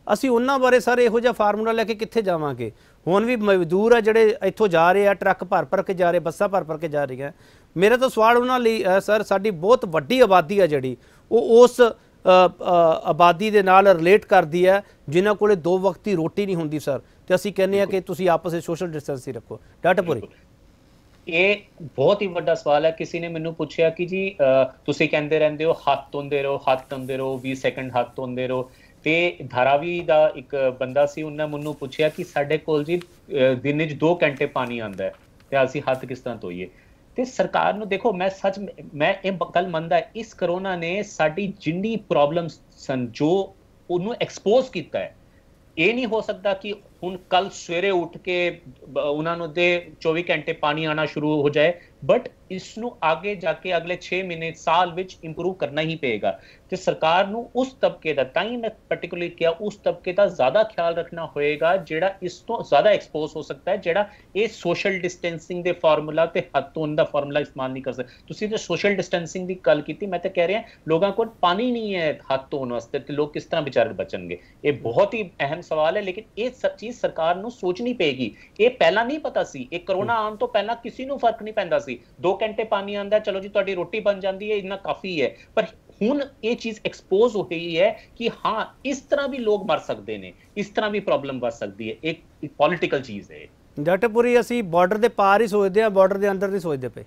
ਅਸੀਂ ਉਹਨਾਂ ਬਾਰੇ ਸਰ ਇਹੋ ਜਿਹਾ ਫਾਰਮੂਲਾ ਲੈ ਕੇ ਕਿੱਥੇ ਜਾਵਾਂਗੇ? ਹੁਣ ਵੀ ਮਜ਼ਦੂਰ ਆ ਜਿਹੜੇ ਇੱਥੋਂ ਜਾ ਰਹੇ ਆ, ਟਰੱਕ ਭਰ ਭਰ ਕੇ ਜਾ ਰਹੇ, ਬੱਸਾਂ ਭਰ ਭਰ ਕੇ ਜਾ ਰਹੀਆਂ। ਮੇਰਾ ਤਾਂ ਸਵਾਲ ਉਹਨਾਂ ਲਈ ਸਰ, ਸਾਡੀ ਬਹੁਤ ਵੱਡੀ ਆਬਾਦੀ ਆ ਜਿਹੜੀ ਉਹ ਉਸ ਆਬਾਦੀ ਦੇ ਨਾਲ ਰਿਲੇਟ ਕਰਦੀ ਹੈ ਜਿਨ੍ਹਾਂ ਕੋਲੇ ਦੋ ਵਕਤ ਦੀ ਰੋਟੀ ਨਹੀਂ ਹੁੰਦੀ ਸਰ, ਤੇ ਅਸੀਂ ਕਹਿੰਦੇ ਆ ਕਿ ਤੁਸੀਂ ਆਪਸ ਵਿੱਚ ਸੋਸ਼ਲ ਡਿਸਟੈਂਸ ਹੀ ਰੱਖੋ। ਡਾਕਟਰ ਪੁਰੀ, ਇਹ ਬਹੁਤ ਹੀ ਵੱਡਾ ਸਵਾਲ ਹੈ। ਕਿਸੇ ਨੇ ਮੈਨੂੰ ਪੁੱਛਿਆ ਕਿ ਜੀ ਤੁਸੀਂ ਕਹਿੰਦੇ ਰਹਿੰਦੇ ਹੋ ਹੱਥ ਧੋਂਦੇ ਰਹੋ, ਹੱਥ ਧੋਂਦੇ ਰਹੋ, ਵੀਹ ਸੈਕਿੰਡ ਹੱਥ ਧੋਂਦੇ ਰਹੋ, ਤੇ ਧਾਰਾਵੀ ਦਾ ਇੱਕ ਬੰਦਾ ਸੀ, ਉਹਨੇ ਮੈਨੂੰ ਪੁੱਛਿਆ ਕਿ ਸਾਡੇ ਕੋਲ ਜੀ ਦਿਨ 'ਚ ਦੋ ਘੰਟੇ ਪਾਣੀ ਆਉਂਦਾ ਹੈ ਤੇ ਅਸੀਂ ਹੱਥ ਕਿਸ ਤਰ੍ਹਾਂ ਧੋਈਏ? ਤੇ ਸਰਕਾਰ ਨੂੰ ਦੇਖੋ, ਮੈਂ ਸੱਚ ਮੈਂ ਇਹ ਗੱਲ ਮੰਨਦਾ, ਇਸ ਕਰੋਨਾ ਨੇ ਸਾਡੀ ਜਿੰਨੀ ਪ੍ਰੋਬਲਮਸ ਸਨ ਜੋ ਉਹਨੂੰ ਐਕਸਪੋਜ਼ ਕੀਤਾ ਹੈ। ਇਹ ਨਹੀਂ ਹੋ ਸਕਦਾ ਕਿ ਹੁਣ ਕੱਲ ਸਵੇਰੇ ਉੱਠ ਕੇ ਉਹਨਾਂ ਨੂੰ ਦੇ ਚੌਵੀ ਘੰਟੇ ਪਾਣੀ ਆਉਣਾ ਸ਼ੁਰੂ ਹੋ ਜਾਏ, ਬਟ ਇਸ ਨੂੰ ਅੱਗੇ ਜਾ ਕੇ ਅਗਲੇ ਛੇ ਮਹੀਨੇ ਸਾਲ ਵਿੱਚ ਇੰਪਰੂਵ ਕਰਨਾ ਹੀ ਪਏਗਾ। ਤੇ ਸਰਕਾਰ ਨੂੰ ਉਸ ਤਬਕੇ ਦਾ, ਤਾਂ ਹੀ ਮੈਂ ਪਾਰਟਿਕੂਲਰਲੀ ਕਿਹਾ, ਉਸ ਤਬਕੇ ਦਾ ਜ਼ਿਆਦਾ ਖਿਆਲ ਰੱਖਣਾ ਹੋਏਗਾ ਜਿਹੜਾ ਇਸ ਤੋਂ ਜ਼ਿਆਦਾ ਐਕਸਪੋਜ਼ ਹੋ ਸਕਦਾ ਹੈ, ਜਿਹੜਾ ਇਹ ਸੋਸ਼ਲ ਡਿਸਟੈਂਸਿੰਗ ਦੇ ਫਾਰਮੂਲਾ ਤੇ ਹੱਥ ਧੋਣ ਦਾ ਫਾਰਮੂਲਾ ਇਸਤੇਮਾਲ ਨਹੀਂ ਕਰ ਸਕਦਾ। ਤੁਸੀਂ ਜੇ ਸੋਸ਼ਲ ਡਿਸਟੈਂਸਿੰਗ ਦੀ ਗੱਲ ਕੀਤੀ, ਮੈਂ ਤਾਂ ਕਹਿ ਰਿਹਾ ਲੋਕਾਂ ਕੋਲ ਪਾਣੀ ਨਹੀਂ ਹੈ ਹੱਥ ਧੋਣ ਵਾਸਤੇ, ਤੇ ਲੋਕ ਕਿਸ ਤਰ੍ਹਾਂ ਵਿਚਾਰੇ ਬਚਣਗੇ? ਇਹ ਬਹੁਤ ਹੀ ਅਹਿਮ ਸਵਾਲ ਹੈ, ਲੇਕਿਨ ਇਹ ਸਭ ਚੀਜ਼ ਸਰਕਾਰ ਨੂੰ ਸੋਚਣੀ ਪਏਗੀ। ਇਹ ਪਹਿਲਾਂ ਨਹੀਂ ਪਤਾ ਸੀ, ਇਹ ਕਰੋਨਾ ਆਉਣ ਤੋਂ ਪਹਿਲਾਂ ਕਿਸੇ ਨੂੰ ਫਰਕ ਨਹੀਂ ਪੈਂਦਾ ਸੀ। ਦੋ ਘੰਟੇ ਪਾਣੀ ਆਉਂਦਾ, ਚਲੋ ਜੀ ਤੁਹਾਡੀ ਰੋਟੀ ਬਣ ਜਾਂਦੀ ਹੈ, ਇੰਨਾ ਕਾਫੀ ਹੈ। ਪਰ ਹੁਣ ਇਹ ਚੀਜ਼ ਐਕਸਪੋਜ਼ ਹੋ ਗਈ ਹੈ ਕਿ ਹਾਂ, ਇਸ ਤਰ੍ਹਾਂ ਵੀ ਲੋਕ ਮਰ ਸਕਦੇ ਨੇ, ਇਸ ਤਰ੍ਹਾਂ ਵੀ ਪ੍ਰੋਬਲਮ ਵੱਧ ਸਕਦੀ ਹੈ। ਇੱਕ ਪੋਲੀਟੀਕਲ ਚੀਜ਼ ਹੈ। ਡਾਕਟਰ ਪੁਰੀ, ਅਸੀਂ ਬਾਰਡਰ ਦੇ ਪਾਰ ਹੀ ਸੋਚਦੇ ਹਾਂ, ਬਾਰਡਰ ਦੇ ਅੰਦਰ ਨਹੀਂ ਸੋਚਦੇ ਪਏ।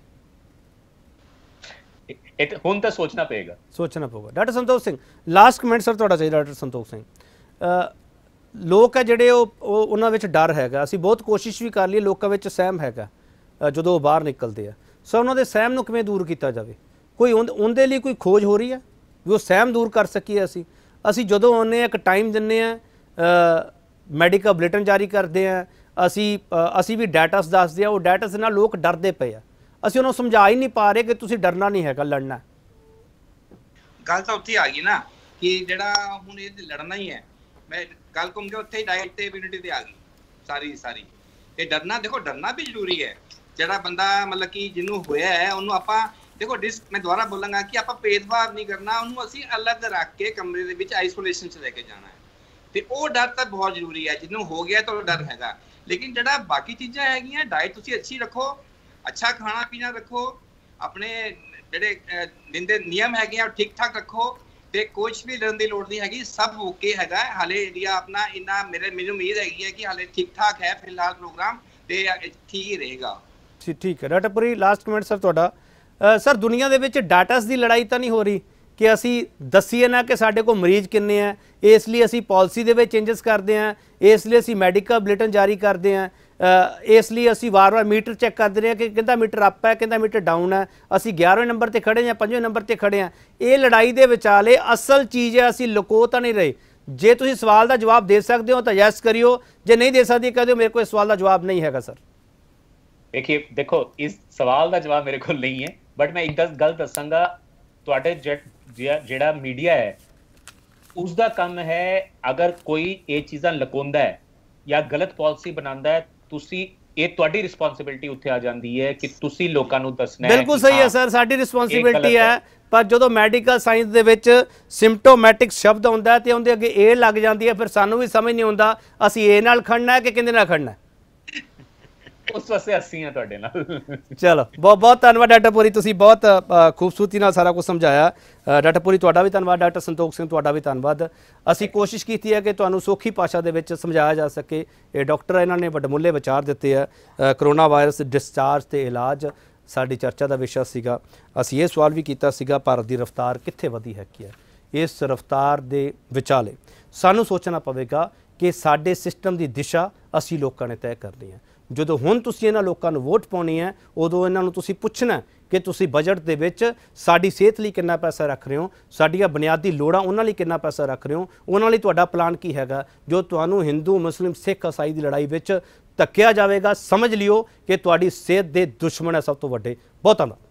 ਇਹ ਹੁਣ ਤਾਂ ਸੋਚਣਾ ਪਏਗਾ, ਸੋਚਣਾ ਪਊਗਾ। Doctor Santokh Singh, last comment sir ਤੁਹਾਡਾ ਚਾਹੀਦਾ। ਡਾਕਟਰ ਸੰਤੋਖ ਸਿੰਘ, ਲੋਕ ਆ ਜਿਹੜੇ ਉਹ ਉਹਨਾਂ ਵਿੱਚ ਡਰ ਹੈਗਾ, ਅਸੀਂ ਬਹੁਤ ਕੋਸ਼ਿਸ਼ ਵੀ ਕਰ ਲਈਏ, ਲੋਕਾਂ ਵਿੱਚ ਸਹਿਮ ਹੈਗਾ ਜਦੋਂ ਉਹ ਬਾਹਰ ਨਿਕਲਦੇ ਆ। ਸੋ ਉਹਨਾਂ ਦੇ ਸਹਿਮ ਨੂੰ ਕਿਵੇਂ ਦੂਰ ਕੀਤਾ ਜਾਵੇ? ਕੋਈ ਉਹਦੇ ਲਈ ਕੋਈ ਖੋਜ ਹੋ ਰਹੀ ਹੈ ਵੀ ਉਹ ਸਹਿਮ ਦੂਰ ਕਰ ਸਕੀਏ? ਅਸੀਂ ਅਸੀਂ ਜਦੋਂ ਆਉਂਦੇ ਇੱਕ ਟਾਈਮ ਦਿੰਦੇ ਹਾਂ, ਮੈਡੀਕਲ ਬੁਲੇਟਿਨ ਜਾਰੀ ਕਰਦੇ ਹਾਂ, ਅਸੀਂ ਅਸੀਂ ਵੀ ਡਾਟਾਸ ਦੱਸਦੇ ਹਾਂ, ਉਹ ਡਾਟਾਸ ਨਾਲ ਲੋਕ ਡਰਦੇ ਪਏ ਆ। ਅਸੀਂ ਉਹਨੂੰ ਸਮਝਾ ਹੀ ਨਹੀਂ ਪਾ ਰਹੇ ਕਿ ਤੁਸੀਂ ਡਰਨਾ ਨਹੀਂ ਹੈਗਾ, ਲੜਨਾ। ਗੱਲ ਤਾਂ ਉੱਥੇ ਆ ਗਈ ਨਾ ਕਿ ਜਿਹੜਾ ਹੁਣ ਇਹ ਲੜਨਾ ਹੀ ਹੈ। ਮੈਂ ਗੱਲ ਘੁੰਮ ਕੇ ਉੱਥੇ ਹੀ ਡਾਇਟ ਤੇ ਇਮਿਊਨਿਟੀ ਤੇ ਆ ਗਈ ਸਾਰੀ ਸਾਰੀ। ਤੇ ਡਰਨਾ, ਦੇਖੋ ਡਰਨਾ ਵੀ ਜ਼ਰੂਰੀ ਹੈ। ਜਿਹੜਾ ਬੰਦਾ ਮਤਲਬ ਕਿ ਜਿਹਨੂੰ ਹੋਇਆ ਹੈ ਉਹਨੂੰ ਆਪਾਂ ਦੇਖੋ ਡਿਸ ਮੈਂ ਦੁਬਾਰਾ ਬੋਲਾਂਗਾ ਕਿ ਆਪਾਂ ਭੇਦਭਾਵ ਨਹੀਂ ਕਰਨਾ, ਉਹਨੂੰ ਅਸੀਂ ਅਲੱਗ ਰੱਖ ਕੇ ਕਮਰੇ ਦੇ ਵਿੱਚ ਆਈਸੋਲੇਸ਼ਨ 'ਚ ਲੈ ਕੇ ਜਾਣਾ ਹੈ। ਤੇ ਉਹ ਡਰ ਤਾਂ ਬਹੁਤ ਜ਼ਰੂਰੀ ਹੈ। ਜਿਹਨੂੰ ਹੋ ਗਿਆ ਤਾਂ ਉਹ ਡਰ ਹੈਗਾ, ਲੇਕਿਨ ਜਿਹੜਾ ਬਾਕੀ ਚੀਜ਼ਾਂ ਹੈਗੀਆਂ, ਡਾਇਟ ਤੁਸੀਂ ਅੱਛੀ ਰੱਖੋ, ਅੱਛਾ ਖਾਣਾ ਪੀਣਾ ਰੱਖੋ, ਆਪਣੇ ਜਿਹੜੇ ਦਿਨ ਦੇ ਨਿਯਮ ਹੈਗੇ ਆ ਉਹ ਠੀਕ ਠਾਕ ਰੱਖੋ, ਤੇ ਕੁਛ ਵੀ ਡਰਨ ਦੀ ਲੋੜ ਨਹੀਂ ਹੈਗੀ। ਸਭ ਓਕੇ ਹੈਗਾ। ਹਾਲੇ ਇੰਡੀਆ ਆਪਣਾ ਇੰਨਾ ਮੇਰੇ ਮੈਨੂੰ ਉਮੀਦ ਹੈਗੀ ਹੈ ਕਿ ਹਾਲੇ ਠੀਕ ਠਾਕ ਹੈ ਫਿਲਹਾਲ ਪ੍ਰੋਗਰਾਮ, ਤੇ ਠੀਕ ਹੀ ਰਹੇਗਾ। ਠੀਕ ਹੈ। Doctor Puri, last comment sir ਤੁਹਾਡਾ। ਸਰ, ਦੁਨੀਆ ਦੇ ਵਿੱਚ ਡਾਟਾਸ ਦੀ ਲੜਾਈ ਤਾਂ ਨਹੀਂ ਹੋ ਰਹੀ ਕਿ ਅਸੀਂ ਦੱਸੀਏ ਨਾ ਕਿ ਸਾਡੇ ਕੋਲ ਮਰੀਜ਼ ਕਿੰਨੇ ਆ, ਇਸ ਲਈ ਅਸੀਂ ਪਾਲਿਸੀ ਦੇ ਵਿੱਚ ਚੇਂਜਸ ਕਰਦੇ ਹਾਂ, ਇਸ ਲਈ ਅਸੀਂ ਮੈਡੀਕਲ ਬੁਲੇਟਿਨ ਜਾਰੀ ਕਰਦੇ ਹਾਂ, ਇਸ ਲਈ ਅਸੀਂ ਵਾਰ-ਵਾਰ ਮੀਟਰ ਚੈੱਕ ਕਰਦੇ ਰਹੇ ਕਿ ਕਹਿੰਦਾ ਮੀਟਰ ਅਪ ਹੈ, ਕਹਿੰਦਾ ਮੀਟਰ ਡਾਊਨ ਹੈ, ਅਸੀਂ ਗਿਆਰਵੇਂ ਨੰਬਰ ਤੇ ਖੜੇ ਜਾਂ ਪੰਜਵੇਂ ਨੰਬਰ ਤੇ ਖੜੇ ਹਾਂ। ਇਹ ਲੜਾਈ ਦੇ ਵਿਚਾਲੇ ਅਸਲ ਚੀਜ਼ ਹੈ, ਅਸੀਂ ਲੁਕੋ ਤਾਂ ਨਹੀਂ ਰਹੇ। ਜੇ ਤੁਸੀਂ ਸਵਾਲ ਦਾ ਜਵਾਬ ਦੇ ਸਕਦੇ ਹੋ ਤਾਂ ਯੈਸ ਕਰਿਓ, ਜੇ ਨਹੀਂ ਦੇ ਸਕਦੇ ਕਹਿ ਦਿਓ ਮੇਰੇ ਕੋਲ ਇਸ ਸਵਾਲ ਦਾ ਜਵਾਬ ਨਹੀਂ ਹੈਗਾ। ਸਰ देखिए, देखो इस सवाल का जवाब मेरे को नहीं है, बट मैं एक दस गल दसांगा। तुहाडे जेड़ा मीडिया है उसका काम है, अगर कोई ये चीज़ां लकोंदा है या गलत पॉलिसी बनांदा है, तुसी ये तुहाडी रिस्पॉन्सिबिलिटी उत्थे आ जाती है कि तुसी लोकां नूं दसना है। बिल्कुल सही है सर, साडी रिस्पॉन्सिबिलिटी है, पर जो मैडिकल साइंस दे विच सिम्पटोमैटिक शब्द आउंदा है ते उहदे अगे ए लग जाती है, फिर सानूं भी समझ नहीं आउंदा असीं ए नाल खड़ना है कि किहदे नाल खड़ना है। उस वास्ते अस्सी हैं तुहाडे नाल। चलो, बहुत बहुत धन्यवाद डॉक्टर पुरी, तुसीं बहुत खूबसूरती नाल सारा कुछ समझाया। डॉक्टर पुरी तुहाडा भी धन्यवाद, डॉक्टर संतोख सिंह तुहाडा भी धन्यवाद। असीं कोशिश कीती है कि तुहानूं सौखी भाषा दे विच समझाया जा सके। ये डॉक्टर इन्हां ने वडमुੱਲੇ विचार दिते है। करोना वायरस डिस्चार्ज ते इलाज साडी चर्चा का विषय सीगा। असीं ये सवाल भी कीता सीगा, भारत की रफ्तार कित्थे वधी हैगी है। इस रफ्तार दे विचाले सानूं सोचना पवेगा कि साडे सिस्टम की दिशा असीं लोकां ने तय करनी है। ਜਦੋਂ ਹੁਣ ਤੁਸੀਂ ਇਹਨਾਂ ਲੋਕਾਂ ਨੂੰ ਵੋਟ ਪਾਉਣੀ ਹੈ, ਉਦੋਂ ਇਹਨਾਂ ਨੂੰ ਤੁਸੀਂ ਪੁੱਛਣਾ ਕਿ ਤੁਸੀਂ ਬਜਟ ਦੇ ਵਿੱਚ ਸਾਡੀ ਸਿਹਤ ਲਈ ਕਿੰਨਾ ਪੈਸਾ ਰੱਖ ਰਹੇ ਹੋ, ਸਾਡੀਆਂ ਬੁਨਿਆਦੀ ਲੋੜਾਂ ਉਹਨਾਂ ਲਈ ਕਿੰਨਾ ਪੈਸਾ ਰੱਖ ਰਹੇ ਹੋ, ਉਹਨਾਂ ਲਈ ਤੁਹਾਡਾ ਪਲਾਨ ਕੀ ਹੈਗਾ। ਜੋ ਤੁਹਾਨੂੰ ਹਿੰਦੂ ਮੁਸਲਿਮ ਸਿੱਖ ਈਸਾਈ ਦੀ ਲੜਾਈ ਵਿੱਚ ਧੱਕਿਆ ਜਾਵੇਗਾ, ਸਮਝ ਲਿਓ ਕਿ ਤੁਹਾਡੀ ਸਿਹਤ ਦੇ ਦੁਸ਼ਮਣ ਹੈ ਸਭ ਤੋਂ ਵੱਡੇ। ਬਹੁਤ ਧੰਨਵਾਦ।